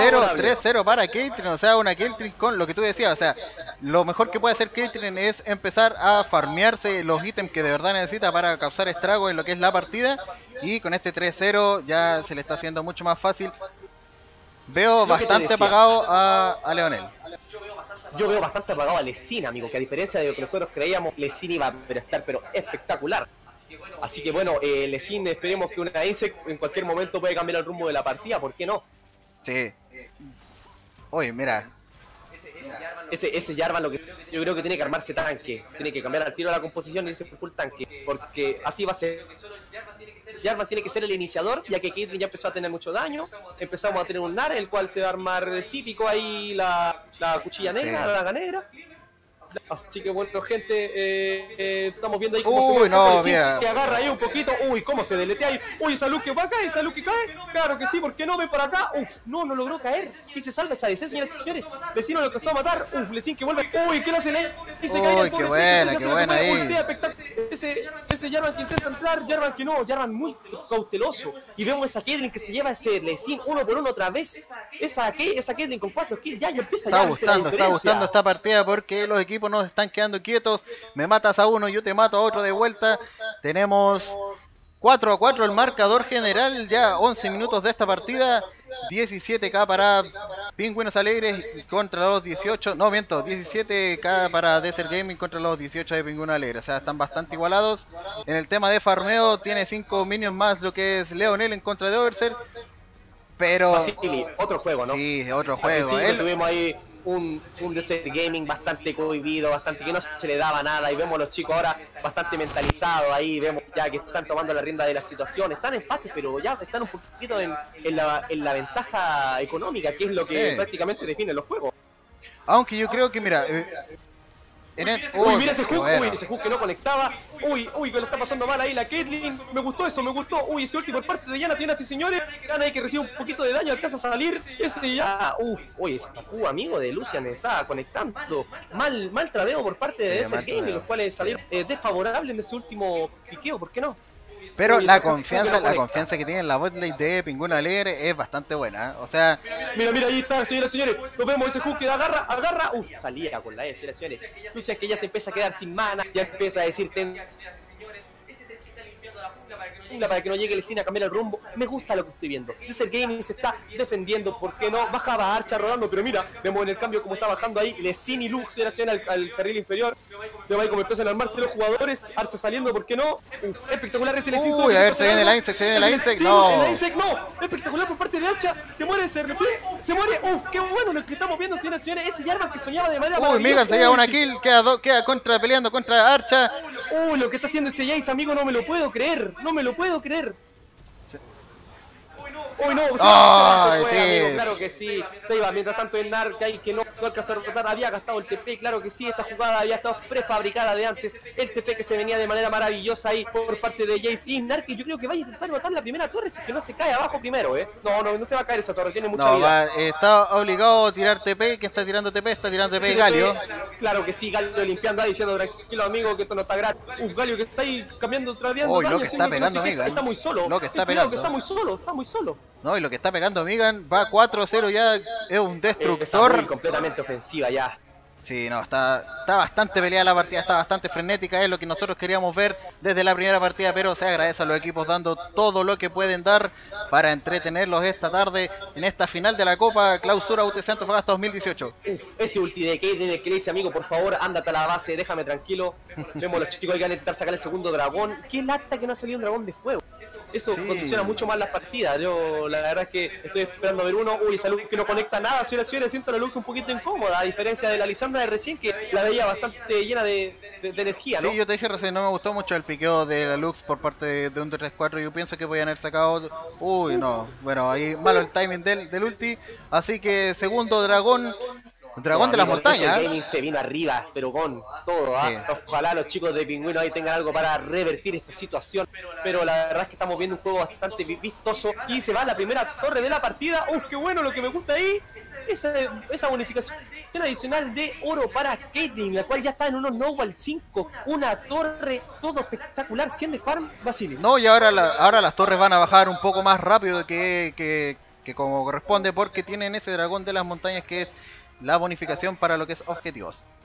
3-0 para Caitlyn, o sea, una Caitlyn con lo que tú decías, o sea, lo mejor que puede hacer Caitlyn es empezar a farmearse los ítems que de verdad necesita para causar estragos en lo que es la partida, y con este 3-0 ya se le está haciendo mucho más fácil. Veo bastante apagado a Leonel. yo veo bastante apagado a Lesin, amigo, que a diferencia de lo que nosotros creíamos, Lesin iba a estar pero espectacular. Así que bueno, Lesin, esperemos que una Insect en cualquier momento puede cambiar el rumbo de la partida, ¿por qué no? Sí. Oye, mira. Ese Jarvan, lo que yo creo que tiene que armarse tanque, tiene que cambiar al tiro la composición y irse por full tanque, porque así va a ser. Jarvan tiene que ser el iniciador, ya que Caitlyn ya empezó a tener mucho daño, empezamos a tener un Nara, el cual se va a armar típico ahí la cuchilla negra, la daga negra. Así que bueno, gente, estamos viendo ahí cómo se mira. que agarra ahí un poquito. Uy, cómo se deletea ahí. Uy, esa luz que va a caer, esa luz que cae. Claro que sí, ¿por qué no? Ven para acá. Uf, no logró caer. Y se salva esa DC, señoras y señores. Vecino lo empezó a matar. Uf, Lesin que vuelve. Uy, ¿qué le hace Ley? Y se cae. Uy, qué buena ahí. Ese Jarvan que intenta entrar, Jarvan que no, Jarvan muy cauteloso. Y vemos esa Caitlyn que se lleva ese Lesin uno por uno otra vez. Esa Caitlyn con 4 kills ya empieza está gustando esta partida porque los equipos nos están quedando quietos. Me matas a uno, yo te mato a otro de vuelta. Tenemos 4-4 el marcador general, ya 11 minutos de esta partida. 17k para Pingüinos Alegres contra los 18, no miento, 17k para Desert Gaming contra los 18 de Pingüinos Alegres. O sea, están bastante igualados. En el tema de farmeo tiene 5 minions más lo que es Leonel en contra de Overser. Pero... Basili, otro juego, ¿no? Sí, otro juego. Tuvimos ahí un Desert Gaming bastante cohibido, bastante que no se le daba nada, y vemos a los chicos ahora bastante mentalizados ahí, vemos ya que están tomando la rienda de la situación, están en empate, pero ya están un poquito en la ventaja económica, que es lo que prácticamente define los juegos. Aunque yo creo que, mira... uy, mira ese hook, uy, ese hook que no conectaba. Uy, que le está pasando mal ahí la Caitlyn. Me gustó eso, me gustó. Uy, ese ulti por parte de Yana, señoras y señores. Gana ahí que recibe un poquito de daño, alcanza a salir. Ese ya, oye, ese amigo de Lucian está conectando. Mal tradeo por parte de Desert Gaming, los cuales salieron desfavorables en ese último piqueo, ¿por qué no? Pero la confianza que tiene en la botlane de Pingüino Alegre es bastante buena, ¿eh? O sea... Mira, ahí está, señoras y señores. Nos vemos ese hook que agarra. Uf, salía con la E, señoras y señores. Lucian que ya se empieza a quedar sin mana, ya empieza a decir para que no llegue Lesin a cambiar el rumbo. Me gusta lo que estoy viendo. Desert Gaming se está defendiendo, ¿por qué no? Bajaba Archa rodando, pero mira, vemos en el cambio cómo está bajando ahí Lesin y Lux al carril inferior. Vemos ahí cómo empiezan a armarse los jugadores. Archa saliendo, ¿por qué no? Uf, espectacular ese Lesin. Uy, a ver, se viene la Insect, no. El Insect, no. Espectacular por parte de Archa. Se muere ese Lesin, se muere. Uf, qué bueno lo que estamos viendo, señoras y señores. Ese Jarvan que soñaba de manera maravillosa. Uy, Megan se lleva una kill, queda peleando contra Archa. Uy, lo que está haciendo ese Jace, amigo, no me lo puedo creer. Uy, no, se fue, amigo, claro que sí. Se iba, mientras tanto el Nar, que no alcanzó a derrotar, había gastado el TP, claro que sí, esta jugada había estado prefabricada de antes. El TP que se venía de manera maravillosa ahí por parte de Jace. Y Nar, que yo creo que va a intentar matar la primera torre, si es que no se cae abajo primero, No se va a caer esa torre, tiene mucha vida. Está obligado a tirar TP, que está tirando TP sí, Galio. Claro que sí, Galio limpiando ahí, diciendo tranquilo amigo, que esto no está gratis. Galio que está ahí cambiando, tradeando. Uy, lo que está pegando Megan. Está muy solo. Está muy solo. No, y lo que está pegando Megan va 4-0 ya, es un destructor. Completamente ofensiva ya. Sí, no, está bastante peleada la partida, está bastante frenética, es lo que nosotros queríamos ver desde la primera partida, pero se agradece a los equipos dando todo lo que pueden dar para entretenerlos esta tarde en esta final de la Copa Clausura UTC Antofagasta 2018. Ese ulti de Caitlyn que le dice, amigo, por favor, ándate a la base, déjame tranquilo. Vemos a los chicos que van a intentar sacar el segundo dragón. Qué lata que no ha salido un dragón de fuego. Eso condiciona mucho más las partidas. Yo la verdad es que estoy esperando a ver uno. Uy, esa Lux que no conecta nada, señoras y señores, siento la Lux un poquito incómoda, a diferencia de la Lisandra de recién, que la veía bastante llena de energía, ¿no? Sí, yo te dije recién, no me gustó mucho el piqueo de la Lux por parte de un 3-4. Yo pienso que podían haber sacado... Uy, no. Bueno, ahí malo el timing del ulti. Así que segundo dragón de las montañas. El gaming se vino arriba, pero con todo. Sí. Ojalá los chicos de Pingüino ahí tengan algo para revertir esta situación. Pero la verdad es que estamos viendo un juego bastante vistoso. Y se va la primera torre de la partida. Uf, qué bueno lo que me gusta ahí. Esa bonificación adicional de oro para Caitlyn, la cual ya está en unos Nowal 5. Una torre, todo espectacular. 100 de farm, Basili. No, y ahora las torres van a bajar un poco más rápido que como corresponde, porque tienen ese dragón de las montañas que es la bonificación para lo que es objetivos.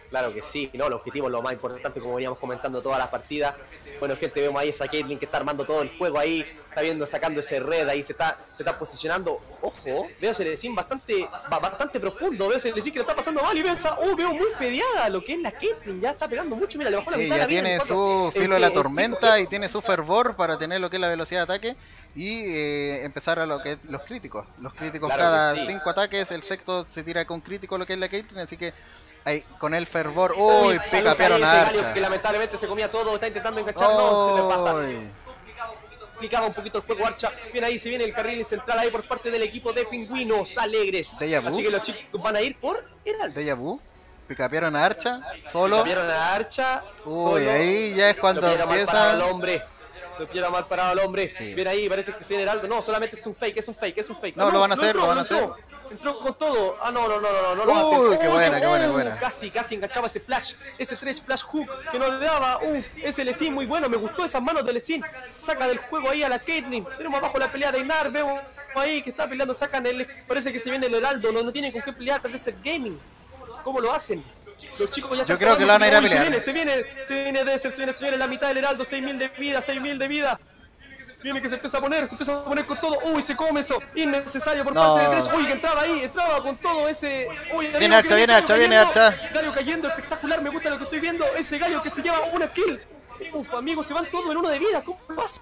Claro que sí, ¿no? El objetivo es lo más importante, como veníamos comentando todas las partidas. Bueno, gente, vemos ahí esa Caitlyn que está armando todo el juego ahí, está viendo, sacando ese red ahí, se está posicionando. Ojo, veo Celecín bastante profundo, veo Celecín que lo está pasando mal y veo muy fedeada lo que es la Caitlyn, ya está pegando mucho, mira, le bajó la mitad de la vida. Tiene su filo de la tormenta y tiene su fervor para tener lo que es la velocidad de ataque y empezar a lo que es los críticos. Los críticos Claro cada que sí. 5 ataques, el sexto se tira con crítico lo que es la Caitlyn, así que ahí, con el fervor, uy, picapearon a Archa. Que lamentablemente se comía todo, está intentando enganchar, no, se le pasa. Uy. Complicaba un poquito el juego Archa. Bien ahí, se viene el carril central ahí por parte del equipo de Pingüinos Alegres. Déjà vu. Así que los chicos van a ir por Heraldo. Déjà vu, picapearon a Archa, solo. Vieron a Archa. Uy, solo. ahí ya es cuando Lo pillaron mal parado al empieza. hombre. Lo pillaron mal parado al hombre. Sí. Bien ahí, parece que se viene Heraldo. No, solamente es un fake, es un fake. No, lo van a hacer, entró, lo van a entró. hacer. Entró con todo. Ah, no lo va a hacer. Uy, qué buena. Casi enganchaba ese flash, ese stretch flash hook que nos daba. Ese Lecin muy bueno, me gustó esas manos de Lecin. Saca del juego ahí a la Caitlyn. Tenemos abajo la pelea de Inar, vemos ahí que está peleando, sacan el. Parece que se viene el Heraldo, no tienen con qué pelear de Desert Gaming. ¿Cómo lo hacen? Los chicos ya están. Yo creo que lo van a ir a pelear. Se viene Desert, se viene en la mitad del Heraldo, 6.000 de vida. Viene que se empieza a poner con todo. Uy, se come eso. Innecesario por parte de Dredge. Uy, que entraba con todo ese. Uy, Viene Archa. Galio cayendo, espectacular. Me gusta lo que estoy viendo. Ese Galio que se lleva una kill. Amigos, se van todos en uno de vida. ¿Cómo pasa?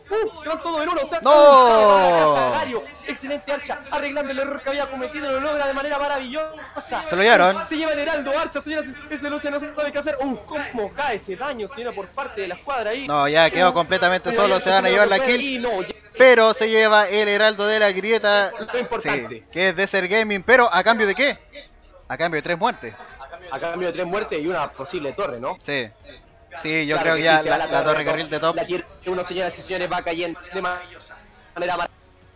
Se van todos en uno. O sea, ¡No! Galio. Excelente Archa. Arreglando el error que había cometido. Lo logra de manera maravillosa. Se lo llevaron. Se lleva el Heraldo. Archa, señoras. Ese Lucia no sabe qué hacer. Cómo cae ese daño, señora, por parte de la escuadra ahí. No, ya quedó completamente solo, se van a llevar la kill. Pero se lleva el Heraldo de la Grieta, Lo importante. sí, que es Desert Gaming, pero ¿a cambio de qué? A cambio de 3 muertes. A cambio de 3 muertes y una posible torre, ¿no? Sí. Sí, yo Claro creo que que ya sí, se va la torre carril de top. La tier 1, señoras y señores, va cayendo de manera maravillosa.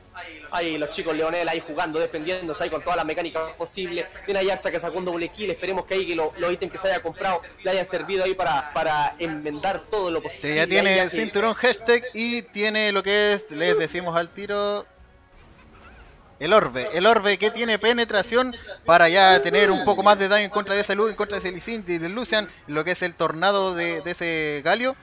Ahí los chicos Leonel ahí jugando, defendiéndose ahí con todas las mecánicas posibles. Tiene ahí Archa que sacó un doble kill. Esperemos que ahí que los ítems que se haya comprado le hayan servido ahí para enmendar todo lo posible. Sí, ya tiene cinturón hashtag y tiene lo que es, les decimos al tiro, el orbe que tiene penetración para ya tener un poco más de daño en contra de ese Lu, en contra de ese Licin y de Lucian, lo que es el tornado de ese Galio.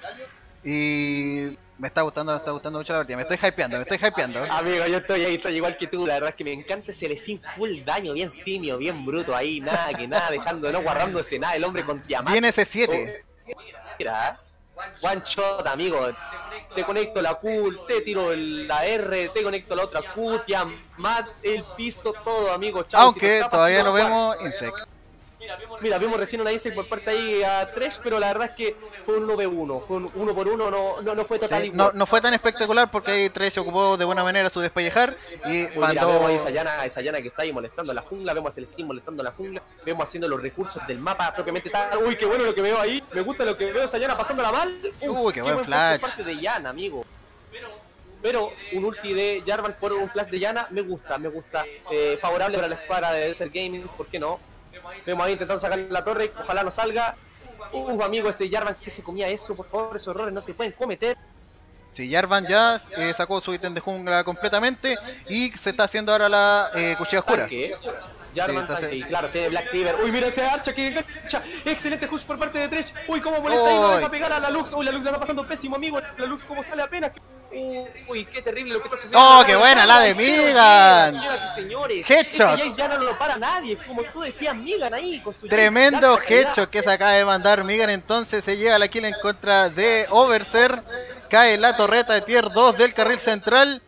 Y me está gustando mucho la partida, me estoy hypeando. Amigo, yo estoy igual que tú, la verdad es que me encanta ese Lecin full daño, bien simio, bien bruto ahí, nada, dejando, no guardándose nada, el hombre con diamante. Viene ese 7. Mira, one shot, amigo. Te conecto la Q, te tiro la R, te conecto la otra Q, Tiamat, el piso, todo, amigo. Chao, Aunque si te escapas, todavía no jugar. vemos Insect. Mira, vimos recién una Insect por parte ahí a Thresh, pero la verdad es que fue un 1v1, fue un 1 por 1, no fue total Sí, igual. no fue tan espectacular porque ahí Thresh ocupó de buena manera su despellejar y Mira, mandó... vemos ahí esa llana que está ahí molestando a la jungla, vemos a Celestín molestando a la jungla, vemos haciendo los recursos del mapa propiamente tal. Uy, qué bueno lo que veo ahí, me gusta lo que veo esa llana pasándola mal. Uy, qué buen flash. Por parte de Yana, amigo. Pero un ulti de Jarvan por un flash de Yana me gusta. Favorable para la escuadra de Desert Gaming, ¿por qué no? Vemos ahí intentando sacar la torre, ojalá no salga. Amigo, ese Jarvan que se comía eso, por favor, esos errores no se pueden cometer. Sí, Jarvan ya sacó su ítem de jungla completamente y se está haciendo ahora la cuchilla oscura. ¿Qué? Jarvan, Sí, tanque, y claro, se ve Black Tiber. Uy, mira ese Archa que engancha. Excelente push por parte de Thresh. Uy, cómo molesta ahí, no deja pegar a la Lux. Uy, la Lux la está pasando pésimo, amigo. La Lux cómo sale apenas. Uy, qué terrible lo que está sucediendo. ¡Oh, qué buena la de Migan! Señoras y señores, Headshot. ese Jace ya no lo para nadie. Como tú decías, Migan ahí con su Tremendo Jace de alta headshot que se acaba de mandar Migan, entonces se lleva la kill en contra de Overser. Cae la torreta de tier 2 del carril central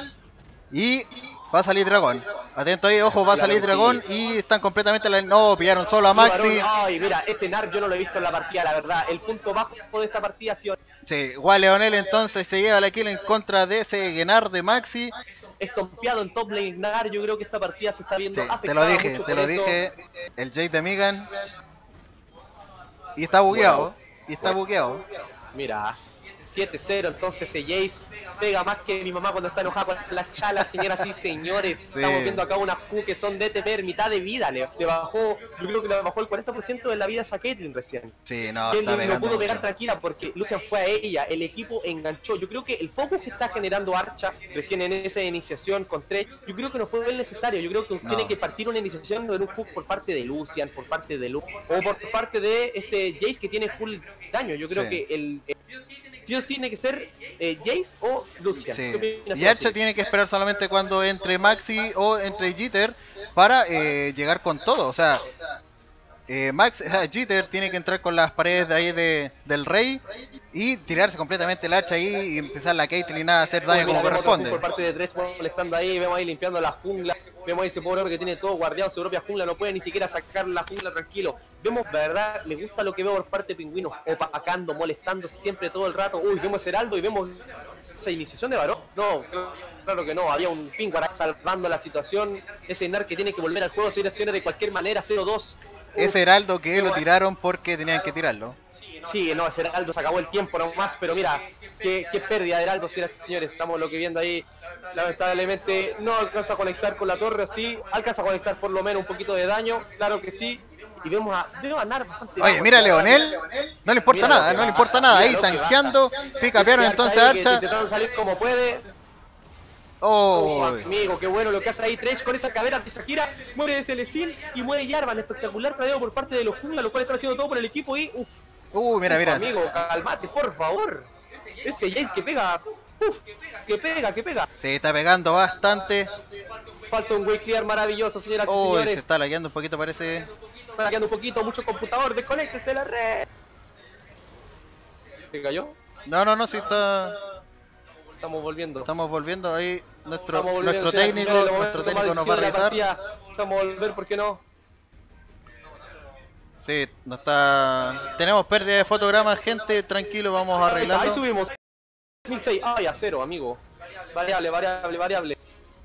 y va a salir dragón. Atento ahí, ojo, va a salir dragón y están completamente... No, pillaron solo a Maxi. Ay, mira, ese Narc yo no lo he visto en la partida, la verdad. El punto bajo de esta partida ha sido... Sí, Leonel entonces se lleva la kill en contra de ese Genar de Maxi. Estompeado en top lane Nar, yo creo que esta partida se está viendo Sí, afectada mucho te por lo eso. dije, el Jade de Migan. Y está bugueado, Bueno. Mira, 7-0, entonces Jace pega más que mi mamá cuando está enojada con las chalas, señoras y señores. Sí. Estamos viendo acá unas Q que son de TPR, mitad de vida, le bajó, yo creo que le bajó el 40% de la vida a Caitlyn recién. Sí, no, Que está no pegando pudo pegar mucho. tranquila porque Lucian fue a ella, el equipo enganchó. Yo creo que el focus que está generando Archa recién en esa iniciación con 3, yo creo que no fue bien necesario. Yo creo que No. tiene que partir una iniciación en un hook por parte de Lucian, por parte de Lu, o por parte de Jace que tiene full daño. Yo creo Sí. que sí o sí tiene que ser Jace o Lucian. Sí. ¿Qué opinas Y tú, Archa Sid? tiene que esperar solamente cuando entre Maxi o entre Jitter para llegar con todo. O sea, Jitter tiene que entrar con las paredes de ahí del rey y tirarse completamente el Archa ahí y empezar la Caitlyn a hacer daño Mira, como vemos otro corresponde. hook por parte de Dredge molestando ahí, vemos ahí limpiando la jungla, vemos ahí ese pobre hombre que tiene todo guardado su propia jungla, no puede ni siquiera sacar la jungla tranquilo. Vemos, la verdad, me gusta lo que veo por parte de Pingüino, opacando, molestando siempre todo el rato. Uy, vemos Heraldo y vemos esa iniciación de varón. No, claro que no, había un Pingüara salvando la situación, ese Nar que tiene que volver al juego, seguir acciones de cualquier manera, 0-2. Ese Heraldo que lo tiraron porque tenían que tirarlo. Sí, no, ese Heraldo se acabó el tiempo nomás, pero mira, qué pérdida de Heraldo, señoras y señores. Estamos lo que viendo ahí, lamentablemente no alcanza a conectar con la torre, sí, alcanza a conectar por lo menos un poquito de daño, claro que sí. Y vemos a Nar bastante. Oye, mira Leonel, no le importa Mira nada, lo que no le baja, importa nada, mira ahí lo que tanqueando, baja. picapearon Este entonces ahí que Archa. intentaron salir como puede. Oh, Amigo, qué bueno lo que hace ahí Thresh con esa cadera de Shakira. Muere Celestín y muere Jarvan. Espectacular tradeo por parte de los jungla, los cuales están haciendo todo por el equipo y... mira, mira. Amigo, calmate, por favor. Ese Jace que pega. Uf, que pega. Se está pegando bastante. Falta un way clear maravilloso, señoras y Oh, se señores. está lagueando un poquito, parece. Está lagueando un poquito, mucho computador. Desconéctese la red. ¿Se cayó? No, sí está. Estamos volviendo. Estamos volviendo ahí. Nuestro Estamos volviendo, señoras y técnico señores, los nos va a momentos más revisar. decisivos de la partida. Vamos a volver, ¿por qué no? Sí, no está. Tenemos pérdida de fotogramas, gente. Tranquilo, vamos a Ahí arreglarlo. subimos. 1006. Ay, a 0, amigo. Variable.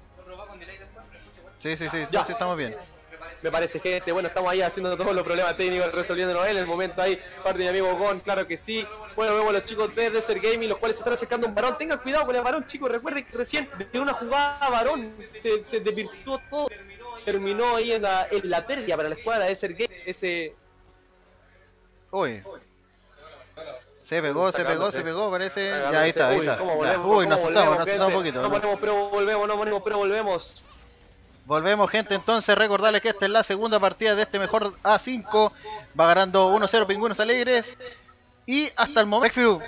Sí, Ya. entonces estamos bien. Me parece que bueno, estamos ahí haciendo todos los problemas técnicos, resolviéndonos en el momento ahí. Parte de mi amigo Gon, claro que sí. Bueno, vemos a los chicos de Desert Gaming, los cuales se están acercando a un varón. Tengan cuidado con el varón, chicos. Recuerden que recién de una jugada varón se desvirtuó todo. Terminó ahí en la pérdida para la escuadra de Desert Gaming. Ese... Uy. Se pegó, parece. Agarró Ya, ahí ese- está. Uy, ¿cómo Ya. volvemos? Uy, nos ¿Cómo asustamos volvemos, un gente? poquito. No ponemos, pero volvemos. Volvemos, gente, entonces recordarles que esta es la segunda partida de este mejor A5. Va ganando 1-0 Pingüinos Alegres. Y hasta el momento...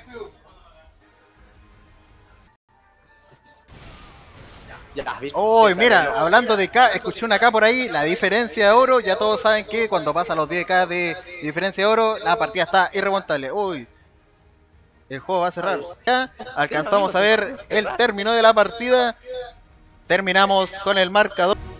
Ya, Uy, mira, hablando de K, escuché una K por ahí, la diferencia de oro. Ya todos saben que cuando pasan los 10K de diferencia de oro, la partida está irremontable. Uy, el juego va a cerrar. Ya alcanzamos a ver el término de la partida. Terminamos con el marcador.